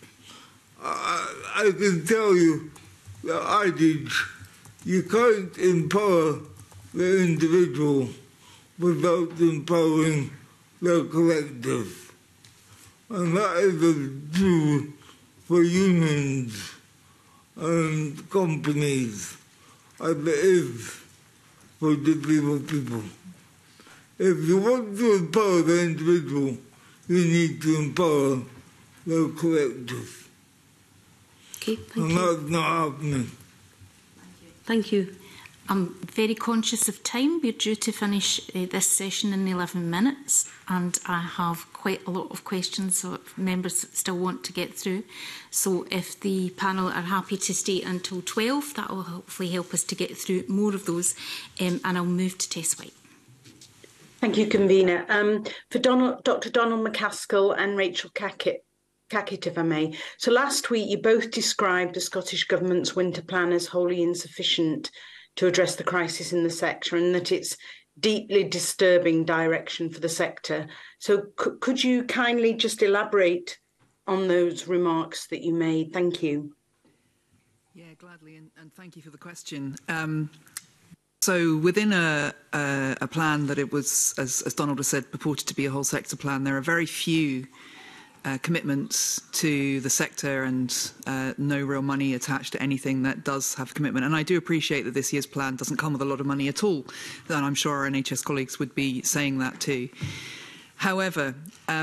I can tell you the adage, you can't empower the individual without empowering the collective. And that is true for unions and companies. as it is for disabled people. If you want to empower the individual, you need to empower the collective. Okay, thank and you. That's not happening. Thank you. I'm very conscious of time. We're due to finish this session in 11 minutes, and I have quite a lot of questions, so if members still want to get through. So if the panel are happy to stay until 12, that will hopefully help us to get through more of those, and I'll move to Tess White. Thank you, Convener. For Dr Donald McCaskill and Rachel Cackett, if I may. So last week you both described the Scottish Government's winter plan as wholly insufficient to address the crisis in the sector, and that it's deeply disturbing direction for the sector. So could you kindly just elaborate on those remarks that you made? Thank you. Yeah, gladly, and thank you for the question. So within a plan that it was, as Donald has said, purported to be a whole sector plan, there are very few commitments to the sector and no real money attached to anything that does have commitment. And I do appreciate that this year's plan doesn't come with a lot of money at all. And I'm sure our NHS colleagues would be saying that too. However,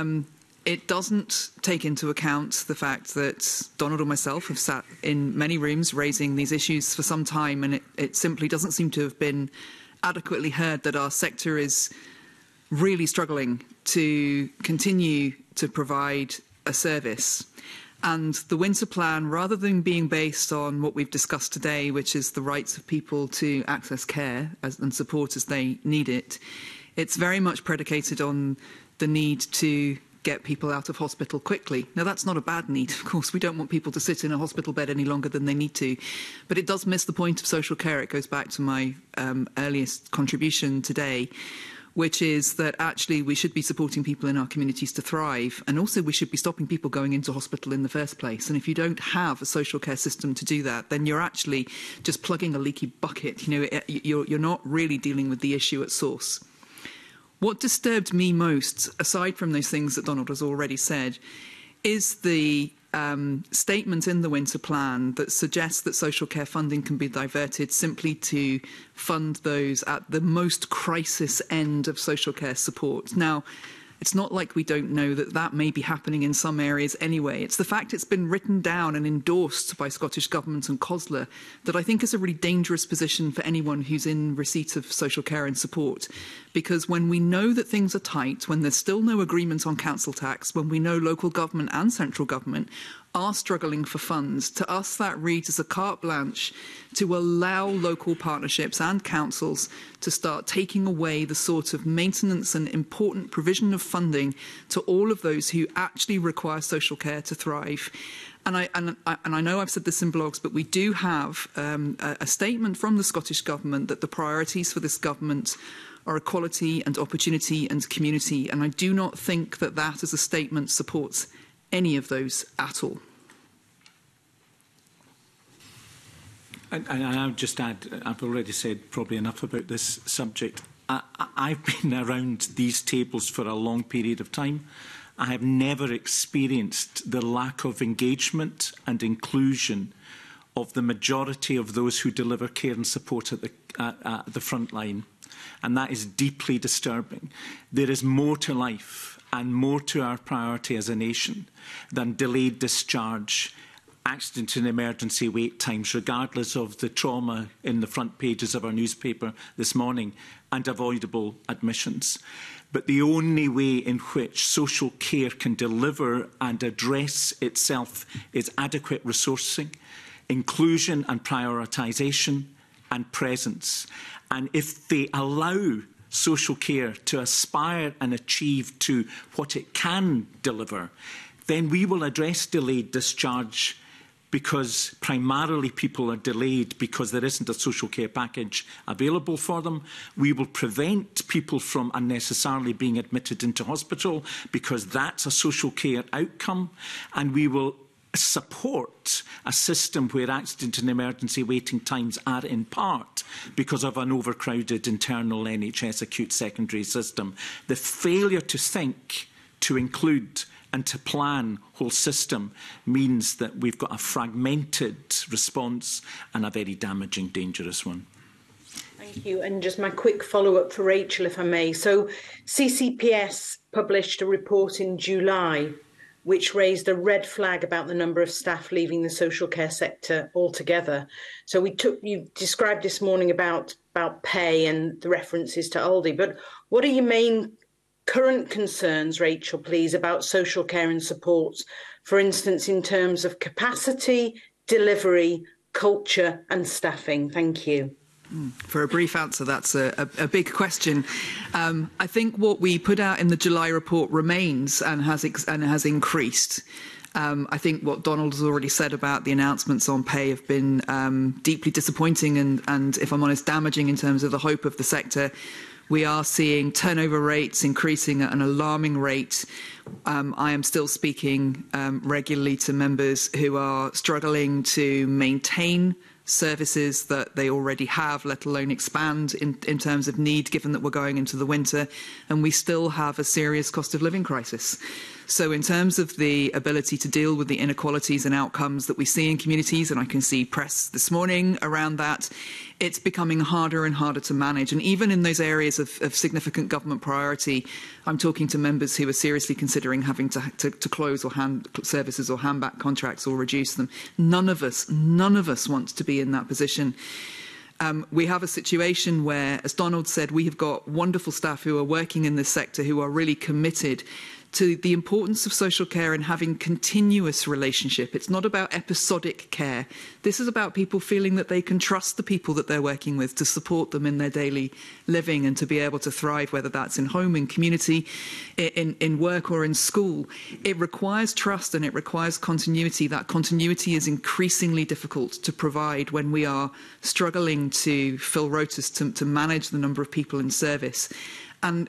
it doesn't take into account the fact that Donald and myself have sat in many rooms raising these issues for some time, and it simply doesn't seem to have been adequately heard that our sector is really struggling to continue to provide a service. And the winter plan, rather than being based on what we've discussed today, which is the rights of people to access care and support as they need it, it's very much predicated on the need to get people out of hospital quickly. Now, that's not a bad need. Of course, we don't want people to sit in a hospital bed any longer than they need to. But it does miss the point of social care. It goes back to my earliest contribution today, which is that actually we should be supporting people in our communities to thrive, and also we should be stopping people going into hospital in the first place. And if you don't have a social care system to do that, then you're actually just plugging a leaky bucket. You know, you're not really dealing with the issue at source. What disturbed me most, aside from those things that Donald has already said, is the statement in the winter plan that suggests that social care funding can be diverted simply to fund those at the most crisis end of social care support. Now, it's not like we don't know that that may be happening in some areas anyway. It's the fact it's been written down and endorsed by Scottish Government and COSLA that I think is a really dangerous position for anyone who's in receipt of social care and support. Because when we know that things are tight, when there's still no agreement on council tax, when we know local government and central government are struggling for funds, to us that reads as a carte blanche to allow local partnerships and councils to start taking away the sort of maintenance and important provision of funding to all of those who actually require social care to thrive. And I know I've said this in blogs, but we do have a statement from the Scottish Government that the priorities for this government are equality and opportunity and community. And I do not think that that as a statement supports any of those at all. And I would just add, I've already said probably enough about this subject. I've been around these tables for a long period of time. I have never experienced the lack of engagement and inclusion of the majority of those who deliver care and support at the front line. And that is deeply disturbing. There is more to life and more to our priority as a nation than delayed discharge, accident and emergency wait times, regardless of the trauma in the front pages of our newspaper this morning, and avoidable admissions. But the only way in which social care can deliver and address itself is adequate resourcing, inclusion and prioritisation, and presence. And if they allow social care to aspire and achieve to what it can deliver, then we will address delayed discharge, because primarily people are delayed because there isn't a social care package available for them. We will prevent people from unnecessarily being admitted into hospital because that's a social care outcome. And we will support a system where accident and emergency waiting times are in part because of an overcrowded internal NHS acute secondary system. The failure to think, to include and to plan whole system means that we've got a fragmented response and a very damaging, dangerous one. Thank you. And just my quick follow-up for Rachel, if I may. So CCPS published a report in July which raised a red flag about the number of staff leaving the social care sector altogether. So you described this morning about pay and the references to Aldi, but what are your main current concerns, Rachel, please, about social care and support, for instance, in terms of capacity, delivery, culture and staffing? Thank you. For a brief answer, that's a big question. I think what we put out in the July report remains and has increased. I think what Donald has already said about the announcements on pay have been deeply disappointing and, if I'm honest, damaging in terms of the hope of the sector. We are seeing turnover rates increasing at an alarming rate. I am still speaking regularly to members who are struggling to maintain services that they already have, let alone expand in terms of need, given that we're going into the winter, and we still have a serious cost of living crisis. So in terms of the ability to deal with the inequalities and outcomes that we see in communities, and I can see press this morning around that, it's becoming harder and harder to manage. And even in those areas of significant government priority, I'm talking to members who are seriously considering having to close or hand services or hand back contracts or reduce them. None of us wants to be in that position. We have a situation where, as Donald said, we have got wonderful staff who are working in this sector who are really committed to the importance of social care and having continuous relationship. It's not about episodic care. This is about people feeling that they can trust the people that they're working with to support them in their daily living and to be able to thrive, whether that's in home, in community, in work or in school. It requires trust and it requires continuity. That continuity is increasingly difficult to provide when we are struggling to fill rotas to manage the number of people in service. And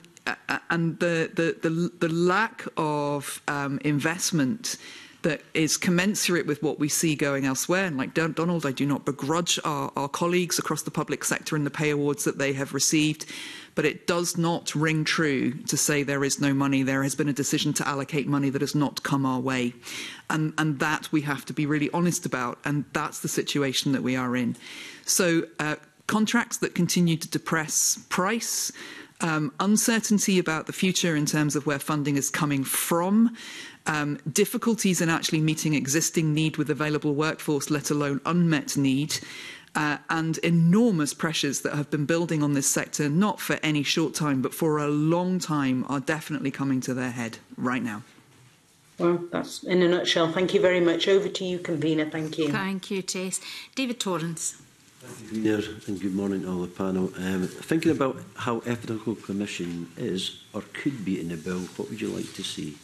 the lack of investment that is commensurate with what we see going elsewhere. And like Donald, I do not begrudge our colleagues across the public sector and the pay awards that they have received, but it does not ring true to say there is no money. There has been a decision to allocate money that has not come our way. And that we have to be really honest about, and that's the situation that we are in. So contracts that continue to depress price, uncertainty about the future in terms of where funding is coming from, difficulties in actually meeting existing need with available workforce, let alone unmet need, and enormous pressures that have been building on this sector, not for any short time, but for a long time, are definitely coming to their head right now. Well, that's in a nutshell. Thank you very much. Over to you, Convener. Thank you. Thank you, Tess. David Torrance. Convener, and good morning to all the panel. Thinking about how ethical commission is or could be in the bill, what would you like to see?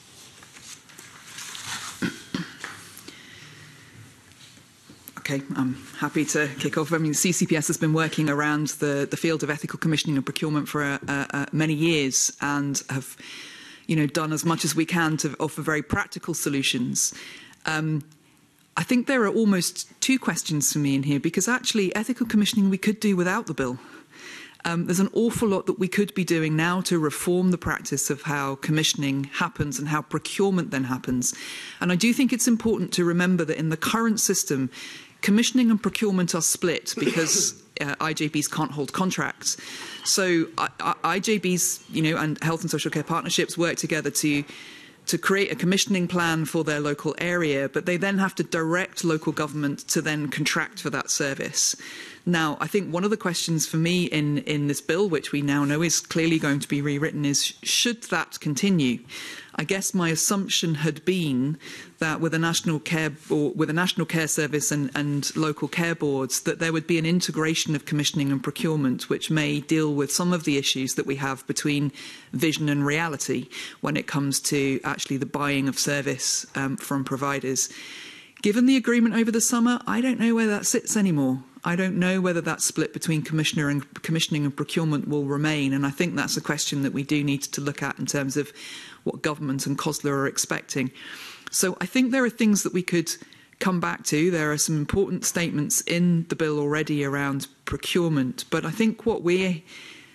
Okay, I'm happy to kick off. I mean, CCPS has been working around the field of ethical commissioning and procurement for many years and have, done as much as we can to offer very practical solutions. I think there are almost two questions for me in here, because actually ethical commissioning we could do without the bill. There's an awful lot that we could be doing now to reform the practice of how commissioning happens and how procurement then happens. And I do think it's important to remember that in the current system, commissioning and procurement are split because IJBs can't hold contracts. So IJBs, and health and social care partnerships work together to create a commissioning plan for their local area, but they then have to direct local government to then contract for that service. Now, I think one of the questions for me in this bill, which we now know is clearly going to be rewritten, is should that continue? I guess my assumption had been that with a national care service and local care boards, that there would be an integration of commissioning and procurement, which may deal with some of the issues that we have between vision and reality when it comes to actually the buying of service from providers. Given the agreement over the summer, I don't know where that sits anymore. I don't know whether that split between commissioning and procurement will remain, and I think that's a question that we do need to look at in terms of what government and COSLA are expecting. So I think there are things that we could come back to. There are some important statements in the bill already around procurement, but I think what we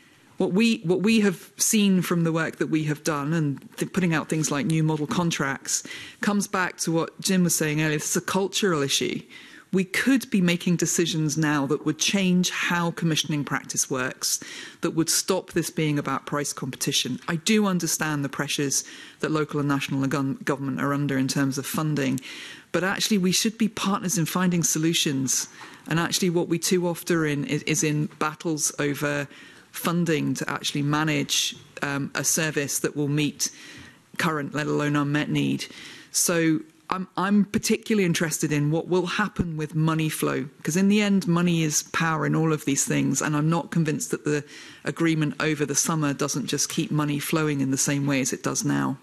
What we have seen from the work that we have done and putting out things like new model contracts comes back to what Jim was saying earlier. This is a cultural issue. We could be making decisions now that would change how commissioning practice works, that would stop this being about price competition. I do understand the pressures that local and national government are under in terms of funding, but actually we should be partners in finding solutions. And actually what we too often is in battles over funding to actually manage a service that will meet current, let alone unmet need. So I'm particularly interested in what will happen with money flow, because in the end, money is power in all of these things, and I'm not convinced that the agreement over the summer doesn't just keep money flowing in the same way as it does now.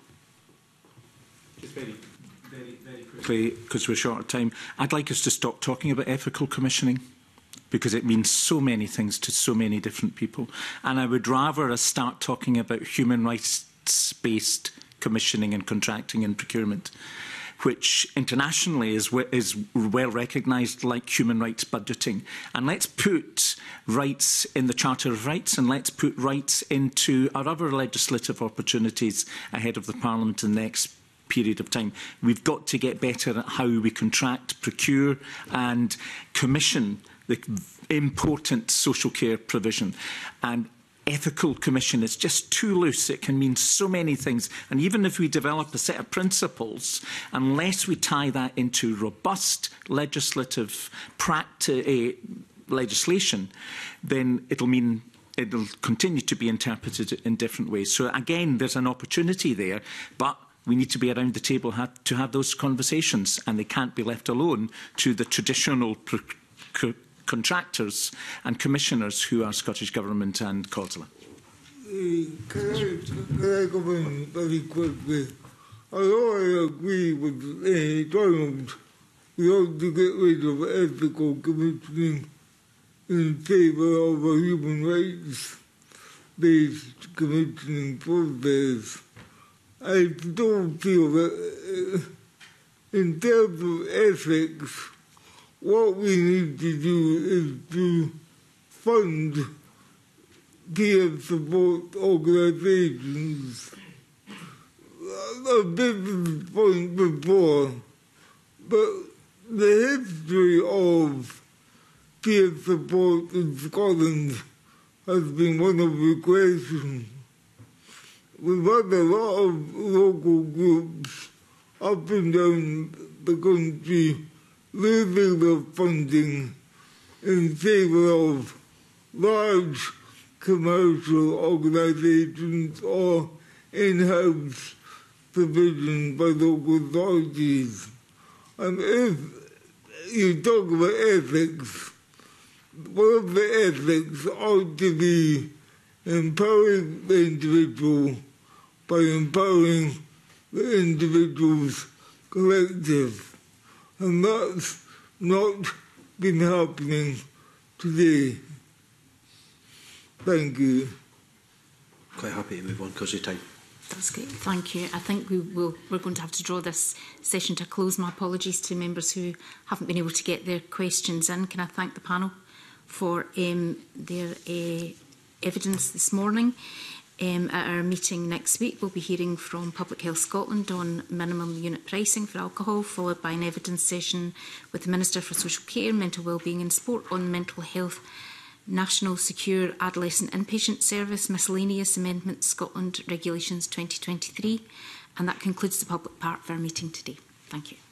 Just very quickly, because we're short of time, I'd like us to stop talking about ethical commissioning, because it means so many things to so many different people. And I would rather us start talking about human rights-based commissioning and contracting and procurement, which internationally is well recognised, like human rights budgeting. And let's put rights in the Charter of Rights, and let's put rights into our other legislative opportunities ahead of the Parliament in the next period of time. We've got to get better at how we contract, procure and commission the important social care provision. And ethical commission is just too loose. It can mean so many things. And even if we develop a set of principles, unless we tie that into robust legislative legislation, then it'll mean it'll continue to be interpreted in different ways. So again, there's an opportunity there, but we need to be around the table to have those conversations, and they can't be left alone to the traditional contractors and commissioners who are Scottish Government and COSLA. Can I come in very quickly? Although I agree with Donald, we ought to get rid of ethical commissioning in favour of a human rights-based commissioning process. I don't feel that in terms of ethics, what we need to do is to fund peer support organisations. I've been to this point before, but the history of peer support in Scotland has been one of regression. We've had a lot of local groups up and down the country losing their funding in favour of large commercial organisations or in-house provision by local authorities. And if you talk about ethics, one of the ethics ought to be empowering the individual by empowering the individual's collective. And that's not been happening today. Thank you. Quite happy to move on because of time. That's great. Thank you. I think we're going to have to draw this session to a close. My apologies to members who haven't been able to get their questions in. Can I thank the panel for their evidence this morning. At our meeting next week, we'll be hearing from Public Health Scotland on minimum unit pricing for alcohol, followed by an evidence session with the Minister for Social Care, Mental Wellbeing and Sport on mental health, National Secure Adolescent Inpatient Service, Miscellaneous Amendments Scotland Regulations 2023. And that concludes the public part of our meeting today. Thank you.